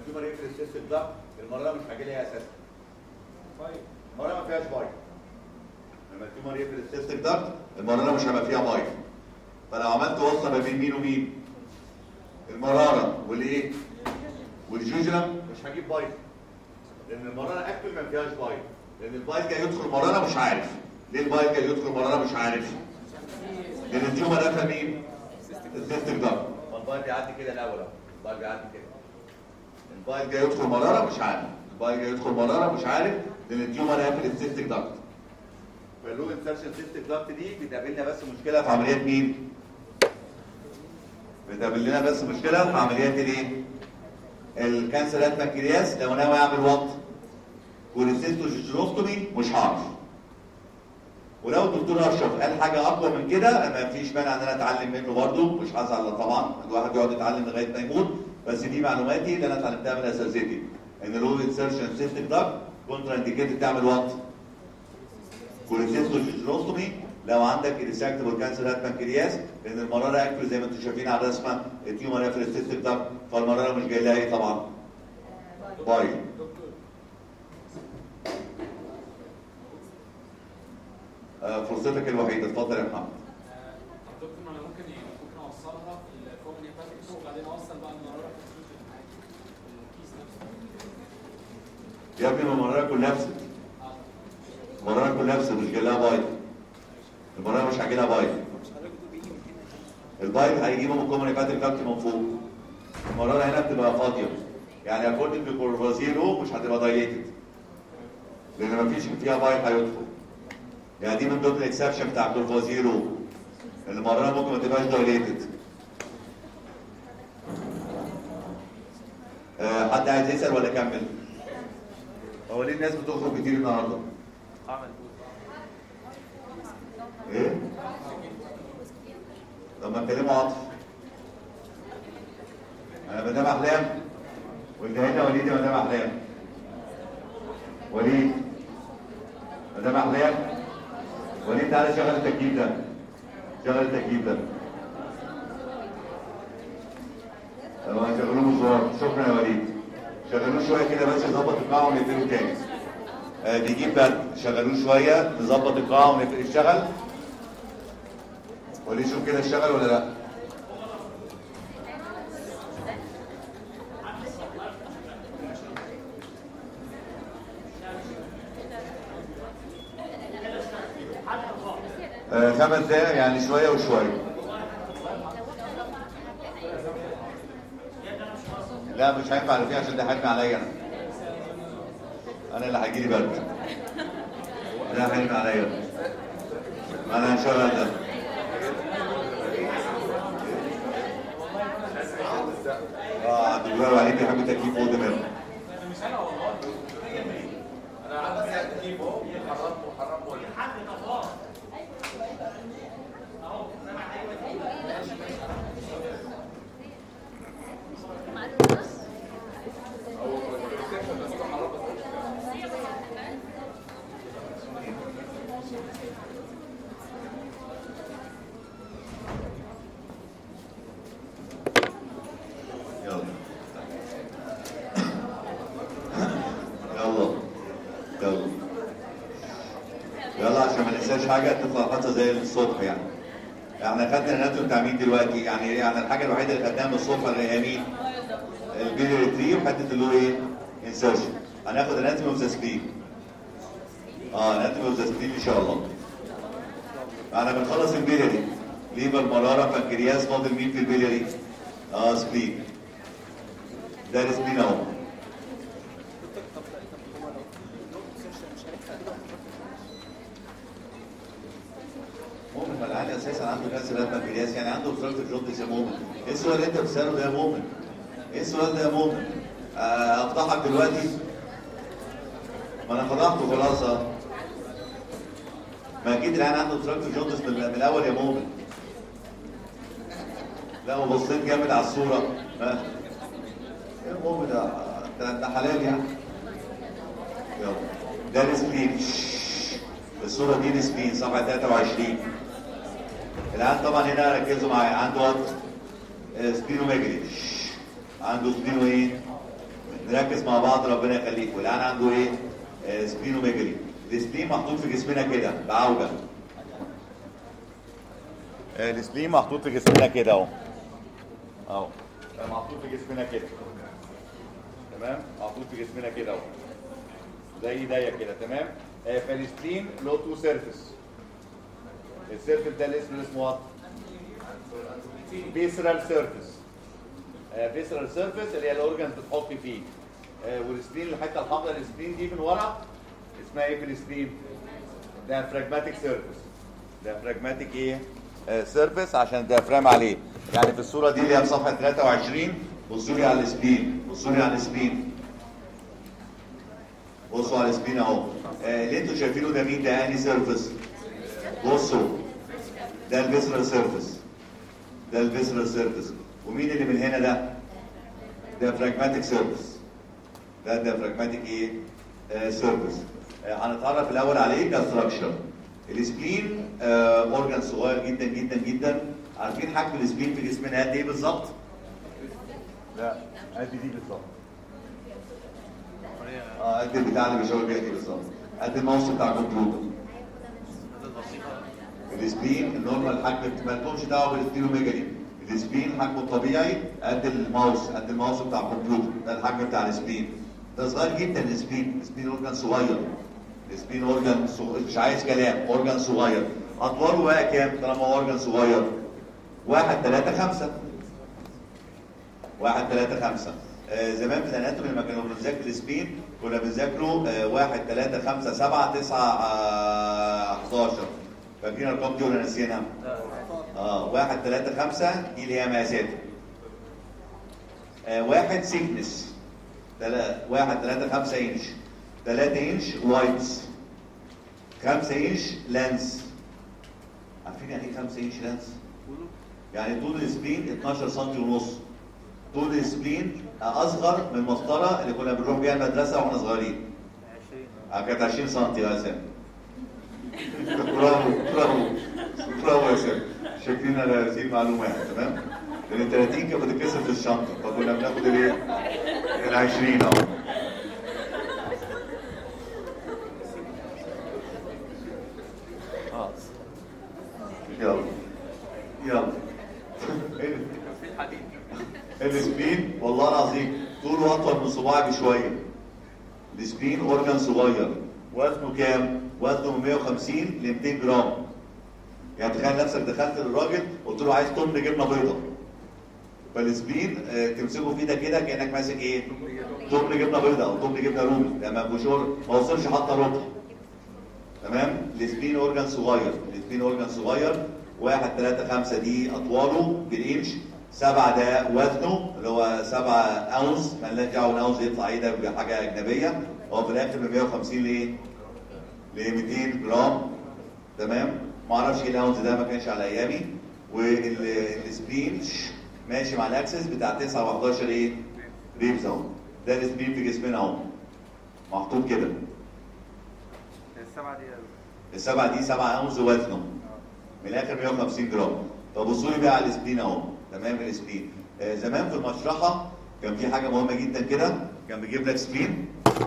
التيومر يقفل السيستم ده المراره مش هاجي ليها اساسا. المراره ما فيهاش بايظ. لما التيومر يقفل السيستم ده المراره مش هيبقى فيها بايظ. فلو عملت وصله ما بين مين ومين؟ المراره والايه؟ والجوجرم مش هجيب بايظ. لان المراره اكل ما فيهاش بايظ. لان البايظ جاي يدخل مراره مش عارف. ليه البايظ جاي يدخل مراره مش عارف؟ لان التيومر قفل مين؟ السيستم ده. البايظ بيعدي كده الاول اهو. البايظ بيعدي كده. البايظ جاي يدخل مراره مش عارف. البايظ جاي يدخل مراره مش عارف لان التيومر قافل السيستم ده. فاللو انسرشن سيستم داكت دي بتقابلنا بس مشكله في عمليات مين؟ بتقابل لنا بس مشكله في عمليات الايه؟ الكانسرات بنكرياس لو ناوي اعمل وات كوليسيستوجينوستومي مش هعرف. ولو الدكتور اشرف قال حاجه اقوى من كده ما فيش مانع ان انا اتعلم منه برضه، مش هزعل طبعا، الواحد يقعد يتعلم لغايه ما يموت، بس دي معلوماتي اللي انا اتعلمتها من اساتذتي ان اللو انسرشن سيستم داكت كونترا انديكيتد تعمل وات كوليسيستوجينوستومي لو عندك ريسكتبل كانسر بنكرياس لان المراره اكل زي ما انتم شايفين على الرسمه التيومر قافل السيستم ده فالمراره مش جاي لها ايه طبعا؟ بايظ. فرصتك الوحيده اتفضل يا محمد. دكتور انا ممكن اوصلها في الفوق نيباتيك وبعدين اوصل بقى المراره في الكيس نفسه. يا ابني المراره كولابست. المراره كولابست مش جاي لها بايظ. المراره مش هيجي لها بايظ. البايظ هيجيبه من الكومونيكاتيف كابت من فوق. المراره هنا بتبقى فاضيه. يعني اكوردنج لكورفازيرو مش هتبقى دايليتد. لان مفيش فيها بايظ هيدخل. يعني دي من ضمن الاكسبشن بتاع كورفازيرو. المراره ممكن ما تبقاش دايليتد. حد عايز يسال ولا اكمل؟ هو ليه الناس بتخرج كتير النهارده؟ ايه؟ طب ما نكلمه عاطف. انا مدام احلام واللي هنا وليد يا مدام احلام. وليد مدام احلام وليد تعالى شغل التكييف ده. شغل التكييف ده. طبعا شغلوه مشوار. شكرا يا وليد. شغلوه شويه كده بس يظبط القاعه ونقفله تاني. بيجيب برد. شغلوه شويه نظبط القاعه ونقفل. اشتغل. وليد شوف كده اشتغل ولا لا؟ خمس دقايق يعني شويه وشويه. لا مش هينفع اللي فيه عشان ده حلمي عليا انا. انا اللي هيجيلي برد. ده حلمي عليا انا هنشغل ده. عبد الجواد وعليك بيحب التكييف فوق دماغه. مش انا والله 100%. انا عندي تكييف اهو حرام ولا حد طفاه. يلا عشان ما ننساش حاجه تطلع حتى زي الصبح يعني. احنا خدنا الاناتوم بتاع مين دلوقتي؟ يعني الحاجه الوحيده اللي خدناها من الصبح اللي هي مين؟ البيليري تري وحته اللي هو ايه؟ انسرشن. هناخد اناتومي اوف ذا سبلين. اناتومي اوف ذا سبلين ان شاء الله. احنا بنخلص البيليري. ليفر مراره بنكرياس فاضل مين في البيليري؟ سبلين. ده السبلين اهو. مؤمن العيال اساسا عنده كانسر بنكرياس يعني عنده اوبستراكتيف جوندس يا مؤمن. ايه السؤال اللي انت بتساله ده يا مؤمن؟ ايه السؤال ده يا مؤمن؟ افتحك دلوقتي؟ ما انا فضحته خلاص ما اكيد العيال عنده اوبستراكتيف جوندس من الاول يا مؤمن. لا وبصيت جامد على الصوره. يا مؤمن ده حلال يعني. يلا ده السبلين. الصوره دي السبلين صفحه 23. الان طبعا هنا ركزوا معايا عنده وات؟ سبلينوميجالي. عنده سبلينو ايه؟ نركز مع بعض ربنا يخليكم. الان عنده ايه؟ سبلينوميجالي. السبلين محطوط في جسمنا كده بعوجه. السبلين محطوط في جسمنا كده اهو. اهو محطوط في جسمنا كده. تمام؟ محطوط في جسمنا كده اهو. زي ايديا كده. تمام؟ فالسبلين له تو سيرفيس. السيرفيس ده الاسم اللي اسمه وات؟ فيسرال سيرفيس. فيسرال سيرفيس اللي هي الاورجنز بتحط فيه. والسبلين الحته الحمراء السبلين دي من ورا اسمها ايه في السبلين؟ ديافراجماتيك سيرفيس. ديافراجماتيك ايه؟ سيرفيس عشان الديافرام عليه. يعني في الصوره دي اللي هي في صفحه 23 بصوا لي على السبلين. بصوا لي على السبلين. بصوا على السبلين اهو. اللي انتوا شايفينه ده مين؟ ده انهي سيرفيس؟ بصوا ده الفيسرال سيرفيس. ده الفيسرال سيرفيس. ومين اللي من هنا ده؟ ديافراجماتيك سيرفيس. ده الديافراجماتيك ايه؟ سيرفيس. هنتعرف الاول عليه كستراكشر. السبلين اورجان صغير جدا جدا جدا. عارفين حجم السبلين في جسمنا قد ايه بالظبط؟ لا قد دي بالظبط. قد البتاع اللي بيشاور بيها دي بالظبط. قد الماوس بتاع الكمبيوتر. السبلين النورمال حجم ما لكمش دعوه بالسبلينوميجالي. السبلين حجمه الطبيعي قد الماوس، قد الماوس بتاع الكمبيوتر. ده الحجم بتاع السبلين. ده صغير جدا السبلين. السبلين اورجان صغير. السبلين اورجان مش عايز كلام، اورجان صغير. اطواره بقى كام طالما هو اورجان صغير؟ 1 3 5. 1 3 5. زمان في الاناتومي لما كانوا بنذاكر السبلين كنا بنذاكره 1 3 5 7 9 11. فاكرين الارقام دي ولا ناسيينها؟ 1 3 5 دي اللي هي مقاساته. 1 سيكنس 1 3 5 انش. 3 انش وايدز. 5 انش لانس. عارفين يعني ايه 5 انش لانس؟ يعني طول السبلين 12 سم ونص. طول السبلين اصغر من المسطره اللي كنا بنروح بيها المدرسه واحنا صغيرين. 20 كانت 20 سم يا سامي. برافو برافو برافو يا سامي. شايفين هذه المعلومه يعني. تمام؟ لان ال 30 كانت بتتكسر في الشنطه فكنا بناخد الايه؟ ال 20 اهو. يلا يلا. السبلين والله العظيم طوله اطول من صباعي بشويه. السبلين اورجان صغير. وزنه كام؟ وزنه من 150 ل 200 جرام. يعني تخيل نفسك دخلت للراجل قلت له عايز طن جبنه بيضاء. فالسبلين تمسكه في ايدك كده كانك ماسك ايه؟ طن جبنه بيضاء او طن جبنه رومي. لما بشور ما وصلش حتى ربع. تمام؟ السبلين اورجان صغير. السبلين اورجان صغير. 1 3 5 دي اطواله بالانش. 7 ده وزنه اللي هو 7 اونس. مالناش دعوه الاونس يطلع ايه ده بحاجه اجنبيه. هو في الاخر من 150 لايه؟ ل 200 جرام. تمام؟ ما اعرفش ايه الاونس ده ما كانش على ايامي. والسبلين ماشي مع الاكسس بتاع 9 و11 ايه؟ ريبز اهو. ده السبلين في جسمنا اهو. محطوط كده. السبعه دي 7 اونس وزنه. من الاخر 150 جرام. فبصوا لي بقى على السبلين اهو. تمام؟ السبلين زمان في المشرحه كان في حاجه مهمه جدا كده. كان بيجيب لك سبلين.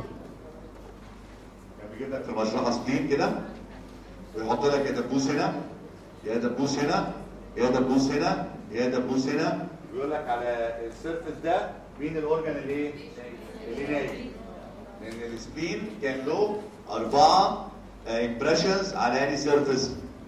كان بيجيب لك في المشرحه سبلين كده ويحط لك يا دبوس هنا يا دبوس هنا يا دبوس هنا يا دبوس هنا. ويقول لك على السيرفس ده مين الاورجان اللي ايه؟ اللي نايم. لان السبلين كان له 4 امبريشنز على اني سيرفس؟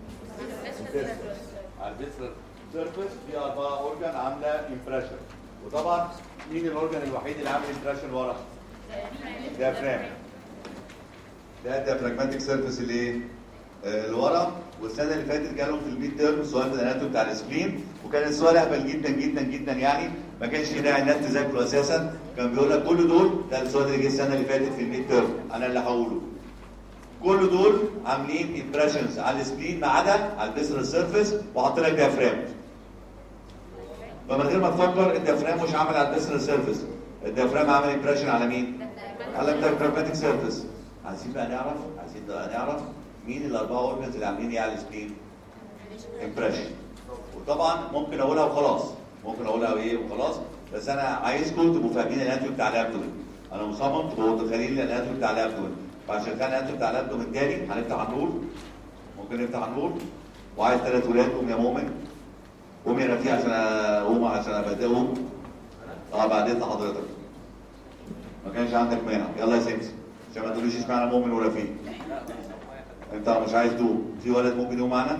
على الفيسرال سيرفس في 4 اورجان عامله امبريشن. وطبعا مين الاورجان الوحيد اللي عامل امبريشن ورا؟ ديافرام. ده الديافراجماتيك سيرفس اللي ايه؟ اللي ورا. والسنه اللي فاتت جالهم في الميد تيرم سؤال في الاناتومي بتاع السبلين وكان السؤال اهبل جدا جدا جدا يعني ما كانش في داعي الناس تذاكره اساسا. كان بيقول لك كل دول ده السؤال اللي جه السنه اللي فاتت في الميد تيرم انا اللي هقوله. كل دول عاملين امبريشنز على السبلين ما عدا على الفيسرال سيرفيس وحاط لك ديافرام. فمن غير ما تفكر الديافرام مش عامل على الفيسرال سيرفيس. الديافرام عامل امبريشن على مين؟ على الديافراجماتيك سيرفيس. عايزين بقى نعرف مين الاربعه اورجنز اللي عاملين ايه على السبلين؟ امبريشن. وطبعا ممكن اقولها وخلاص. بس انا عايزكم تبقوا فاهمين الاناتومي بتاع الابدومين. انا مصمم تبقوا متخيلين الاناتومي بتاع الابدومن. فعشان كان الاناتومي بتاع الابدومن تاني هنفتح النور. ممكن نفتح النور. وعايز 3 ولاد. قوم يا مؤمن. قوم يا رفيق عشان اقوم عشان ابدأهم. بعدين حضرتك. ما كانش عندك مانع. يلا يا سمسم. عشان ما تقوليش اشمعنى مؤمن ورفيق. انت مش عايز تقوم. في ولد ممكن يقوم معانا؟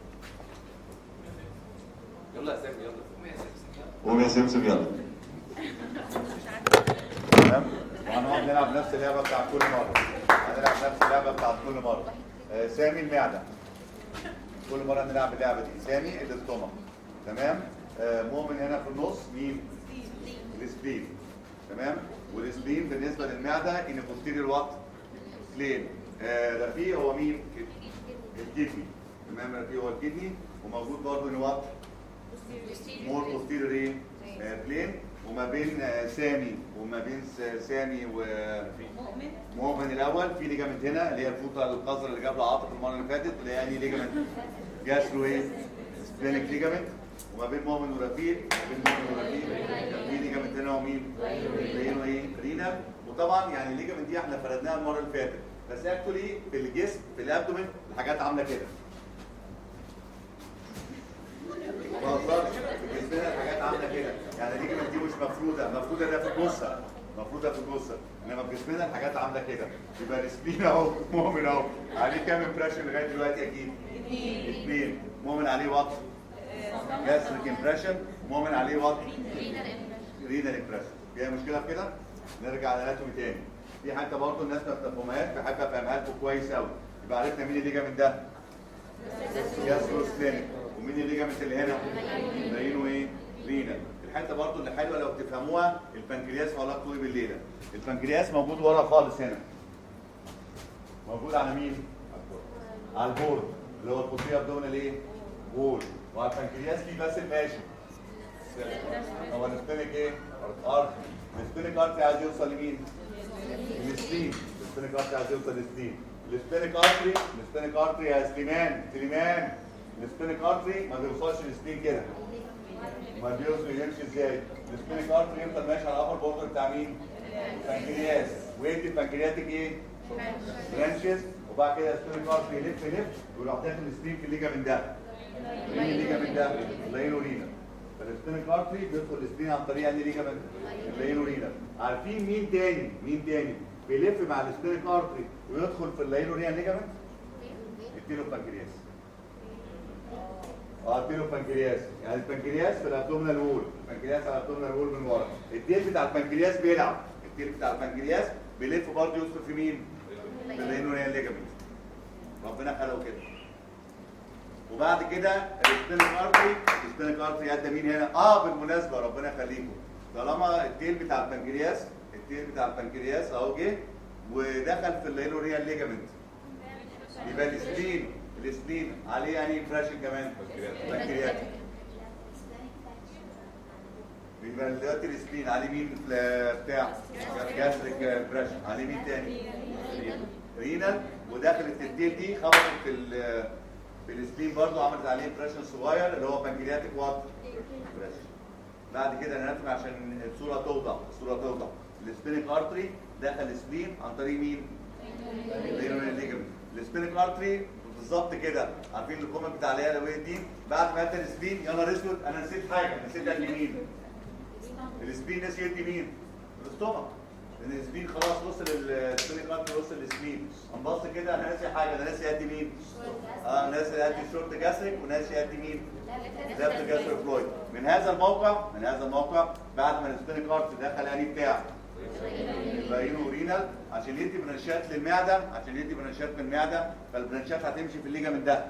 يلا يا سامي يلا. قوم يا سمسم يلا. تمام؟ وهنقعد نلعب نفس اللعبه بتاعت كل مره. هنلعب نفس اللعبه بتاعت كل مره. سامي المعده. كل مره نلعب اللعبه دي. سامي الاستومك. تمام؟ مؤمن هنا في النص. مين؟ السبلين. تمام؟ والسبلين بالنسبه للمعده ان بوستيريور وات؟ سلين. رفيق هو مين؟ الكدني. تمام؟ رفيق هو الكدني. وموجود برضه ان وات؟ مور بوستيريور بلين. وما بين سامي سامي ومؤمن الاول في ليجامنت هنا اللي هي الفوطه القذره اللي جاب له عاطف المره اللي فاتت اللي هي يعني ليجامنت جاسترو سبلينيك ليجامنت. وما بين مؤمن ورفيق في ليجامنت هنا ومين؟ رينا. وطبعا يعني الليجامنت دي احنا فردناها المره اللي فاتت بس اكشولي في الجسم في الابدومن الحاجات عامله كده. ما اقدرش في جسمنا الحاجات عامله كده يعني الليجامنت دي مش مفروده ده في الجثه انما في جسمنا الحاجات عامله كده. يبقى السبلين اهو مؤمن اهو عليه كام امبريشن لغايه دلوقتي؟ اكيد 2. مؤمن عليه وات؟ جاستريك امبريشن. مؤمن عليه وات؟ رينال امبريشن. فيها مشكله في كده؟ نرجع للاناتومي تاني. في حاجه برضه الناس ما بتفهمهاش بحب افهمها لكم كويس قوي. يبقى عرفنا مين الليجامنت ده؟ جاسترو سبلينيك. ومين الليجامنت اللي هنا؟ باينه رينال. الحته برضه اللي حلوه لو تفهموها البنكرياس وعلاقته ايه بالليله. البنكرياس موجود ورا خالص هنا. موجود على مين؟ على البورد اللي هو البوستيريور ابدومينال وول. وعلى البنكرياس في باسل ماشي. هو السبلينيك ارتري. السبلينيك ارتري عايز يوصل لمين؟ للسليم. السبلينيك ارتري عايز يوصل للسليم. السبلينيك ارتري يا سليمان السبلينيك ارتري ما بيوصلش للسليم كده. ما بيوصل يمشي ازاي؟ السبلينيك ارتري يفضل ماشي على الابر بوردر بتاع مين؟ البنكرياس. ويدي البنكرياتيك برانشز. وبعد كده السبلينيك ارتري يلف ويروح داخل السليم في الليجامنت ده. مين الليجامنت ده؟ اللينورينا. فالسبلينيك ارتري بيدخل السبلين عن طريق انهي ليجامنت؟ اللينورينا. عارفين مين تاني بيلف مع السبلينيك ارتري ويدخل في اللينورينا ليجامنت؟ البنكرياس. البنكرياس يعني البنكرياس في الابدومينال وول. البنكرياس على الابدومينال وول من ورا. التيل بتاع البنكرياس بيلعب. التيل بتاع البنكرياس بيلف برضه يدخل في مين؟ في اللينورينا ليجامنت. ربنا خلقه كده. وبعد كده السبلينيك ارتري ادى مين هنا؟ بالمناسبه ربنا يخليكم طالما التيل بتاع البنكرياس اهو جه ودخل في اللينورينا ليجامنت يبقى السبلين عليه يعني امبريشن كمان بنكرياتيك. يبقى دلوقتي السبلين عليه مين بتاع جاستريك امبريشن. عليه مين تاني؟ رينال. ودخلت التيل دي خبطت في السبلين برضه عملت عليه امبريشن صغير اللي هو بنكرياتيك وات امبريشن. بعد كده نرتب عشان الصوره توضح. السبلينيك ارتري دخل السبلين عن طريق مين؟ الليجامنت. السبلينيك ارتري بالظبط كده. عارفين الكومنت بتاع ليا لويه دي بعد ما ادى السبلين يا نهار اسود انا نسيت حاجه. نسيت ادي مين؟ السبلين نسي يدي مين؟ الاستومك. لان السبلين خلاص وصل السبلينيك ارتري وصل للسبلين. انبص كده انا ناسي حاجه. انا ناسي ادي مين؟ ناسي ادي الشورت جاستريك وناسي ادي مين؟ ليفت جاستريك فلويد. من هذا الموقع بعد ما السبلينيك ارتري دخل يعني بتاع الرينال عشان يدي برانشات للمعده من المعده. فالبرانشات هتمشي في الليجامنت ده.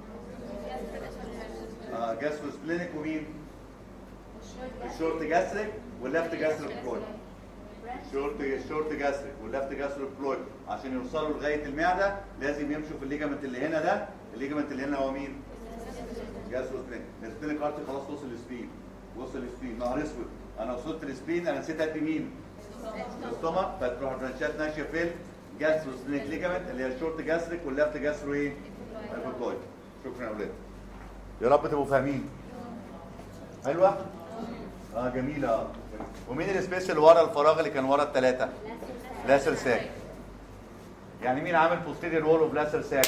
جاسترو سبلينيك ومين؟ الشورت جاستريك والليفت جاستريك فلويد. الشورت جاستريك والليفت جاستريك فلويد عشان يوصلوا لغايه المعده لازم يمشوا في الليجامنت اللي هنا ده. الليجامنت اللي هنا هو مين؟ جاسترو سبلينيك. السبلينيك ارتري خلاص وصل للسبلين. نهار اسود انا وصلت للسبلين انا نسيت ادي مين؟ الاستومك. فتروح البرانشات ماشيه في الجاسترو سبلينيك ليجامنت اللي هي الشورت جاستريك والليفت جاسترو فلويد. شكرا يا اولاد. يا رب تبقوا فاهمين. حلوه؟ جميله. ومين السبيس اللي ورا الفراغ اللي كان ورا الثلاثه؟ لاسر ساك. يعني مين عامل بوستيريور وول اوف لاسر ساك؟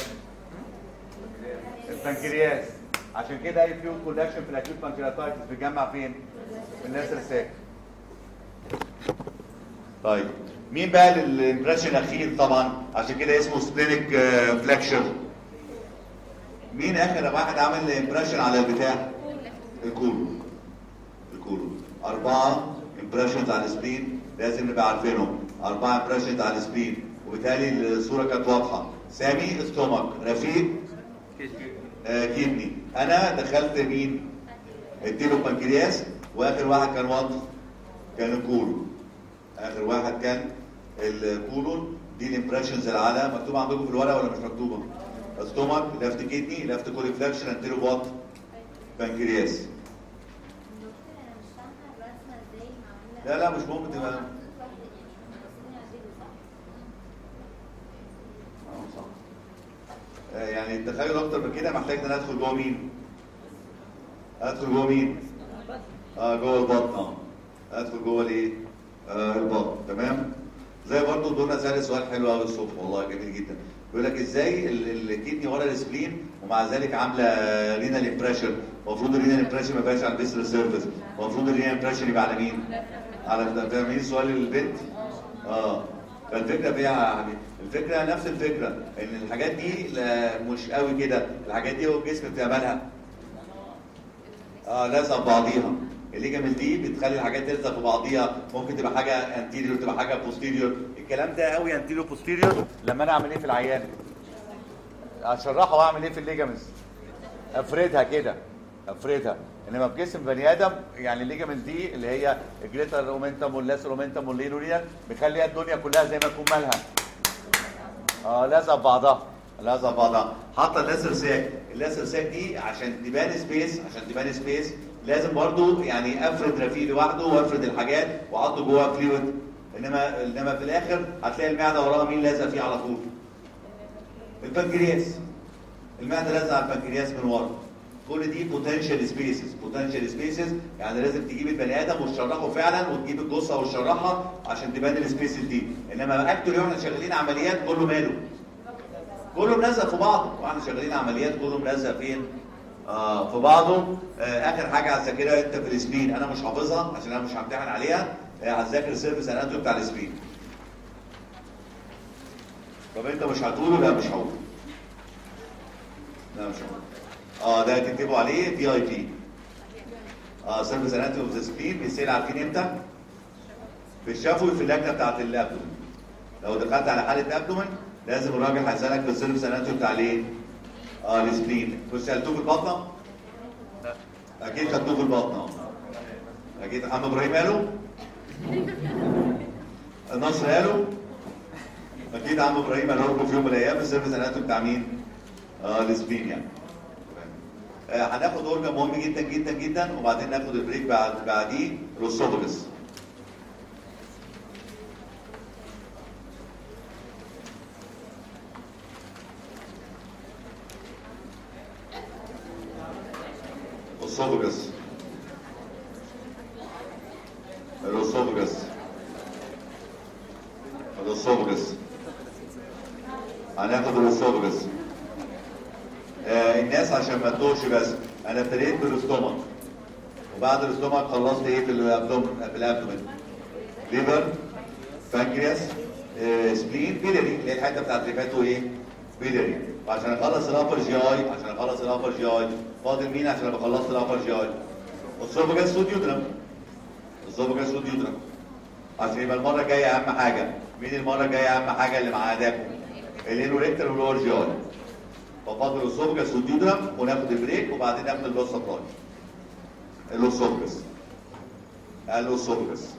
البنكرياس. عشان كده اي فلويد كولكشن في الاكيوت بانكرياتايتس بيتجمع فين؟ في اللاسر ساك. طيب مين بقى الامبريشن الاخير طبعا عشان كده اسمه سبلينيك فليكشر؟ مين اخر واحد عمل امبريشن على البتاع؟ الكولون. 4 امبريشنز على السبلين لازم نبقى عارفينهم. 4 امبريشنز على السبلين، وبالتالي الصوره كانت واضحه. سامي استومك، رفيق كيدني. انا دخلت مين؟ اديله بنكرياس، واخر واحد كان واضح كان الكولون. اخر واحد كان الكولون. دي الامبريشنز اللي على مكتوبه عندكم في الورقه ولا مش مكتوبه؟ استومك، لفت كيدني، لفت كولي فلاكشن، انتيرو وات بنكرياس. لا مش ممكن تبقى صح. يعني تخيل اكتر من كده محتاج ان انا ادخل جوه مين؟ ادخل جوه مين؟ جوه البطن. ادخل جوه الايه؟ البطن. تمام؟ زي برضه دورنا سأل سؤال حلو قوي الصبح والله جميل جدا. بيقول لك ازاي الكدني ورا السبلين ومع ذلك عامله رينال امبريشن. المفروض الرينال امبريشن ما يبقاش على الفيسرال سيرفيس، المفروض الرينال امبريشن يبقى على مين؟ على فاهمين سؤال البنت؟ فالفكره فيها يا حبيبي، الفكره نفس الفكره ان الحاجات دي مش قوي كده، الحاجات دي هو الجسم بتعملها لازقه ببعضيها. الليجامنت دي بتخلي الحاجات تلزق في بعضيها، ممكن تبقى حاجه انتيريور تبقى حاجه بوستيريور. الكلام ده قوي انتيريور بوستيريور. لما انا اعمل ايه في العيان؟ اشرحه واعمل ايه في الليجامنتس؟ افردها كده، افردها. انما في جسم بني ادم يعني الليجامنت دي اللي هي الجريتر اومنتم واللاسر اومنتم واللينوريال بيخليها الدنيا كلها زي ما تكون مالها لازقه في بعضها، لازقه في بعضها. حاطه اللاسر ساك. اللاسر ساك دي عشان تبان سبيس لازم برضو يعني افرد رفيق لوحده وافرد الحاجات واحطه جوه فلويد. انما في الاخر هتلاقي المعده وراها مين لازقه فيه على طول؟ البنكرياس. المعده لازقه على البنكرياس من ورا. كل دي بوتنشال سبيسز يعني لازم تجيب البني ادم وتشرحه فعلا وتجيب الجثه وتشرحها عشان تبان السبيسز دي. انما اكتر واحنا شغالين عمليات كله ماله؟ كله ملزق في بعضه. واحنا شغالين عمليات كله ملزق فين؟ في بعضه. اخر حاجه هتذاكرها انت في السبين، انا مش حافظها عشان انا مش همتحن عليها. هتذاكر السيرفيس اناتومي بتاع السبين. طب انت مش هتقوله؟ لا مش هقوله. ده تكتبوا عليه دي اي بي. سيرفيس اناتومي اوف ذا سبين. بيسال عارفين امتى؟ في الشفوي في اللجنه بتاعت الابدومن. لو دخلت على حاله ابدومن لازم الراجل هيسالك في السيرفيس اناتومي بتاع الايه؟ السبلين. مش سالتوه في البطنه؟ اكيد خدتوه في البطنه. اكيد محمد ابراهيم قاله؟ النصر قاله؟ اكيد عم ابراهيم قال لكم في يوم من الايام السيرفيس اناتومي بتاع مين؟ السبلين يعني. هناخد اورجن مهم جدا جدا جدا وبعدين ناخد البريك بعديه الاسوفاجس. الاسوفاجس هناخد الاسوفاجس. الناس عشان ما تدوش بس انا ابتديت بالاستومك وبعد الاستومك خلصت ايه في الابدومن؟ ليفر، بانكرياس، سبلين، بيلري اللي هي الحته بتاعت اللي فاتوا ايه؟ بيلري. وعشان اخلص الابر جي اي فاضل مين عشان ابقى خلصت الابر جي اي؟ اسوفاجس وديودرم. عشان يبقى المره الجايه اهم حاجه. مين المره الجايه اهم حاجه اللي مع اداكم؟ الانوريكتر واللور جي اي. ففاضل الاسوفاجس والديودرم وناخد البريك وبعدين ناخد الجلوس سبلاي. الاسوفاجس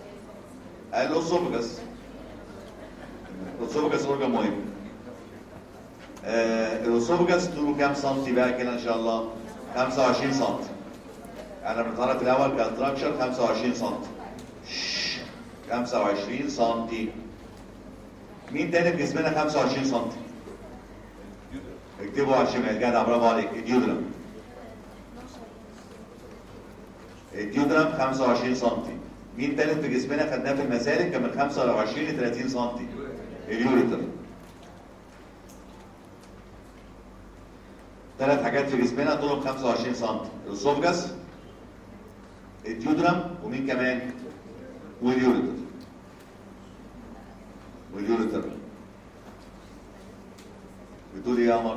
اورجان مهم. الاسوفاجس طوله كام سنتي بقى كده ان شاء الله؟ 25 سنتي. انا بنتعرف الاول كالتراكشر 25 سنتي. 25 سنتي. مين تاني في جسمنا 25 سنتي؟ اكتبوا على الشمال. جدع برافو عليك. الديودرم الديودرم 25 سم. مين تالت في جسمنا خدناه في المسالك كان من 25 ل 30 سم؟ اليوريتر. ثلاث حاجات في جسمنا طولهم 25 سم، الاسوفجاس، الديودرم، ومين كمان؟ واليوريتر. واليوريتر. بتقول ايه يا قمر؟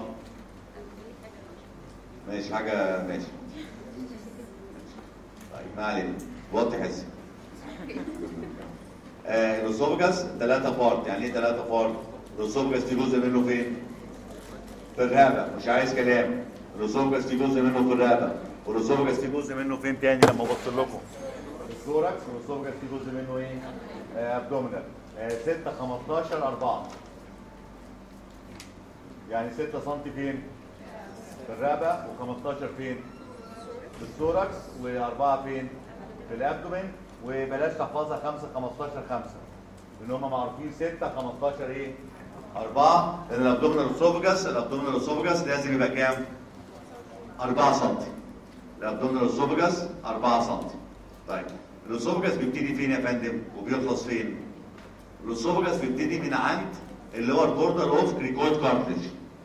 ماشي حاجه ماشي. طيب ما علينا، وطي حسي. الاسوفجاس 3 بارت، يعني ايه 3 بارت؟ الاسوفجاس في جزء منه فين؟ في الرقبه، مش عايز كلام. الاسوفجاس في جزء منه في الرقبه، والاسوفجاس في جزء منه فين تاني لما ابص لكم؟ الثوركس، والاسوفجاس في جزء منه ايه؟ ابدومينال. 6 15 4. يعني 6 سم فين؟ في الرقبه، و15 فين؟ في الثوركس، و4 فين؟ في الابدومين. وبلاش تحفظها 5 15 5 لان هم معروفين 6 15 ايه؟ 4. لان الابدومينال اسوفجاس لازم يبقى كام؟ 4 سم. الابدومينال اسوفجاس 4 سم. طيب الاسوفجاس بيبتدي فين يا فندم؟ وبيخلص فين؟ الاسوفجاس بيبتدي من عند اللور بوردر اوف كريكويد كارتلج.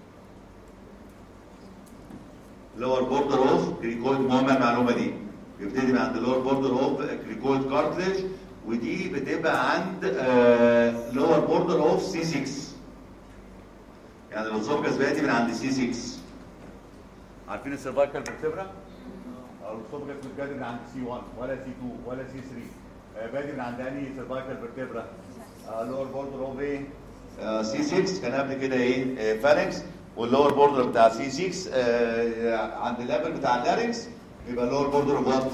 اللور بوردر اوف كريكويد، مهمه المعلومه دي. بيبتدي من عند اللور بوردر اوف كريكويد كارتلج، ودي بتبقى عند لور بوردر اوف سي 6. يعني الاسوفجاس بياتي من عند سي 6. عارفين السيرفايكال فيرتبرا؟ الاسوفجاس مش بادئ من عند سي 1 ولا سي 2 ولا سي 3. بادئ من عند انهي سيرفايكال فيرتبرا؟ لور بوردر اوف ايه؟ سي 6. كان قبل كده ايه؟ فارنكس. واللور بوردر بتاع سي 6 عند الليفل بتاع اللارنكس يبقى اللور بوردر اوف وات؟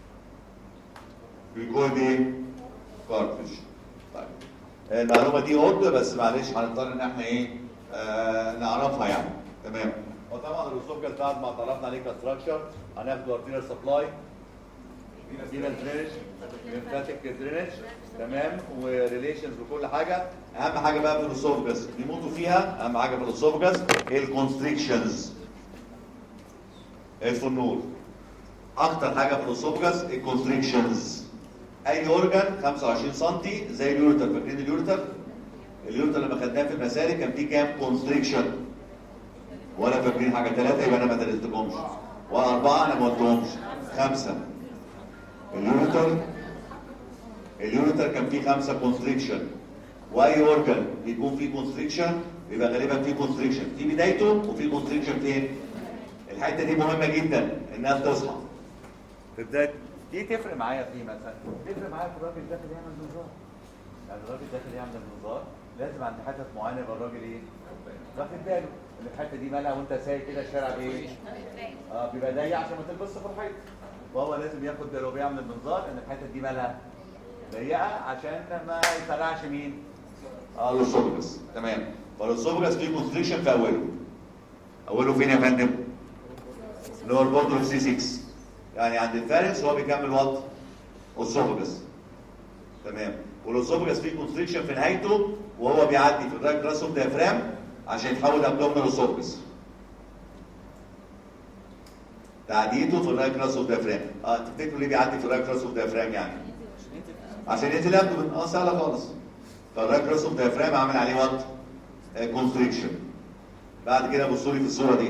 كريكويد ايه؟ كارتلج. طيب المعلومه دي قلت بس معلش هنضطر ان احنا ايه؟ نعرفها يعني. تمام. وطبعا الاسوفجاس بعد ما اتعرفنا عليه كستراكشر هناخد ارتيريال سبلاي، فينال درينج، ليمفاتيك درينج، تمام، وريليشنز وكل حاجه. اهم حاجه بقى في الاسوفجاس بيموتوا فيها، اهم حاجه في الاسوفجاس الكونستريكشنز. الفنور. اكتر حاجه في الاسوفجاس الكونستريكشنز. اي اورجان 25 سم زي اليوريتر. فاكرين اليوريتر؟ اليوريتر لما خدناه في المسالك كان فيه كام كونستريكشن؟ ولا فاكرين حاجه؟ 3 يبقى انا ما درستكمش، و4 انا ما قلتهمش، 5. اليوريتر كان فيه 5 كونستريكشن. واي اورجان بيكون فيه كونستريكشن يبقى غالبا فيه كونستريكشن في بدايته وفي كونستريكشن فين؟ الحته دي مهمه جدا انها تصحى في بدايه. دي تفرق معايا في مثلا، تفرق معايا في الراجل داخل يعمل منظار. يعني الراجل داخل يعمل منظار لازم عند حتت معينه يبقى الراجل ايه؟ واخد باله ان الحته دي مالها وانت سايق كده الشارع بايه؟ بيبقى ضيق عشان ما تلبسش في الحيط. فهو لازم ياخد باله بيعمل المنظار ان الحته دي مالها ضيقه عشان ما يفرقعش مين؟ الاسوفجاس. تمام. فالاسوفجاس فيه كونستريكشن في اوله. اوله فين يا فندم؟ اللي هو البوردر سي 6. يعني عند الفارنكس هو بيكمل وات؟ اسوفجاس. تمام. والاسوفجاس فيه كونستريكشن في نهايته وهو بيعدي في الرايت راسوم ديافرام عشان يتحول ابدومينال اسوفجاس. تعديته في الرايت راسوم ديافرام. تفتكروا ليه بيعدي في الرايت راسوم ديافرام يعني؟ عشان ينزل ابدومين. سهله خالص. فالرايت راسوم ديافرام عامل عليه وات؟ كونستريكشن. بعد كده بصوا لي في الصوره دي.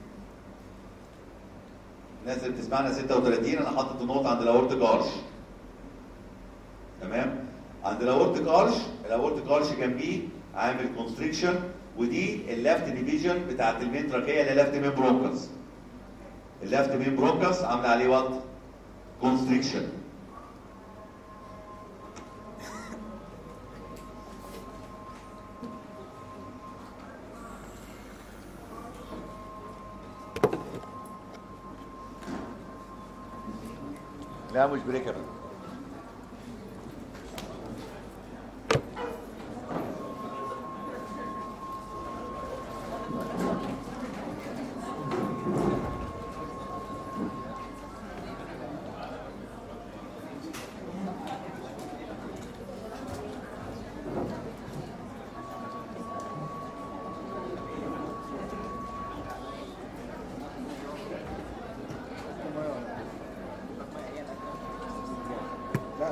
الناس اللي بتسمعنا 36 انا حاطط النقطه عند الاورتيك ارش. تمام؟ عند الاورتيك ارش جنبيه عامل كونستريكشن، ودي الليفت ديفيجن بتاعت المين تراكيه اللي ليفت مين برونكس. الليفت مين برونكس عامله عليه وات؟ كونستريكشن. لا مش بريك ابدا.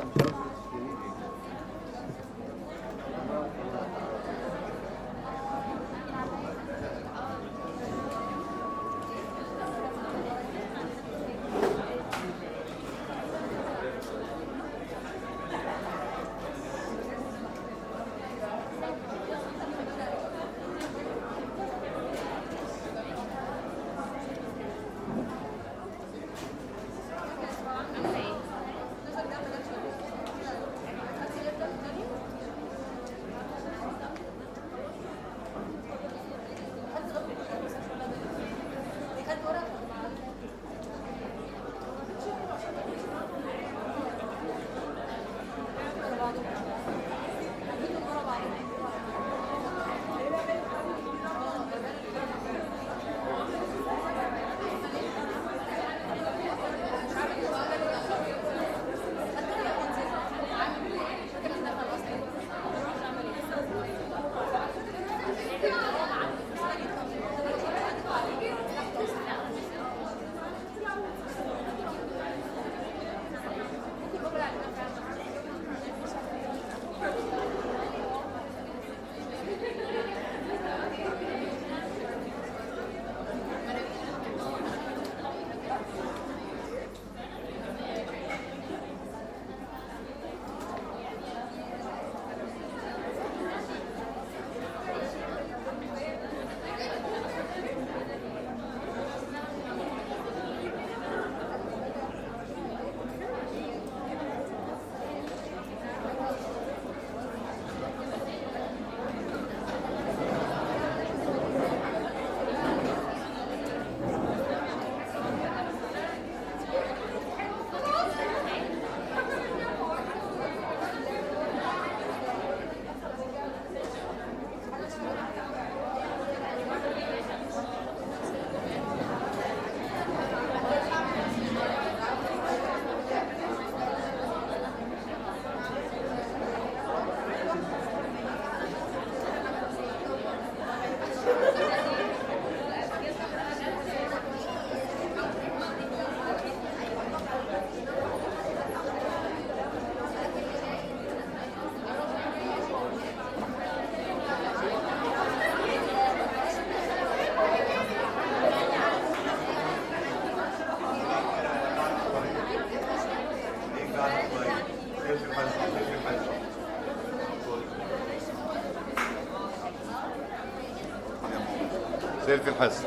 سيلفي الحصة.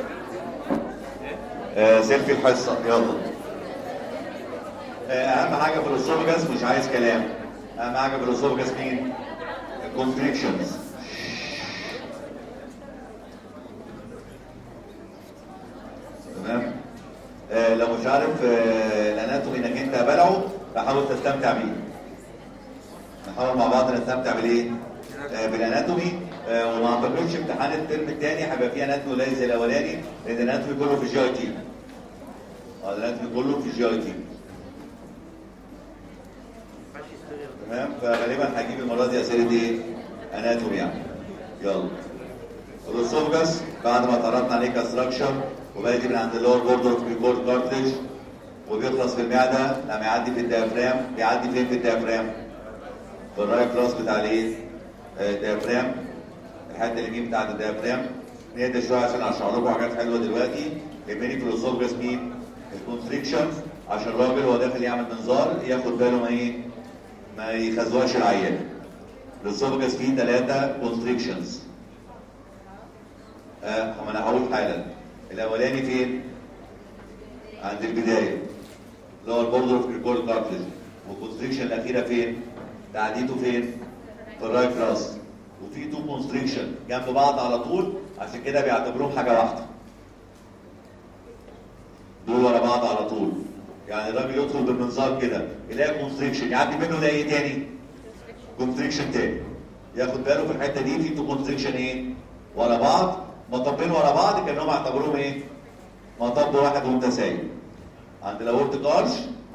سيلفي الحصة يلا. أهم حاجة في الأسوفجاس مش عايز كلام. أهم حاجة في الأسوفجاس مين؟ الكونتريكشنز. تمام؟ لو مش عارف الأناتومي إنك أنت بلعه فحاول تستمتع بيه. نحاول مع بعض نستمتع بالإيه؟ بالأناتومي. وما اعتقدش امتحان الترم الثاني هيبقى فيه اناتومي قليل زي الاولاني لان الاناتومي كله في الجي اي تي. الاناتومي كله في الجي اي تي. تمام فغالبا هجيب المره دي اسئله ايه؟ اناتومي يعني. يلا. الاسوفجاس بعد ما اتعرفنا عليه كستراكشر وبادئ من عند اللور بوردر اوف الكورد كارتليج وبيخلص في المعده لما يعدي في الديافرام بيعدي فين في الديافرام؟ في الرايت كلاس بتاع الايه؟ الديافرام. الحته اللي بتاعت الديافرام نهدى شويه عشان اشرح لكم حاجات حلوه دلوقتي. يهمني في الاسوفجاس مين؟ الكونستريكشنز عشان الراجل وهو داخل يعمل منظار ياخد باله ما يخزوقش العيان. الاسوفجاس فيه 3 كونستريكشنز. هم انا هقول حالا. الاولاني فين؟ عند البدايه اللي هو البوردر اوف الكورد كارتليج. والكونستريكشن الاخيره فين؟ تعديته فين؟ في الرايت كلاس. وفي 2 كونستريكشن جنب بعض على طول عشان كده بيعتبروهم حاجه واحده. دول ورا بعض على طول. يعني الراجل يدخل بالمنظار كده يلاقي كونستريكشن يعدي منه يلاقي ايه تاني؟ كونستريكشن تاني. ياخد باله في الحته دي في 2 كونستريكشن ايه؟ ورا بعض مطبين ورا بعض كانهم اعتبروهم ايه؟ مطب واحد ومتساوي. عند الاورتيك ارش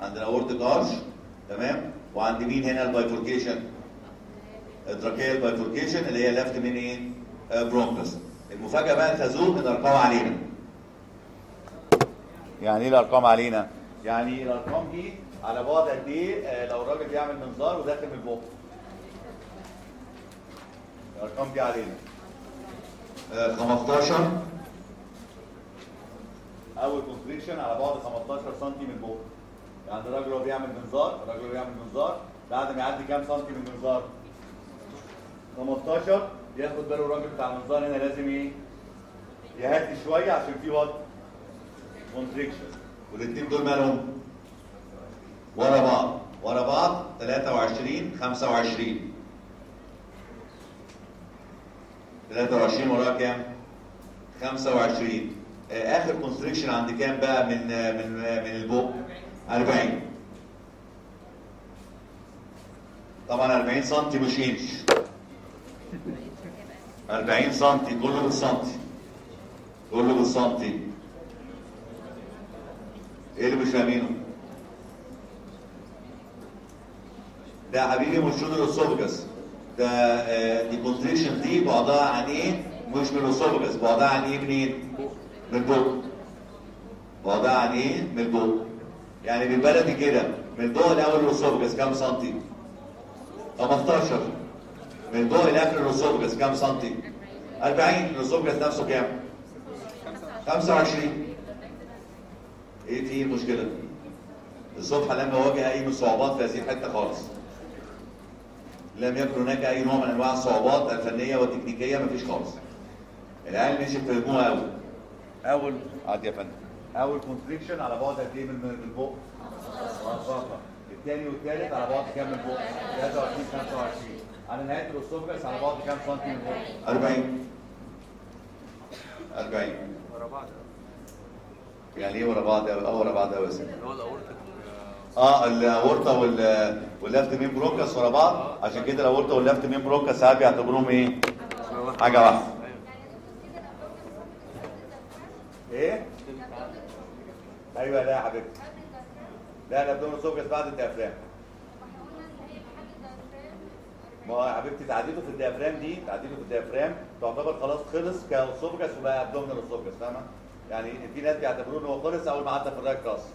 تمام؟ وعند مين هنا البايفوركيشن؟ التراكيال بايفوركيشن اللي هي لفت من ايه؟ برونكس. المفاجاه بقى الخازوق ان الارقام علينا. يعني ايه الارقام علينا؟ يعني الارقام دي على بعد قد ايه لو الراجل بيعمل منظار وداخل من البق؟ الارقام دي علينا 15 اول كونستريكشن على بعد 15 سم من البق. يعني الراجل وهو بيعمل منظار بعد ما يعدي كام سنتي من المنظار؟ 15. ياخد باله الراجل بتاع المنظار هنا لازم ايه؟ يهدي شويه عشان في وضع كونستريكشن. والاثنين دول مالهم؟ ورا بعض 23 25. 23 وراها كام؟ 25. اخر كونستريكشن عند كام بقى من البق؟ 40. طبعا 40 سم مش انش. 40 سم كله بالسنتي. ايه اللي مش فاهمينه؟ ده يا حبيبي مش شغل الاسوفجس. ده دي كونستريكشن دي بعدها عن ايه؟ مش من الاسوفجس، بعدها عن ايه منين؟ من البق. بعدها عن ايه؟ من البق. يعني بالبلدي كده من البق لاول الاسوفجس كام سنتي؟ 15. من البق لاخر الاسوفجس كام سنتي؟ 40. الاسوفجس نفسه كام؟ 25. ايه في المشكله؟ الصبح لما واجه اي من الصعوبات في هذه الحته خالص. لم يكن هناك اي نوع من انواع الصعوبات الفنيه والتكنيكيه، مفيش خالص. العيال مشي فهموها اول عادي يا فندم. اول كونستريكشن على بعد قد ايه من البق؟ 15. الثاني والثالث على بعد كام من البق؟ 23 25. على نهايه الاسوفجس على بعد كام سنتي من البق؟ 40. 40 ورا بعض. يعني ايه ورا بعض؟ ورا بعض قوي يا سيدي. اللي هو الاورطه. الاورطه واللفت مين برونكس ورا بعض. عشان كده الاورطه واللفت مين برونكس ساعات بيعتبروهم ايه؟ حاجه واحده. ايه؟ ايوه لا يا حبيبتي. لا الابدومين اسوفجس بعد الديافرام. ما هو يا حبيبتي تعديله في الديافرام تعتبر خلاص خلص كاسوفجس وبقى ابدومينال اسوفجس، فاهمه؟ يعني في ناس بيعتبروه ان هو خلص اول ما عدى في الرايت كراس.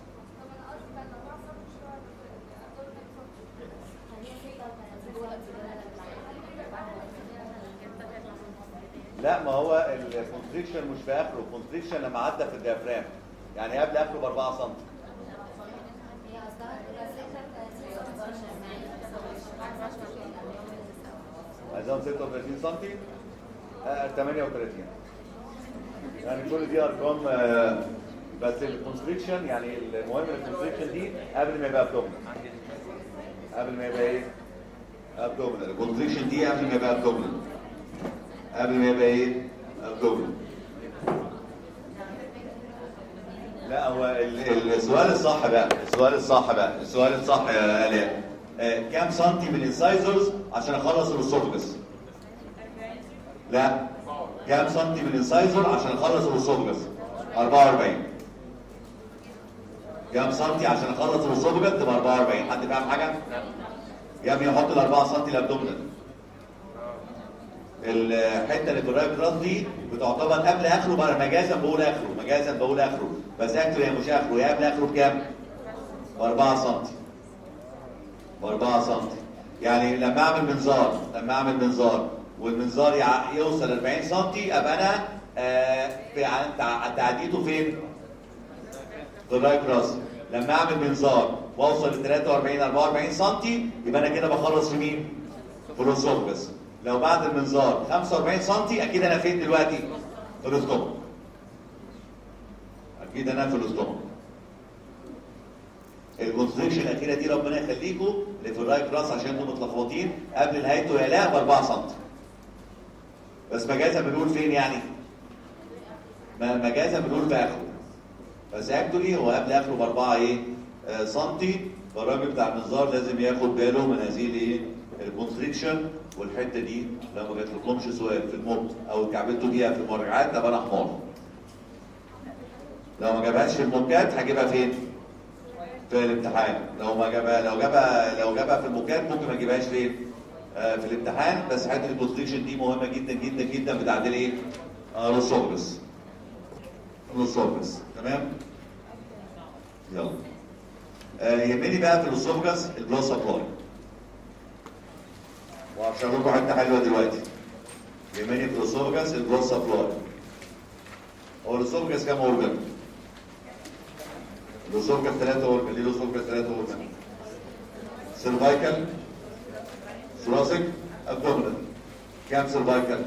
لا ما هو الكونستريكشن مش في اخره، الكونستريكشن لما عدى في الديافرام يعني قبل اخره ب 4 سم. عايزهم 36 سم 38. يعني كل دي ارقام بس الكونستريكشن يعني المهم الكونستريكشن دي قبل ما يبقى ابدومينال. قبل ما يبقى ايه؟ ابدومينال. الكونستريكشن دي قبل ما يبقى ابدومينال. قبل ما يبقى ايه؟ ابدومينال. لا هو السؤال الصح بقى، السؤال الصح يا آلاء. كام سنتي من الانسايزرز عشان اخلص الاسوفجس؟ لا كام سنتي من الانسايزر عشان اخلص الاسوفجس؟ 44. كام سنتي عشان اخلص الاسوفجس تبقى 44. حد فاهم حاجه؟ يا ابني احط ال 4 سنتي الابدومينال. الحته اللي في الرايت كراس دي بتعتبر قبل اخره بقى. مجازا بقول اخره بس اكتر هي مش اخره، هي قبل اخره بكام؟ ب 4 سم. ب 4 سم. يعني لما اعمل منظار والمنظار يوصل 40 سم ابقى انا تعديته فين؟ في الرايت كراس. لما اعمل منظار واوصل ل 43 44 سم يبقى انا كده بخلص في مين؟ في الاسوفجس. لو بعد المنظار 45 سم اكيد انا فين دلوقتي؟ في الاستومك. اكيد انا في الاستومك. الكونستريكشن الاخيره دي ربنا يخليكم اللي في الرايت كراس عشان انتم متلخبطين قبل نهايته يا لا ب 4 سم. بس مجازا بنقول فين يعني؟ مجازا بنقول في اخره. بس اكتولي هو قبل اخره ب 4 سنتي. فالراجل بتاع المنظار لازم ياخد باله من هذه الكونستريكشن. والحته دي لو ما جاتلكمش سؤال في الموت او اتكعبلتوا بيها في المراجعات تبقى انا حمار. لو ما جابهاش في الموكات هجيبها فين؟ في الامتحان. لو جابها في الموكات ممكن ما اجيبهاش فين؟ في الامتحان. بس حته الكونستريكشن دي مهمه جدا جدا جدا بتاعت الايه؟ الاسوفجس. تمام؟ يلا يهمني بقى في الاسوفجاس البلاد سبلاي. وهشرح لكم حته حلوه دلوقتي. يهمني في الاسوفجاس البلاد سبلاي. هو الاسوفجاس كام اورجن؟ الاسوفجاس 3 اورجن. ليه الاسوفجاس 3 اورجن؟ سيرفايكال، ثوراسيك، ابدومينال. كام سيرفايكال؟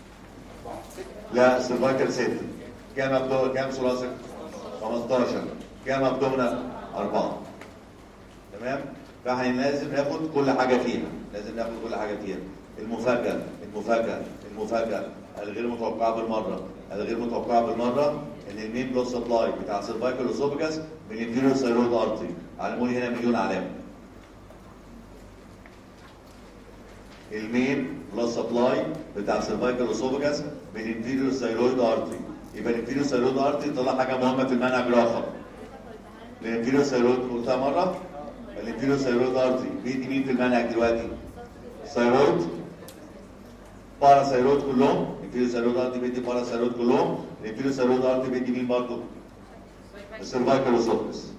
لا سيرفايكال 6. كام ثوراسيك؟ 15. كام ابدومينال؟ 4. تمام؟ فاحنا لازم ناخد كل حاجه فيها، لازم ناخد كل حاجه فيها. المفاجاه المفاجاه المفاجاه الغير متوقعه بالمره، الغير متوقعه بالمره ان المين بلس سبلاي بتاع السيرفايكال اسوفجاس من الانفيريور ثايرويد ارتري. علموا لي هنا مليون علامه. المين بلس سبلاي بتاع السيرفايكال اسوفجاس من الانفيريور ثايرويد ارتري. يبقى الانفيريور ثايرويد ارتري طلع حاجه مهمه في المنهج الاخر. الانفيريور ثايرويد قلتها مره. الانفيريور ثايرويد ارتري بيدي مين في المنهج دلوقتي؟ ثايرويد، باراثايرويد كلهم. الانفيريور ثايرويد ارتري بيدي باراثايرويد كلهم. الانفيريور ثايرويد ارتري بيدي مين برضه؟ السيرفايكال اسوفجاس.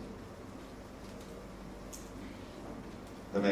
تمام.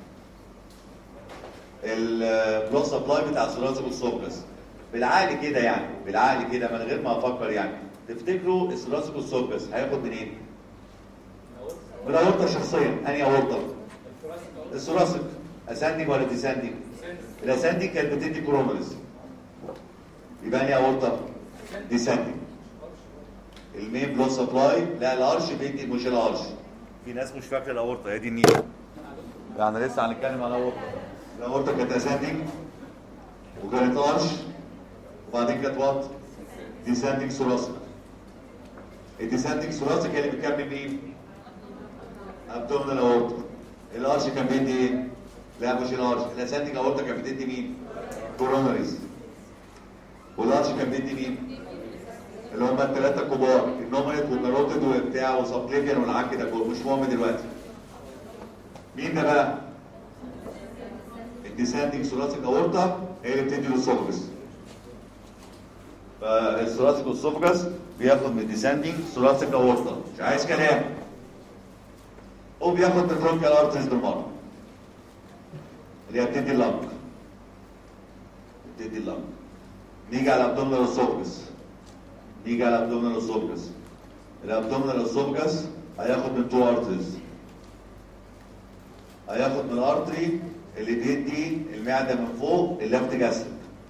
البلس سبلاي بتاع الثوراسيك اسوفجاس بالعقل كده يعني، بالعقل كده من غير ما افكر يعني، تفتكروا الثوراسيك اسوفجاس هياخد منين؟ من اورطه شخصيا. انهي اورطه؟ الثوراسيك. اساندنج ولا ديساندنج؟ الاساندنج كانت بتدي كورونريز. يبقى انهي اورطه؟ ديساندنج. المين بلس سبلاي لا الارش بيدي مش الارش. في ناس مش فاكره الاورطه هي دي النيل. يعني لسه هنتكلم على الاورطه. الاورطه كانت اساندنج وكانت ارش وبعدين كانت وات؟ ديساندنج ثوراسيك. الديساندنج ثوراسيك هي اللي بتكمل مين؟ ابدومينال اورطه. الارش كان بيدي ايه؟ لا مش الارش، الاساندنج اورطه كانت بتدي مين؟ كوروناريز. والارش كان بيدي مين؟ اللي هم الثلاثه الكبار، النومينيت والكاروتيد وبتاع وسبكليفيان والعك ده كله، مش مهم دلوقتي. مين ده بقى؟ الديساندنج ثوراسيك اورطه هي اللي بتدي الاسوفجاس. فالثوراسيك اسوفجاس بياخد من الديساندنج ثوراسيك اورطه، مش عايز كلام. وبياخد من البرونكيال ارتريز بالمره. اللي هي بتدي اللنج. بتدي اللنج. نيجي على الابدومينال اسوفجاس. نيجي على الابدومينال اسوفجاس. الابدومينال اسوفجاس هياخد من 2 ارتريز. هياخد من الارتري اللي بيدي المعده من فوق اللفت جاستريك.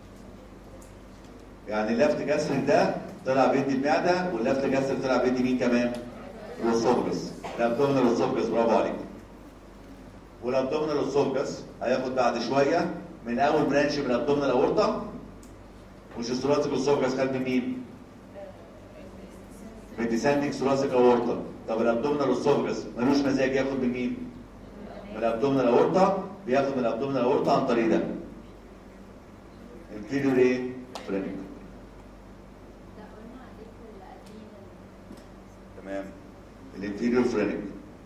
يعني اللفت جاستريك ده طلع بيدي المعده، واللفت جاستريك طلع بيدي مين كمان؟ الاسوفجاس. الابدومينال اسوفجاس، برافو عليك. والابدومينال اسوفجاس هياخد بعد شويه من اول برانش من الابدومينال اورطه. مش الثوراسيك اسوفجاس خد من مين؟ من الديساندنج ثوراسيك اورطه. طب الابدومينال اسوفجاس ملوش مزاج ياخد من مين؟ من الابدومينال اورطه. بياخد من الابدومينال اورطه عن طريق ده. انفيريور ايه؟ فرينك. تمام. الانفيريور فرينك.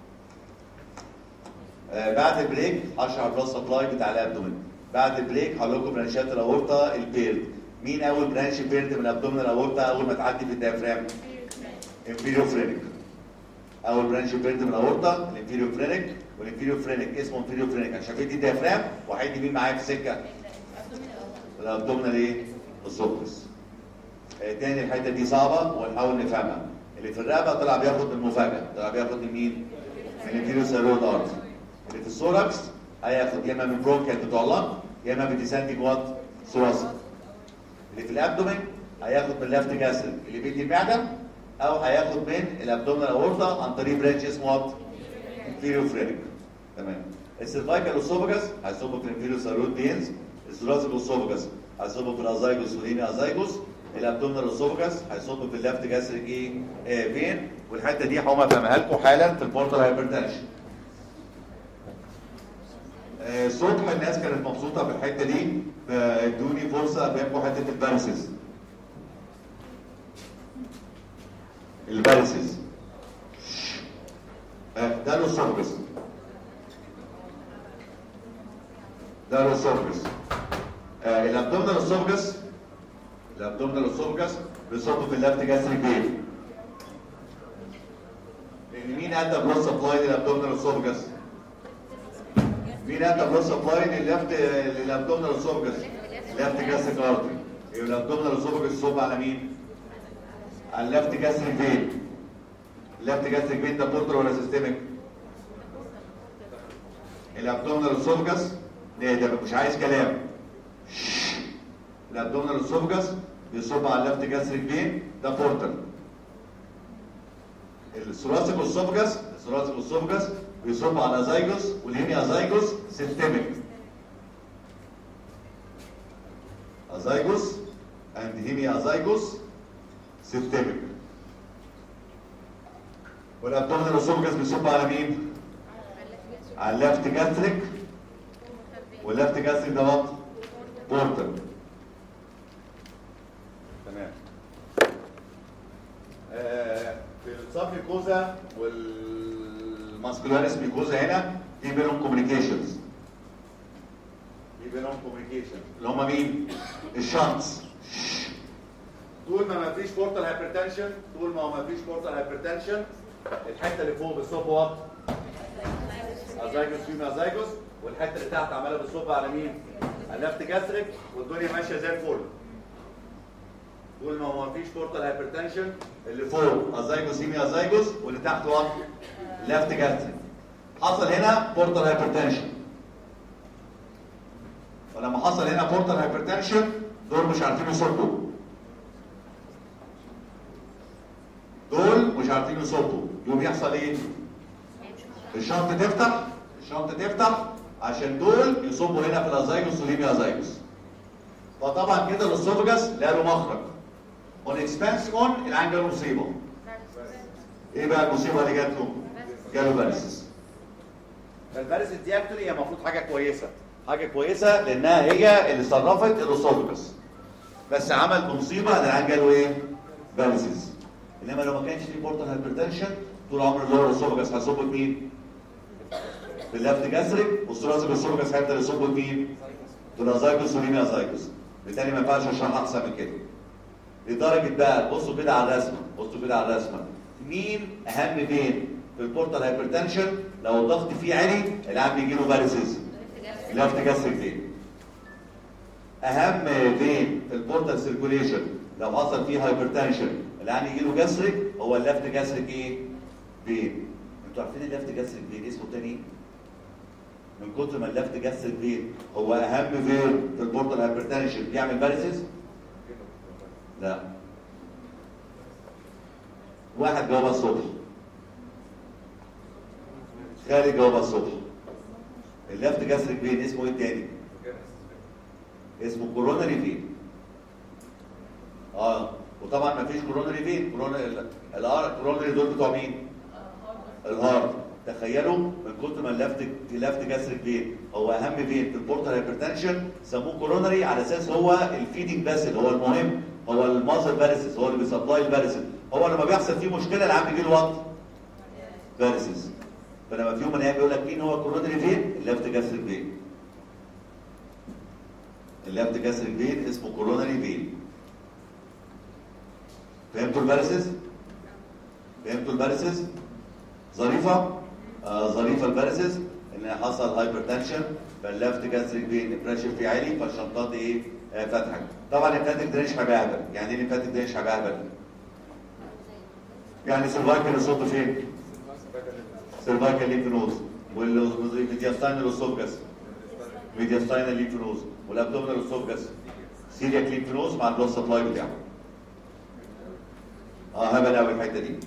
بعد البريك هشرح البلس سبلاي بتاع الابدومين. بعد البريك هقول لكم برانشات الاورطه البيرد. مين اول برانش بيرد من الابدومينال الاورطه اول ما تعدي في الديافرام؟ انفيريور فرينك. اول برانش بيرد من الاورطه الانفيريور فرينك. والانفيريور فرينك اسمه انفيريور فرينك عشان في دي الديافرام. وهيدي مين معايا في السكه؟ الابدومينال ايه؟ اسوفجاس. تاني الحته دي صعبه ونحاول نفهمها. اللي في الرقبه طلع بياخد من المفاجاه، طلع بياخد من مين؟ من الانفيريور ثايرويد ارتري. اللي في الثوركس هياخد يا اما من برونكيال بتوع اللنج يا اما من ديساندنج وات؟ ثوراسيك. اللي في الابدومين هياخد من اللفت جاستريك اللي بيدي المعده، او هياخد من الابدومينال اورطه عن طريق برانش اسمه وات؟ انفيريور فرينك. تمام. السيرفايكال اسوفجاس هيصب في الانفيريور ثايرويد بينز. الثوراسيك اسوفجاس هيصب في الازايجوس والهيمي ازايجوس. الابدومينال اسوفجاس هيصب في اللفت جاستريك ايه؟ فين. والحته دي هقوم افهمها لكم حالا في البورتال هايبرتنشن. الصبح الناس كانت مبسوطه بالحته دي، فادوني فرصه افهمكم حته البارسز. البارسز ده الاسوفجاس. ده الاسوفجاس. الابدومينال اسوفجاس. الابدومينال اسوفجاس بيصب في اللفت جاستريك فين. ان مين ادى بلس سبلاي للابدومينال اسوفجس؟ مين ادى بلس سبلاي للابدومينال اسوفجس؟ ليفت جاستريك ارتري. يبقى الابدومينال اسوفجس يصب على مين؟ على الليفت جاستريك فين. الليفت جاستريك فين ده بورتر ولا سيستميك؟ الابدومينال اسوفجس ده مش عايز كلام. الابدومينال اسوفجس بيصب على الليفت جاستريك فين ده بورتر. الثوراسيك اسوفجس بيصب على ازايجوس والهيمي ازايجوس سيستميك. ازايجوس اند هيمي ازايجوس سيستميك. والابدومينال اسوفجس بيصب على مين؟ على الليفت جاستريك. والليفت جاستريك ده وات؟ بورتر. تمام. في السبميكوزا والماسكولاريس ميكوزا هنا في بينهم كوميونيكيشنز. اللي هم مين؟ الشانتس. طول ما فيش بورتال هايبرتنشن الحته اللي فوق بتصب وات؟ ازايجوس فيما ازايجوس، والحته اللي تحت عماله بتصب على مين؟ على الليفت جاستريك، والدنيا ماشيه زي الفل. طول ما فيش بورتال هايبرتنشن اللي فوق ازايجوس هيمي ازايجوس، واللي تحت وات؟ ليفت جاستريك. حصل هنا بورتال هايبرتنشن. فلما حصل هنا بورتال هايبرتنشن دول مش عارفين يصبوا. يقوم يحصل ايه؟ الشنطه تفتح عشان دول يصبوا هنا في الازايجوس والهيمي ازايجوس. فطبعا كده الاسوفجس لا له مخرج. اون اكسبانسيون العين جاله مصيبه. ايه بقى المصيبه اللي جات له؟ جاله فاريسيس. فالفاريسيس دي اكتولي هي المفروض حاجه كويسه لانها هي اللي صرفت الاسوفجس. بس عمل مصيبه العين جاله ايه؟ فاريسيس. انما لو ما كانش في بورتال هايبرتنشن طول عمر اللور الاسوفجس هيصب مين؟ بالليفت جاستريك، والثوراسيك اسوفجس هيفضل يصب مين؟ بالازايجوس والهيمي ازايجوس. بالتالي ما ينفعش اشرحها احسن من كده. لدرجه بقى بصوا كده على الرسمه، مين اهم فين في البورتال هايبرتنشن لو الضغط فيه عالي العام بيجي له فاريسيس؟ الليفت جاستريك فين. اهم فين في البورتال سيركوليشن لو حصل فيه هايبرتنشن العام يجي له جاستريك هو الليفت جاستريك ايه؟ فين. انتوا عارفين الليفت جاستريك فين اسمه تاني؟ من كتر ما الليفت جاستريك فين هو اهم فين في البورتال هايبرتنشن بيعمل فاريسيس؟ لا. واحد جاوبها الصبح، خالد جاوبها الصبح. الليفت جاستريك فين اسمه ايه التاني؟ اسمه كوروناري فين. وطبعا ما فيش كوروناري فين. كوروناري دول بتوع مين؟ الهارت. تخيلوا من كتر ما الليفت جاستريك فين هو اهم فين في البورتال هايبرتنشن سموه كوروناري على اساس هو الفيدنج باسل، هو المهم، هو المازل فاريسيس، هو اللي بيسبلاي الفاريسيس. هو لما بيحصل فيه مشكله العام بيجي له وات؟ فاريسيس. فلما في يوم من الايام يقول لك مين هو كوروناري فين؟ الليفت جاستريك فين. الليفت جاستريك فين اسمه كوروناري فين. فهمتوا الفاريسيس؟ ظريفه؟ ظريفه الفاريسيس ان حصل هايبرتنشن فالليفت جاستريك فين البريشر فيه عالي فالشنطات ايه؟ فتحت. طبعا الليمفاتيك درينج هبهبل. يعني ايه الليمفاتيك درينج هبهبل؟ يعني سيرفايكال يصب فين؟ سيرفايكال ليمف نودز، والميدياستاينال اسوفجس ميدياستاينال ليمف نودز، والابدومينال اسوفجس سيرياك ليمف نودز مع البلس سبلاي بتاعه. هبل قوي الحته دي.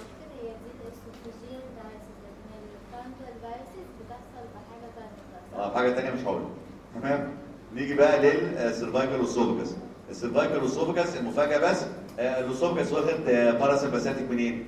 حاجه ثانيه مش هقولها. تمام؟ نيجي بقى للسيرفايكال اسوفجس. السيرفايكال اسوفجس المفاجاه بس الاسوفجس واخد باراسمباثيك منين؟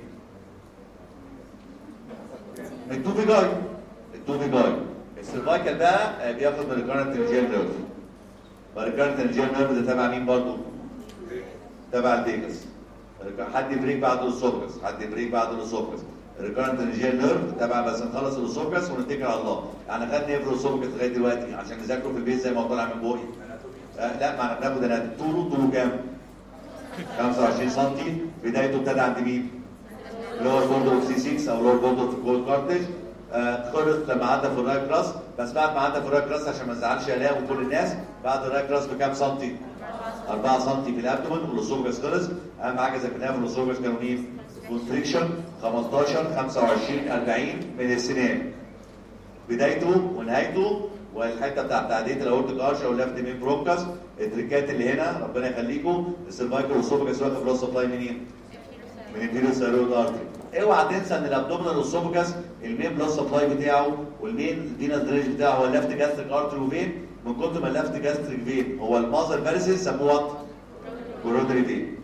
من التوفي جاي. السيرفايكال بقى بياخد من الريكارنت ريجيال نيرف. والريكارنت ريجيال نيرف ده تبع مين برضه؟ تبع الفيجاس. حد بريك بعد الاسوفجس، الريكارنت ريجيال نيرف تبع. بس نخلص الاسوفجس ونتكل على الله. يعني خدنا ايه في الاسوفجس لغايه دلوقتي عشان نذاكره في البيت زي ما طالع من بوقي؟ لا، ما بناخد طوله كام؟ 25 سم. بدايته ابتدى عند مين؟ لور بوردر اوف سي 6 او لور بوردر اوف جولد كارتج. خلص لما عدى في الرايت كراس، بس بعد ما عدى في الرايت كراس عشان ما نزعلش الاء وكل الناس، بعد الرايت كراس بكام سنتي؟ 4 سم في الابدومن والاسوفجس خلص. اهم حاجه ذاكرناها في الاسوفجس كانوا مين؟ كونستريكشن 15 25 40 من السنان، بدايته ونهايته والحته بتاعت تعديه الاورتيك ارش او الليفت مين برونكاس. التريكات اللي هنا ربنا يخليكم، السيرفايكال والاسوفجس واخد بلس سبلاي منين؟ من الفيروس ثايرويد ارتري. اوعى تنسى ان الابدومينال والاسوفجس المين بلس سبلاي بتاعه والمين فينس دريج بتاعه هو الليفت جاستريك ارتري وفين. من كتر ما الليفت جاستريك فين هو المازر فارسيس سموه وات؟ كورونري فين.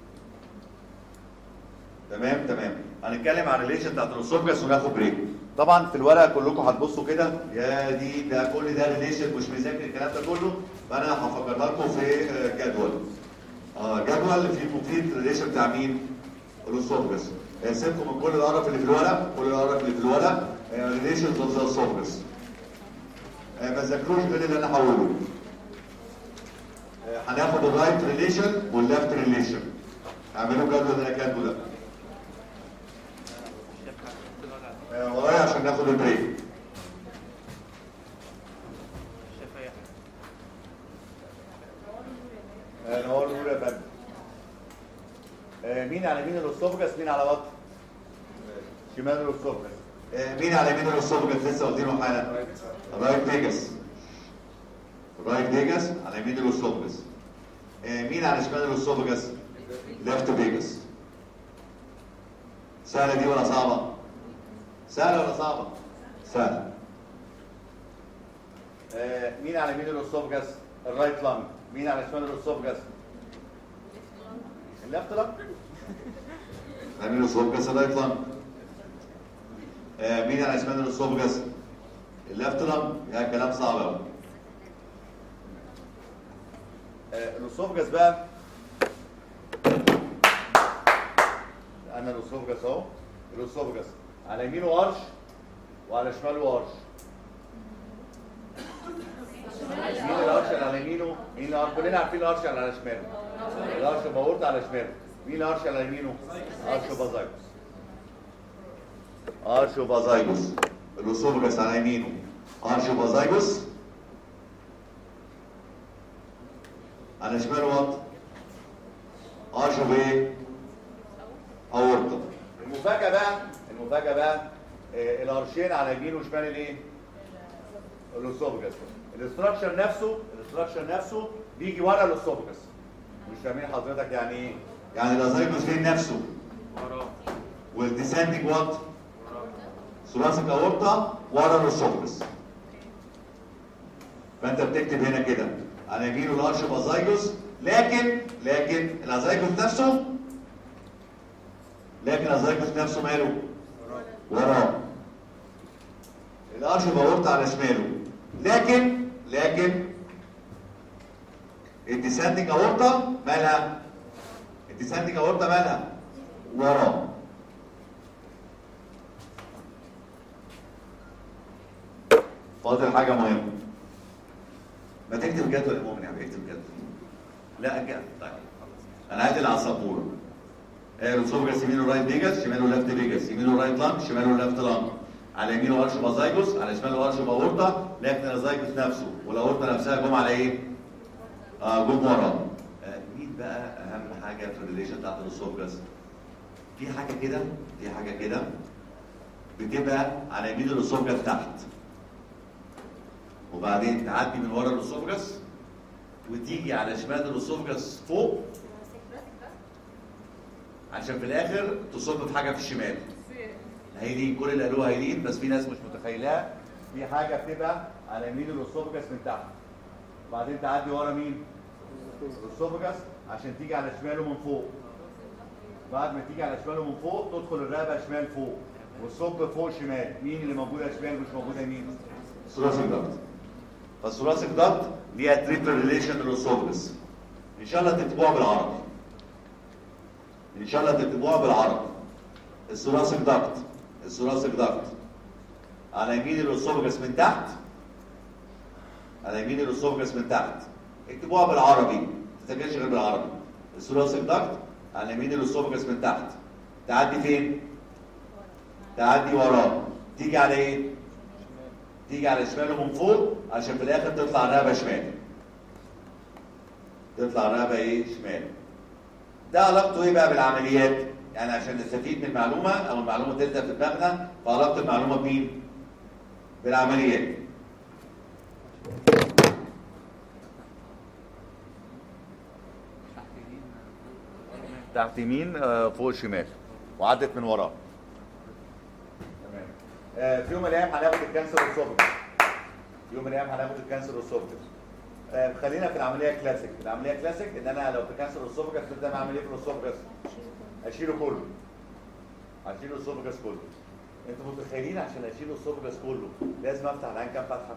تمام. هنتكلم عن الريليشن بتاعت الاسوفجس وناخد بريك. طبعا في الورقه كلكم هتبصوا كده، يا دي ده كل ده ريليشن مش مذاكر الكلام ده كله، فانا هفكرها لكم في جدول. جدول فيه كومبليت ريليشن بتاع مين؟ الاسوفجس. سيبكم من كل القرف اللي في الورقه، ريليشنز اوف ذا اسوفجس. ما تذاكروش غير اللي انا هقوله. هناخد الرايت ريليشن والليفت ريليشن. اعملوا جدول اللي انا كاتبه ده ورايا عشان ناخد البريك. نقول يا فندم. مين على يمين الاسوفجس؟ مين على بطن؟ شمال الاسوفجس. مين على يمين الاسوفجس؟ لسه واخدينه حالا. رايت فيجاس. على يمين الاسوفجس. مين على شمال الاسوفجس؟ ليفت فيجاس. سهله دي ولا صعبه؟ سهله. مين على يمين الاسوفجس؟ الرايت لانج. مين على شمال الاسوفجس؟ الليفت لانج. على يمين الاسوفجس الرايت لانج. مين على شمال الاسوفجس؟ الليفت لانج. يا كلام صعب قوي. الاسوفجس بقى، انا الاسوفجس اهو. الاسوفجس على يمينه ارش وعلى شماله ارش. مين الارش اللي على يمينه؟ كلنا عارفين الارش اللي على شماله. الارش باورت على شماله. مين الارش على يمينه؟ ارش وبازايجوس. الاسوفجس على يمينه ارش وبازايجوس، على شماله وات؟ ارش وايه؟ اورطه. المفاجأة بقى الارشين على يمين وشمال الايه؟ الاسوفجس. الاستراكشر نفسه بيجي ورا الاسوفجس. مش فاهمين حضرتك يعني ايه؟ يعني الازايجوس فين نفسه؟ وراه. والديسندنج وات؟ ثلاثي اورطه ورا الاسوفجس. فانت بتكتب هنا كده على يمينه الارش بازايجوس، لكن الازايجوس نفسه ماله؟ وراه. الارش باورت على شماله، لكن الديسندنج اورطه مالها؟ وراه. فاضل حاجه مهمه. ما تكتب جدول يا مؤمن، يعني اكتب جدول. لا طيب انا عايز اللي على السبوره. الاسوفجس يمينه رايت فيجاس، شماله ليفت فيجاس، يمينه رايت لانج، شماله ليفت لانج. على يمينه ارش بازايجوس، على شماله ارش باورطه، لكن الازايجوس نفسه والاورطه نفسها جم على ايه؟ جم ورا. مين بقى اهم حاجه في الريليشن بتاعت الاسوفجس؟ في حاجه كده بتبقى على يمين الاسوفجس تحت، وبعدين تعدي من ورا الاسوفجس وتيجي على شمال الاسوفجس فوق، عشان في الاخر تصب في حاجه في الشمال. هيلين، كل اللي قالوها هيلين، بس في ناس مش متخيلاها. في حاجه بتبقى على يمين الاسوفجس من تحت، وبعدين تعدي ورا مين؟ الاسوفجس عشان تيجي على شماله من فوق. بعد ما تيجي على شماله من فوق تدخل الرقبه شمال فوق والصب فوق شمال. مين اللي موجوده شمال مش موجوده يمين؟ ثوراسيك داكت. فالثوراسيك داكت ليها تريبل ريليشن للاسوفجس. ان شاء الله تكتبوها بالعربي. الثوراسيك داكت على يمين الاسوفجس من تحت. اكتبوها بالعربي، ما تذاكرش غير بالعربي. الثوراسيك داكت على يمين الاسوفجس من تحت، تعدي فين؟ تعدي وراه، تيجي على ايه؟ تيجي على شماله من فوق عشان في الاخر تطلع الرقبه شمال. تطلع الرقبه ايه؟ شمال. ده علاقته ايه بقى بالعمليات؟ يعني عشان نستفيد من المعلومه او المعلومه تلزق في دماغنا، فعلاقه المعلومه بمين؟ بالعمليات. تحت يمين فوق شمال وعدت من وراه. تمام. في يوم من الايام هناخد الكانسر والسوفجس. في يوم من الايام هناخد الكانسر والسوفجس. خلينا في العمليه كلاسيك. العمليه كلاسيك ان انا لو في كانسر والسوفجس لازم اعمل ايه في الاسوفجس؟ اشيله كله. هشيله الاسوفجس كله. انتوا متخيلين عشان اشيل الاسوفجس كله لازم افتح العين كام فتحه؟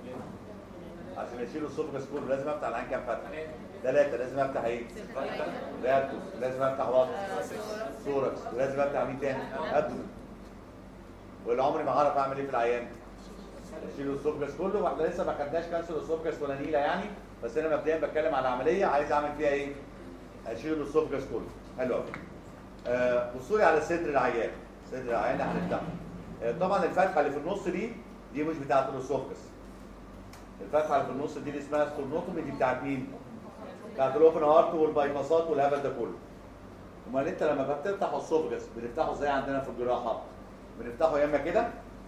عشان اشيل الاسوفجس كله لازم افتح العين كام فتحه؟ 3. لازم افتح ايه؟ ريابتوس. لازم افتح وسط ثوركس. ولازم افتح مين تاني؟ ابدومن. واللي عمري ما هعرف اعمل ايه في العيان؟ اشيل الاسوفجس كله. واحنا لسه ما خدناش كانسر الاسوفجس ولا نيله يعني، بس انا مبدئيا بتكلم على عمليه عايز اعمل فيها ايه؟ اشيل الاسوفجس كله. حلو قوي. بصوا لي على صدر العيان. صدر العيان اللي هنفتحه. طبعا الفتحه اللي في النص دي مش بتاعت الاسوفجس. الفتحه اللي في النص دي اللي اسمها ستورنوتومي دي بتاعت مين؟ بتاعت الاوبن هارت والبايباسات والهبل ده كله. امال انت لما بتفتح الاسوفجس بنفتحه ازاي عندنا في الجراحه؟ بنفتحه يا اما كده،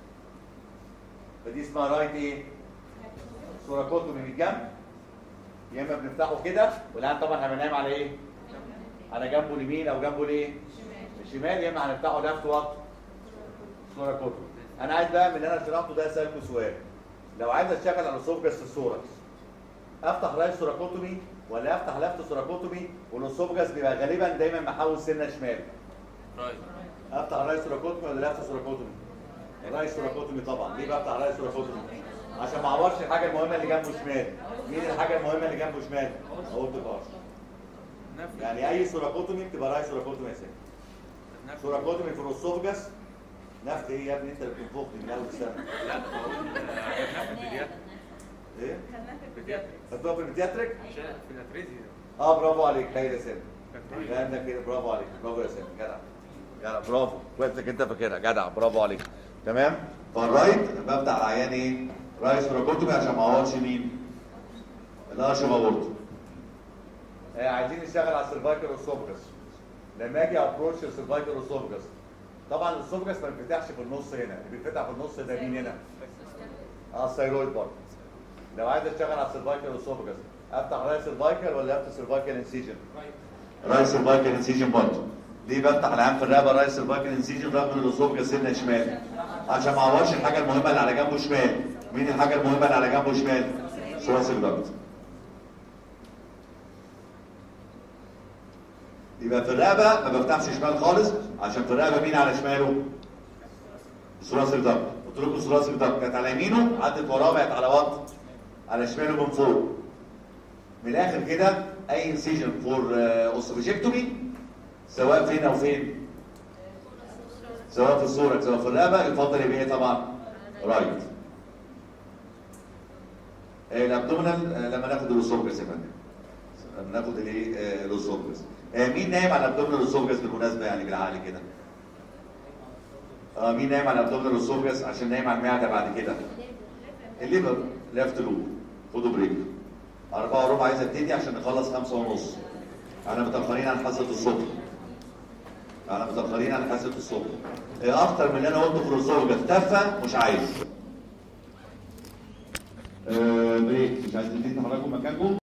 فدي اسمها رايت ايه؟ سوراكوتومي من الجنب. يا اما بنفتحه كده، والان طبعا هننام على ايه؟ على جنبه اليمين او جنبه الايه؟ الشمال. يا اما هنفتحه لفت وات سوراكوتومي. انا عايز بقى من اللي انا شرحته ده اسالكم سؤال. لو عايز اشتغل على الاسوفجس في السوركس، افتح رايت سوراكوتومي ولا افتح لفت سوراكوتومي؟ والاسوفجس بيبقى غالبا دايما محول سنه شمال. رايت. افتح رايت سوراكوتومي ولا لفت سوراكوتومي؟ رايت سوراكوتومي طبعا. ليه بفتح رايت سوراكوتومي؟ عشان ما اعورش الحاجه المهمه اللي جنبه شمال. مين الحاجه المهمه اللي جنبه شمال؟ اورتيك ارش. يعني اي سوراكوتومي بتبقى رايت سوراكوتومي يا سيدي. سوراكوتومي في الاسوفجس نفت ايه يا ابني؟ انت اللي بتنفخني من اول السنه. لا خدناها في البيدياتريك. ايه؟ خدناها في البيدياتريك. خدتوها في البيدياتريك؟ في الاتريزي. برافو عليك. خير يا سامي. فهمنا كده. برافو عليك. برافو يا سامي. جدع. جدع. برافو. كويس انك انت فاكرها. جدع. برافو عليك. تمام؟ فالرايت بفتح العيان ايه؟ رايت سوراكوتومي عشان ما اعورش مين؟ القرش مورته. عايزين نشتغل على السيرفايكال اسوفجس. لما اجي ابروتش السيرفايكال اسوفجس، طبعا الاسوفجس ما بيفتحش في النص هنا، اللي بيفتح في النص ده مين هنا؟ الثايرويد برضه. لو عايز اشتغل على السيرفايكال اسوفجس، افتح رايت سيرفايكال ولا افتح سيرفايكال انسيجن؟ رايت سيرفايكال انسيجن برضه. ليه بفتح العام في الرقبه رايت سيرفايكال انسيجن رغم ان الاسوفجس سنه شمال؟ عشان ما اعورش الحاجه المهمه اللي على جنبه شمال. مين الحاجه المهمه اللي على جنبه شمال؟ ثوراسيك داكت. يبقى في الرقبه ما بفتحش شمال خالص، عشان في الرقبه مين على شماله؟ ثوراسيك داكت. قلت لكم ثوراسيك داكت كانت على يمينه، عدت وراه بقت على وط على شماله من فوق. من الاخر كده اي انسيجن فور اوستروجيكتومي سواء فين او فين؟ سواء في الثوركس سواء في الرقبه يفضل يبقى ايه طبعا؟ رايت. الابدومينال لما ناخد الاسوفجس يا فندم. لما ناخد الايه؟ الاسوفجس. مين نايم على الابدومينال الاسوفجس بالمناسبه يعني بالعقل كده؟ مين نايم على الابدومينال الاسوفجس عشان نايم على المعده بعد كده؟ الليفر. ليفت لوب. خدوا بريك. 4:15 عايز ابتدي عشان نخلص 5:30. احنا متاخرين عن حصه الصبح. احنا متاخرين عن حصه الصبح. اكتر من اللي انا قلته في الاسوفجس تفه مش عايز. بريك. مش عايزين تتحركوا مكانكم.